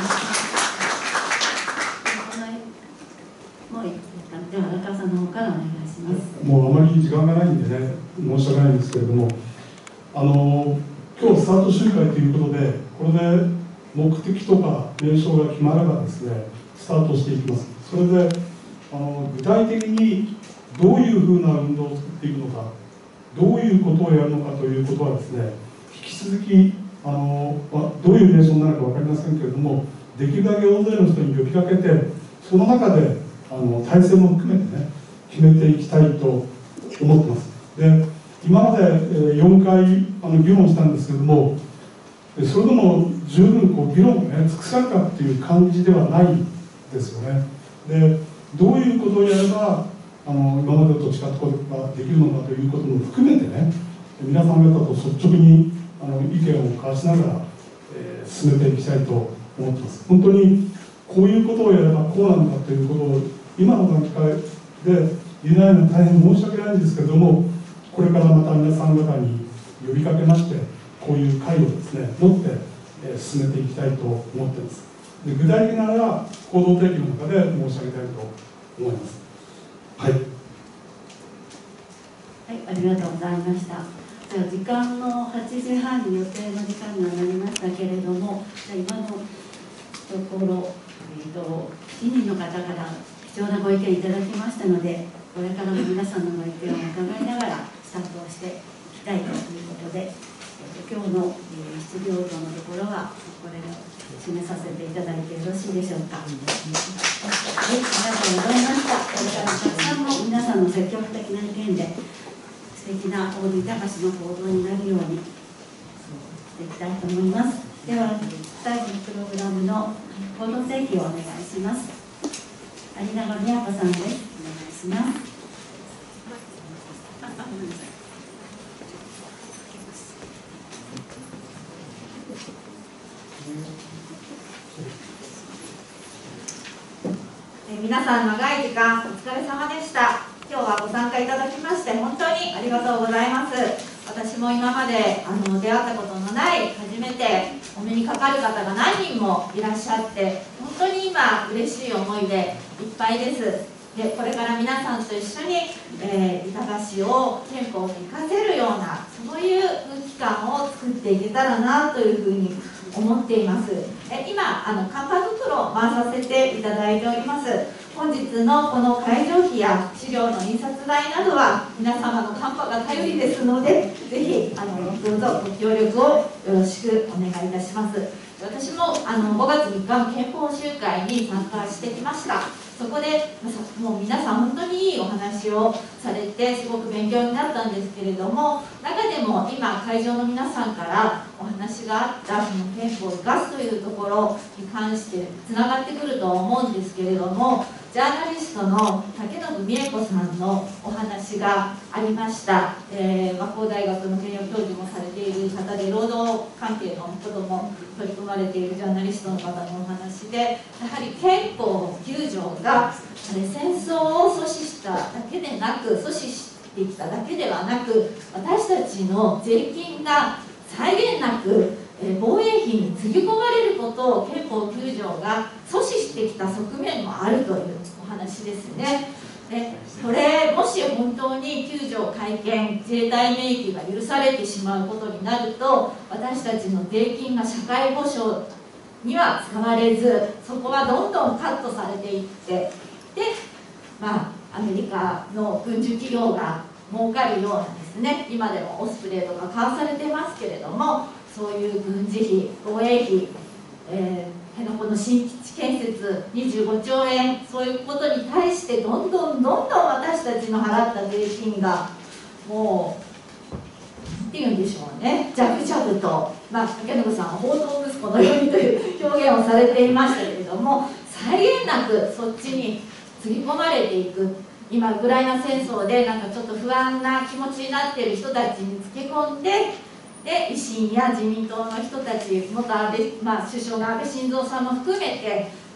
もういいですか。では荒川さんの方からお願いします。 もうあまり時間がないんでね、申し訳ないんですけれども、あの今日スタート集会ということで、これで目的とか名称が決まればですね、スタートしていきます。それであの具体的にどういうふうな運動を作っていくのか、どういうことをやるのかということはですね、引き続きあの、まあ、どういう名称になるか分かりませんけれども、できるだけ大勢の人に呼びかけて、その中であの体制も含めてね、決めていきたいと思ってます。で、今までよんかいあの議論したんですけれども、それでも十分こう議論がね、尽くされたっていう感じではないですよね。で、どういうことをやればあの今までと違ったことができるのかということも含めてね、皆さん方と率直にあの意見を交わしながら、えー、進めていきたいと思ってます。本当にこういうことをやればこうなんだということを今の段階で言えないのは大変申し訳ないんですけれども、これからまた皆さん方に呼びかけまして、こういう会をですね、持って、えー、進めていきたいと思っています。で、具体的なのは行動提起の中で申し上げたいと思います。はい。はい、 ありがとうございました。じゃあ時間のはちじはんに予定の時間にはなりましたけれども、じゃあ今のところ、えー、としちにんの方から貴重なご意見いただきましたので、これからも皆さんのご意見を伺いながらスタートをしていきたいということで、えー、と今日の、えー、質疑応答のところはこれを締めさせていただいてよろしいでしょうか。はい、ありがとうございました。これからたくさんの皆さんの積極的な意見で素敵な大井隆の行動になるようにしていきたいと思います。では最後のプログラムの行動提起をお願いします。有永美也子さんです。お願いします。 え皆さん長い時間お疲れ様でした。今日はご参加いただきまして本当にありがとうございます。私も今まであの出会ったことのない初めてお目にかかる方が何人もいらっしゃって本当に今嬉しい思いでいっぱいです。でこれから皆さんと一緒に、えー、板橋を憲法に生かせるようなそういう空気感を作っていけたらなというふうに思っています。え今あの看板袋を回させていただいております。本日のこの会場費や資料の印刷代などは皆様のカンパが頼りですので、ぜひあのどうぞご協力をよろしくお願いいたします。私もあのごがつみっかの憲法集会に参加してきました。そこでもう皆さん本当にいいお話をされてすごく勉強になったんですけれども、中でも今会場の皆さんからお話があったその憲法を生かすというところに関してつながってくると思うんですけれども、ジャーナリストの竹信美恵子さんのお話がありました。えー、和光大学の名誉教授もされている方で労働関係のことも取り組まれているジャーナリストの方のお話で、やはり憲法きゅう条が戦争を阻止しただけでなく阻止してきただけではなく、私たちの税金が際限なく防衛費につぎ込まれることを憲法きゅう条が阻止してきた側面もあるというお話ですね。でこれもし本当にきゅう条改憲自衛隊明記が許されてしまうことになると、私たちの税金が社会保障には使われず、そこはどんどんカットされていって、でまあアメリカの軍需企業が儲かるようなですね、今でもオスプレイとか買わされてますけれども、そういう軍事費、防衛費、えー辺野古の新基地建設にじゅうごちょうえん、そういうことに対してどんどんどんどん私たちの払った税金がもうっていうんでしょうね、ジャブジャブと、まあ、竹信さんは放蕩息子のようにという表現をされていましたけれども、際限なくそっちにつぎ込まれていく。今ウクライナ戦争でなんかちょっと不安な気持ちになっている人たちにつけ込んで、で維新や自民党の人たち、元安倍、まあ、首相の安倍晋三さんも含めて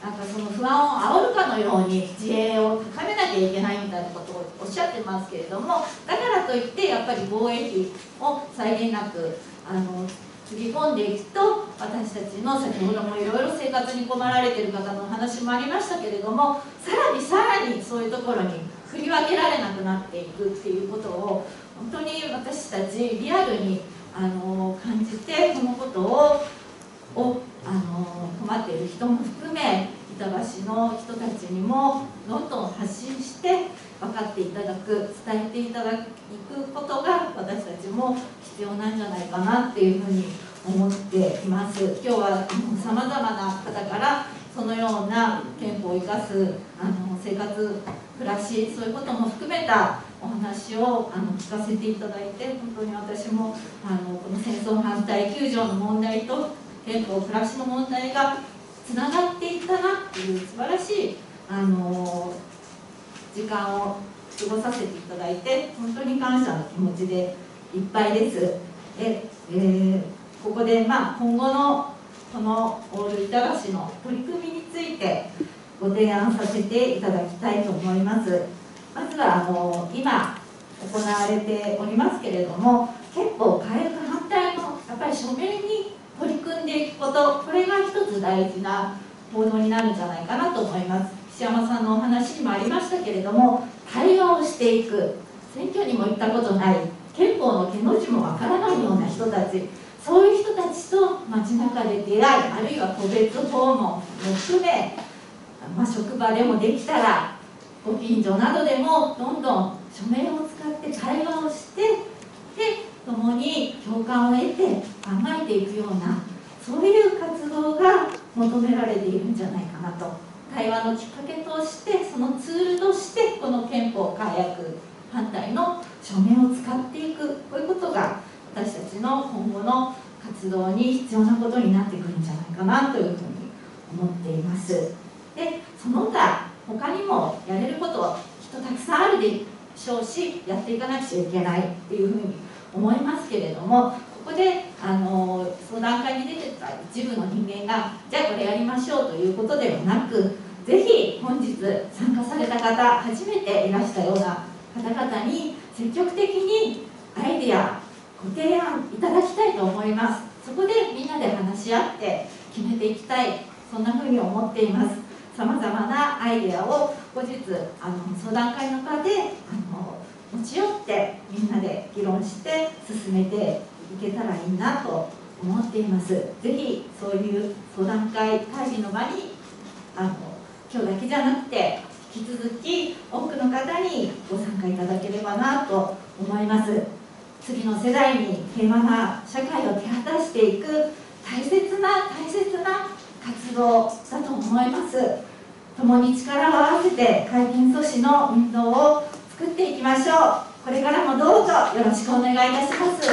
なんかその不安を煽るかのように自衛を高めなきゃいけないみたいなことをおっしゃってますけれども、だからといってやっぱり防衛費を際限なくあのつぎ込んでいくと、私たちの先ほどもいろいろ生活に困られている方のお話もありましたけれども、さらにさらにそういうところに振り分けられなくなっていくっていうことを本当に私たちリアルにあの感じて、このことををあの困っている人も含め板橋の人たちにもどんどん発信して分かっていただく、伝えていただくことが私たちも必要なんじゃないかなっていうふうに思っています。今日はさまざまな方からそのような憲法を生かすあの生活、暮らし、そういうことも含めたお話をあの聞かせていただいて、本当に私もあのこの戦争反対きゅう条の問題と憲法、暮らしの問題がつながっていったなっていう素晴らしいあの時間を過ごさせていただいて、本当に感謝の気持ちでいっぱいです。で、えー、ここで、まあ、今後のこのオール板橋の取り組みについてご提案させていただきたいと思います。まずはあの今行われておりますけれども、憲法改悪反対のやっぱり署名に取り組んでいくこと、これが一つ大事な行動になるんじゃないかなと思います。岸山さんのお話にもありましたけれども、対話をしていく、選挙にも行ったことない、憲法の毛の字もわからないような人たち、そういう人たちと街中で出会い、あるいは個別訪問も含め、まあ、職場でもできたらご近所などでもどんどん署名を使って対話をして、で共に共感を得て考えていくような、そういう活動が求められているんじゃないかなと。対話のきっかけとして、そのツールとしてこの憲法改悪反対の署名を使っていく、こういうことが私たちの今後の活動に必要なことになってくるんじゃないかなというふうに思っています。で、その他他にもやれることはきっとたくさんあるでしょうし、やっていかなくちゃいけないっていうふうに思いますけれども、ここであの相談会に出てた一部の人間がじゃあこれやりましょうということではなく、ぜひ本日参加された方、初めていらしたような方々に積極的にアイデアご提案いただきたいと思います。そこでみんなで話し合って決めていきたい、そんなふうに思っています。さまざまなアイデアを後日あの相談会の場であの持ち寄ってみんなで議論して進めていけたらいいなと思っています。ぜひそういう相談会会議の場にあの今日だけじゃなくて引き続き多くの方にご参加いただければなと思います。次の世代に平和な社会を手渡していく大切な大切な活動だと思います。共に力を合わせて改憲阻止の運動を作っていきましょう。これからもどうぞよろしくお願いいたします。はい、ありがとうございます。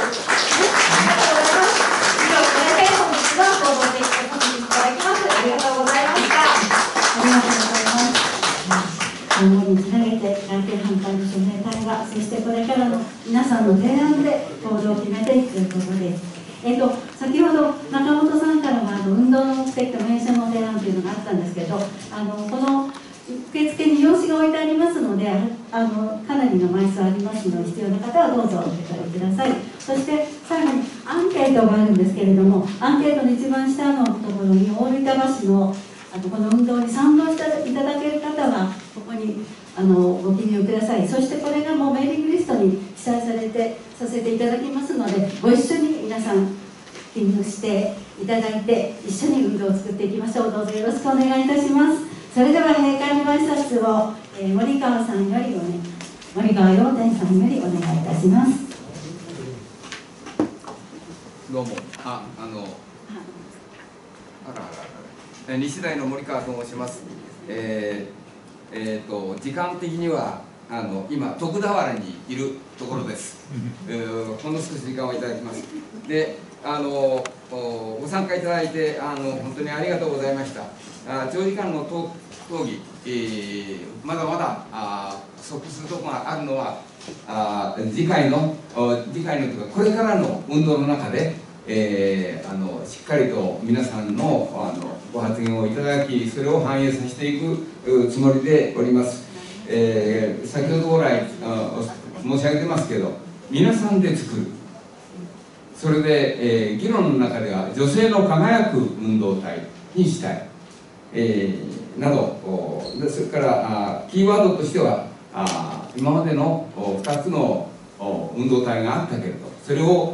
以上、これで本日は報道的とさせていただきます。ありがとうございました。 ありがとうございます。今後につなげて改憲反対の署名対話、そしてこれからの皆さんの提案で行動を決めていくということです。えっと、先ほど中本さんからもあの運動の目的と名称の提案というのがあったんですけど、あのこの受付に用紙が置いてありますので、あのかなりの枚数ありますので、必要な方はどうぞお受け取りください。そして最後にアンケートがあるんですけれども、アンケートの一番下のところにオール板橋のあのこの運動に賛同していただける方はここにあのご記入ください。そしてこれがもうメーリングリストに記載されてさせていただきますので、ご一緒に皆さん記入していただいて一緒に運動を作っていきましょう。どうぞよろしくお願いいたします。それでは閉会のご挨拶を、えー、森川さんよりおね森川陽天さんよりお願いいたします。 どうも、あ、あの、あらあらあら、西大の森川と申します。えー、えーと時間的にはあの今徳田原にいるところです。えー、ほんの少し時間をいただきます。で、あのご参加いただいてあの本当にありがとうございました。あ長時間の討議、えー、まだまだあ不足するところがあるのはあ次回の次回のというかこれからの運動の中でえー、あのしっかりと皆さんの、あのご発言をいただき、それを反映させていくつもりでおります。えー、先ほど来申し上げてますけど、皆さんで作る、それで、えー、議論の中では女性の輝く運動体にしたい、えー、など、それからあキーワードとしてはあ今までのふたつの運動体があったけれど、それを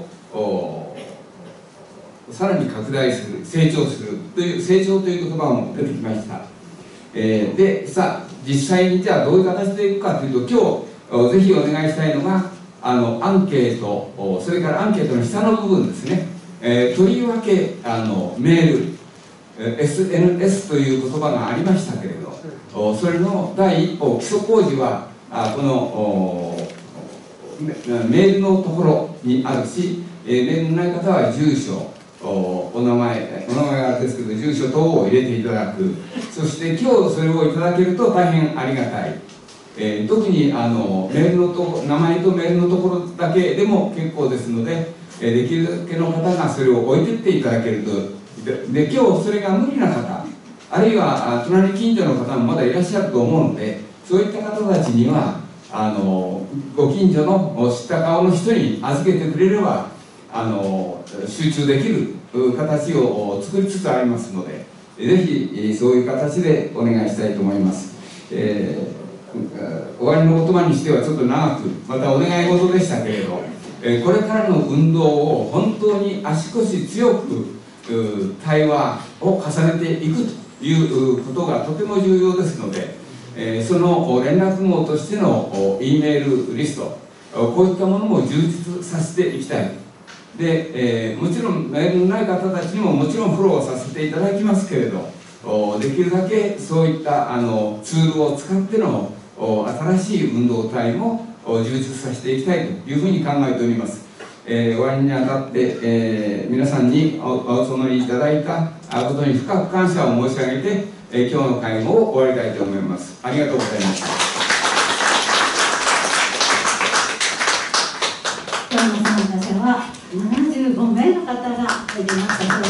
さらに拡大する、成長するという、成長という言葉も出てきました。えー、で、さあ、実際にじゃあどういう形でいくかというと、今日ぜひお願いしたいのが、あのアンケート、それからアンケートの下の部分ですね、えー、とりわけあのメール、エスエヌエス という言葉がありましたけれど、それの第一歩、基礎工事は、あこのメールのところにあるし、メールのない方は住所、お, お名前、お名前はですけど、住所等を入れていただく、そして今日それをいただけると大変ありがたい、えー、特にあのメールのと名前とメールのところだけでも結構ですので、えー、できるだけの方がそれを置いていっていただけると、で、で今日それが無理な方、あるいは隣近所の方もまだいらっしゃると思うので、そういった方たちには、あのご近所の知った顔の人に預けてくれれば、あの集中できる形を作りつつありますので、ぜひそういう形でお願いしたいと思います。えー、終わりの言葉にしてはちょっと長く、またお願い事でしたけれど、えー、これからの運動を本当に足腰強く対話を重ねていくということがとても重要ですので、えー、その連絡網としての E メールリスト、こういったものも充実させていきたい。で、えー、もちろんメールのない方たちにももちろんフォローさせていただきますけれど、できるだけそういったあのツールを使っての新しい運動体も充実させていきたいというふうに考えております。えー、終わりにあたって、えー、皆さんにお募りいただいたことに深く感謝を申し上げて、えー、今日の会合を終わりたいと思います。ありがとうございました。 今日の参加者はななじゅうごめいの方が入りましたそうです。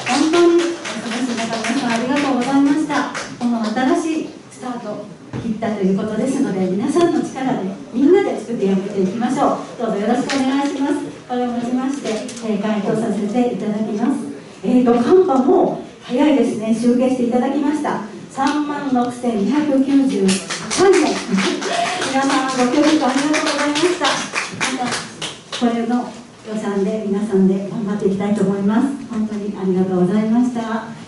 本当にお忙しい中、皆さんありがとうございました。この新しいスタートを切ったということですので、皆さんの力でみんなで作ってやっていきましょう。どうぞよろしくお願いします。これをもちまして、えー、回答させていただきます。えーと、カンパも早いですね、集計していただきました。さんまんろくせんにひゃくきゅうじゅうさんねん。皆さんご協力ありがとうございました。また、これの予算で皆さんで頑張っていきたいと思います。本当にありがとうございました。